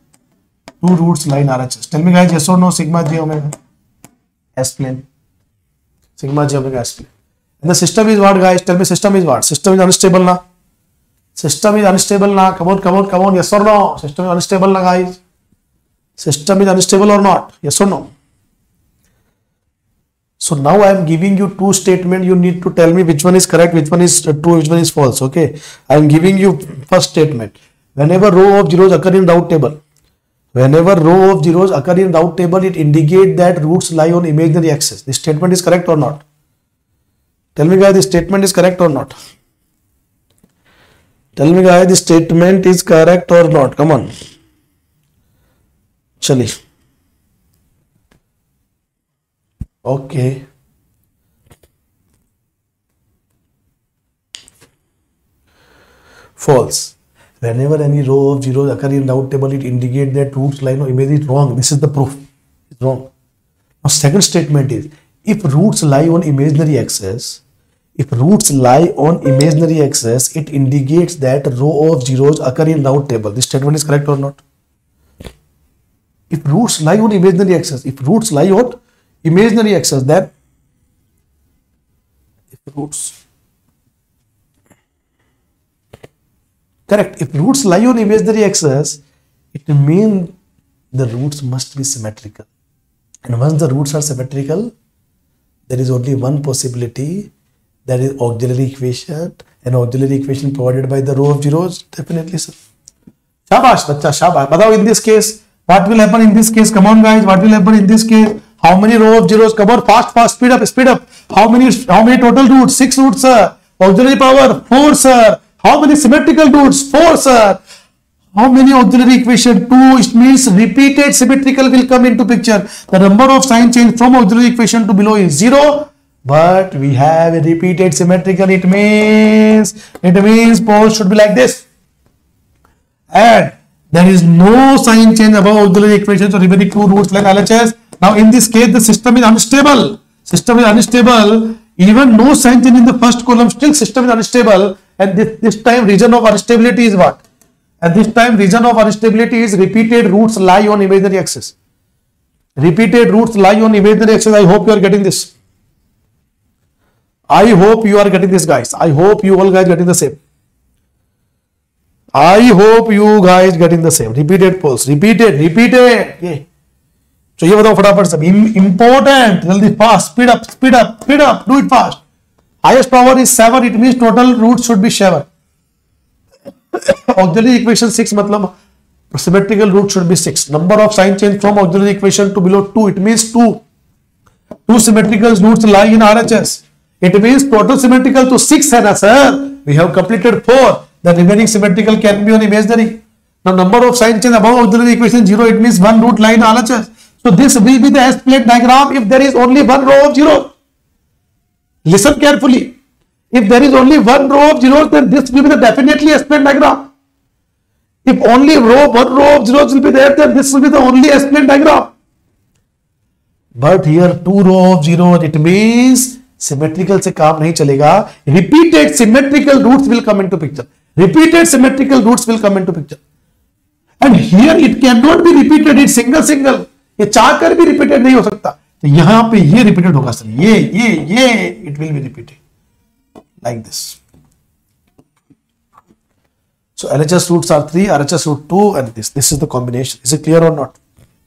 Tell me guys, yes or no, sigma j omega S plane. Sigma j omega S plane. And the system is what guys? Tell me system is what? System is unstable na? Come on, yes or no? System is unstable na guys? System is unstable or not? Yes or no? So now I am giving you 2 statements. You need to tell me which one is correct, which one is true, which one is false. Okay. I am giving you first statement. Whenever row of zeros occur in route table, it indicates that roots lie on imaginary axis. This statement is correct or not? Tell me guys, this statement is correct or not? Tell me guys, this statement is correct or not? Come on. Chali. Okay. False. Whenever any row of zeros occur in route table, it indicates that roots lie on imaginary. Wrong. This is the proof. It's wrong. Now, second statement is if roots lie on imaginary axis, it indicates that row of zeros occur in route table. This statement is correct or not? If roots lie on imaginary axis, then if roots correct, if roots lie on imaginary axis, it means the roots must be symmetrical. And once the roots are symmetrical, there is only one possibility, that is auxiliary equation, an auxiliary equation provided by the row of zeros. Definitely, sir. शाबाश बच्चा, शाबाश. बताओ in this case what will happen in this case? Come on guys, what will happen in this case? How many row of zeros? Come on, fast, fast, speed up, speed up. How many total roots? 6 roots, sir. Auxiliary power 4, sir. How many symmetrical roots? 4, sir. How many auxiliary equation? 2. It means repeated symmetrical will come into picture. The number of sign change from auxiliary equation to below is 0. But we have a repeated symmetrical. It means poles should be like this. And there is no sign change above auxiliary equation, so remaining 2 roots like LHS. Now in this case the system is unstable. System is unstable. Even no sign change in the first column, still system is unstable. And this time region of instability is what? And this time region of instability is repeated roots lie on imaginary axis. Repeated roots lie on imaginary axis. I hope you are getting this. I hope you are getting this, guys. I hope you all guys getting the same. I hope you guys getting the same. Repeated poles. Repeated. Yeah. So ये बताओ फटाफट सब. Important. जल्दी fast. Speed up. Do it fast. Highest power is 7. It means total roots should be 7. Auxiliary equation 6 मतलब symmetrical root should be 6. Number of sign change from auxiliary equation to below 2. It means 2. 2 symmetrical roots lie in RHS. It means total symmetrical to 6 है ना sir. We have completed 4. The remaining symmetrical can be on imaginary. Now number of sign change above auxiliary equation 0. It means 1 root lie in RHS. So this will be the S-plane diagram if there is only 1 row of zeros. Listen carefully. If there is only 1 row of zeros, then this will be the definitely S-plane diagram. If only 1 row of zeros will be there, then this will be the only S-plane diagram. But here 2 row of zeros, it means symmetrical से काम नहीं चलेगा. Repeated symmetrical roots will come into picture. Repeated symmetrical roots will come into picture. And here it cannot be repeated. It's single. ये चाहकर भी repeated नहीं हो सकता. तो यहाँ पे ये repeated होगा सर. ये it will be repeated like this. So LHS roots are 3, RHS root 2, and this. This is the combination. Is it clear or not?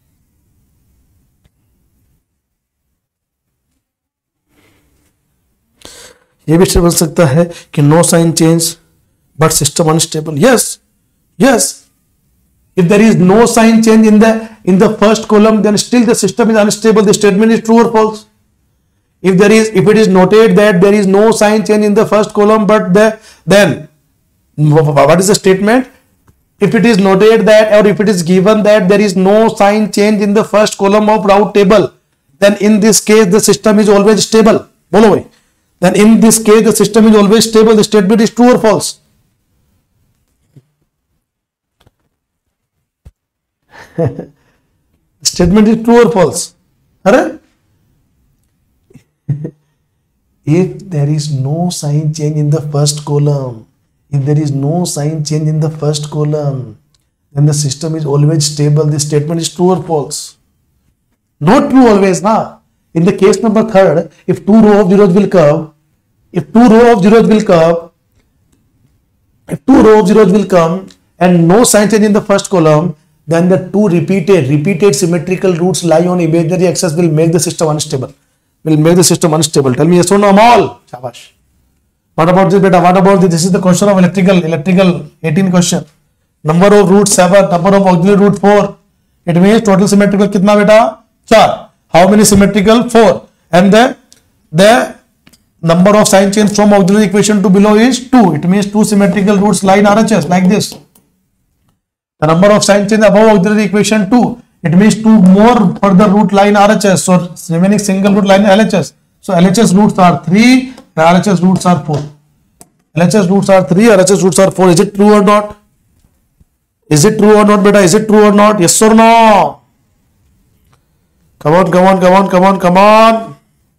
ये भी बन सकता है कि no sign change but system unstable. yes. If there is no sign change in the first column, then still the system is unstable. The statement is true or false. If it is noted that there is no sign change in the first column, but then what is the statement? If it is noted that, or if it is given that there is no sign change in the first column of route table, then in this case the system is always stable. बोलो भाई. Then in this case the system is always stable. The statement is true or false? Statement is true or false? If there is no sign change in the first column, then the system is always stable. This statement is true or false? Not true always, na. In the case number 3rd, if 2 row of zeros will come, and no sign change in the first column, then the 2 repeated symmetrical roots lie on imaginary axis will make the system unstable. Tell me yes or no, Amal. Shabash. What about this, beta? What about this? This is the question of electrical 18 question. Number of roots 7, number of auxiliary root 4. It means total symmetrical kitna, beta? 4. How many symmetrical? 4. And the number of sign change from auxiliary equation to below is 2. It means 2 symmetrical roots lie in RHS like this. The number of sign change above auxiliary equation 2. It means 2 more further root lie in RHS. So remaining single root lie in LHS. So LHS roots are 3, RHS roots are 4. LHS roots are 3, RHS roots are 4. Is it true or not? Is it true or not, beta? Is it true or not? Yes or no? Come on.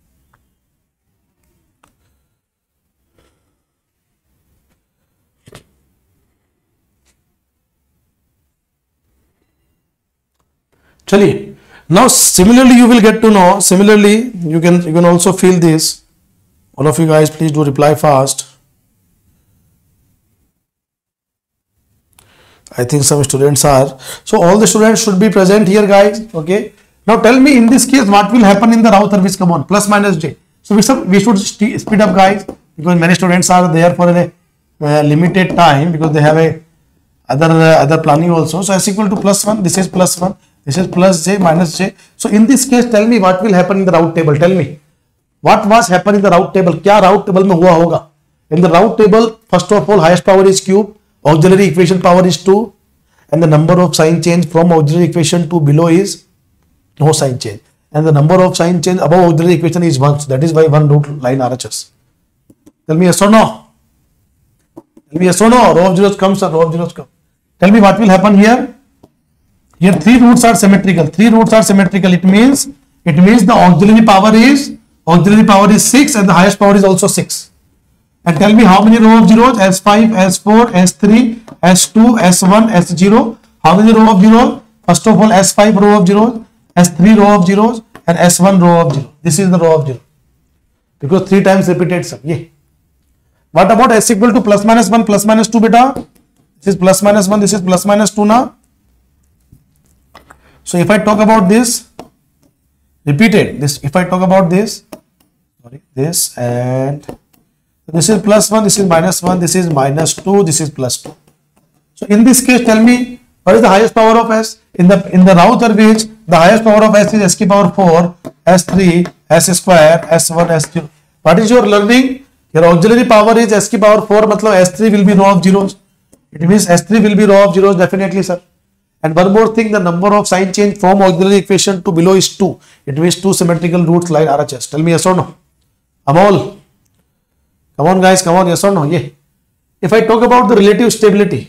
Chaliye. Now similarly you will get to know, you can also feel this. All of you guys please do reply fast. I think some students are. So all the students should be present here, guys. Okay. Now tell me in this case what will happen in the route service. Come on, plus minus j. So we should speed up, guys, because many students are there for a limited time because they have other planning also. So s equal to plus 1, this is plus 1, this is plus j minus j. So in this case, tell me what will happen in the route table. Tell me what was happen in the route table. क्या route table में हुआ होगा? In the route table, first of all, highest power is cube, auxiliary equation power is 2, and the number of sign change from auxiliary equation to below is no sign change, and the number of sign change above auxiliary equation is 1. So that is why one root line RHS. Tell me yes or no. Tell me yes or no. Row of zeros comes or row of zeros come. Tell me what will happen here. Here three roots are symmetrical. Three roots are symmetrical. It means the auxiliary power is 6 and the highest power is also 6. And tell me how many row of zeros? S5, S4, S3, S2, S1, S0. How many row of zeros? First of all, S5 row of zeros, S3 row of zeros, and S1 row of zeros. This is the row of zero because 3 times repeated sum. Yeah. What about S equal to plus minus 1, plus minus 2, beta? This is plus minus 1, this is plus minus 2 now. So if I talk about this, repeated this, if I talk about this, sorry, this and this is plus 1, this is minus 1, this is minus 2, this is plus 2. So in this case, tell me what is the highest power of S? In the router which the highest power of S is S ki power 4, S3, S square, S1, S0. What is your learning? Your auxiliary power is S ki power 4, matlab S3 will be row of zeros. It means S3 will be row of zeros, definitely, sir. And one more thing, the number of sign change from auxiliary equation to below is 2. It means 2 symmetrical roots line RHS. Tell me yes or no. Amol. Come on guys, come on, yes or no? Yeah. If I talk about the relative stability,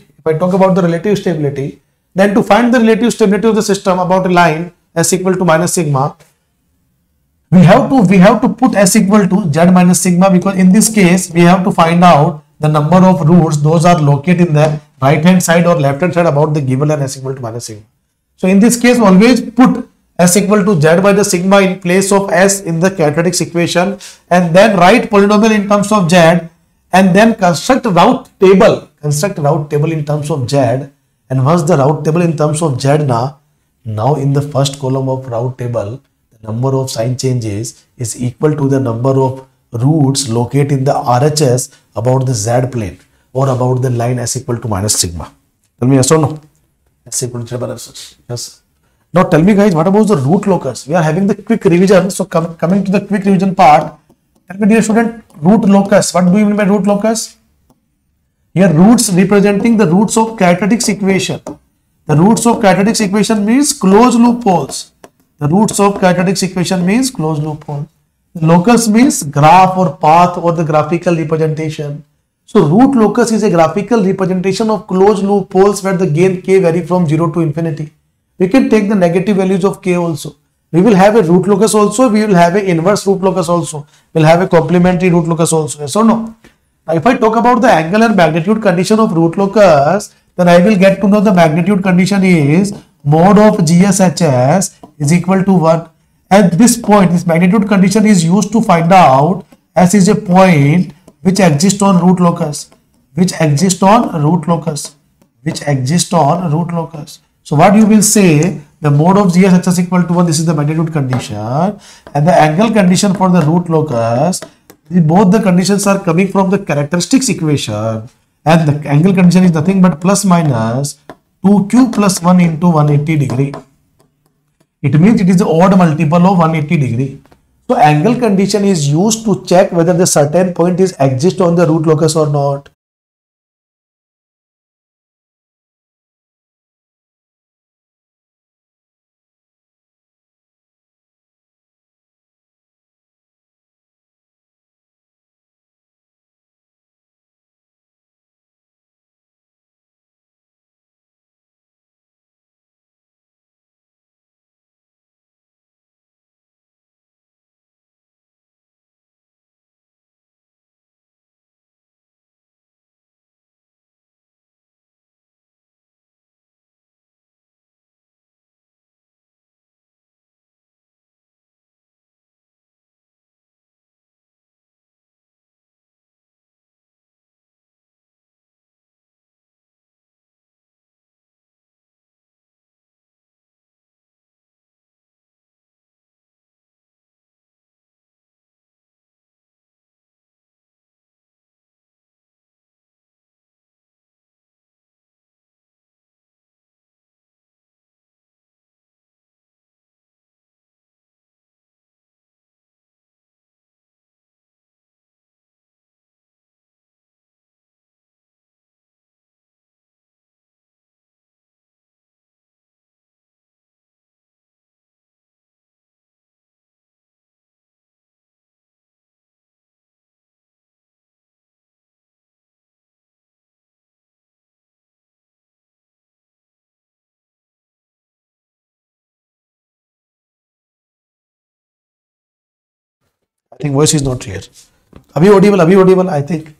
then to find the relative stability of the system about a line S equal to minus sigma, we have to put S equal to Z minus sigma, because in this case we have to find out the number of roots those are located in the right hand side or left hand side about the given line S equal to minus sigma. So in this case, always put S equal to Z by the sigma in place of S in the characteristics equation, and then write polynomial in terms of Z, and then construct route table in terms of Z. And once the route table in terms of Z now in the first column of route table, the number of sign changes is equal to the number of roots located in the RHS about the Z plane or about the line S equal to minus sigma. Tell me yes or no. S equal to Z minus. Yes. Now tell me guys, what about the root locus? We are having the quick revision. So coming to the quick revision part, tell me dear student, root locus. What do you mean by root locus? Here roots representing the roots of characteristics equation. The roots of characteristics equation means closed loop poles. The roots of characteristics equation means closed loop poles. The locus means graph or path or the graphical representation. So root locus is a graphical representation of closed loop poles where the gain k vary from 0 to infinity. We can take the negative values of k also. We will have a root locus also. We will have an inverse root locus also. We will have a complementary root locus also. Yes or no? Now, if I talk about the angle and magnitude condition of root locus, then I will get to know the magnitude condition is mod of GSHS is equal to 1. At this point, this magnitude condition is used to find out S is a point which exists on root locus. So what you will say, the mode of GSHS is equal to 1, this is the magnitude condition, and the angle condition for the root locus, both the conditions are coming from the characteristics equation, and the angle condition is nothing but plus minus 2q plus 1 into 180 degree. It means it is the odd multiple of 180 degree. So angle condition is used to check whether the certain point is exist on the root locus or not. I think voice is not clear. Abhi audible, I think.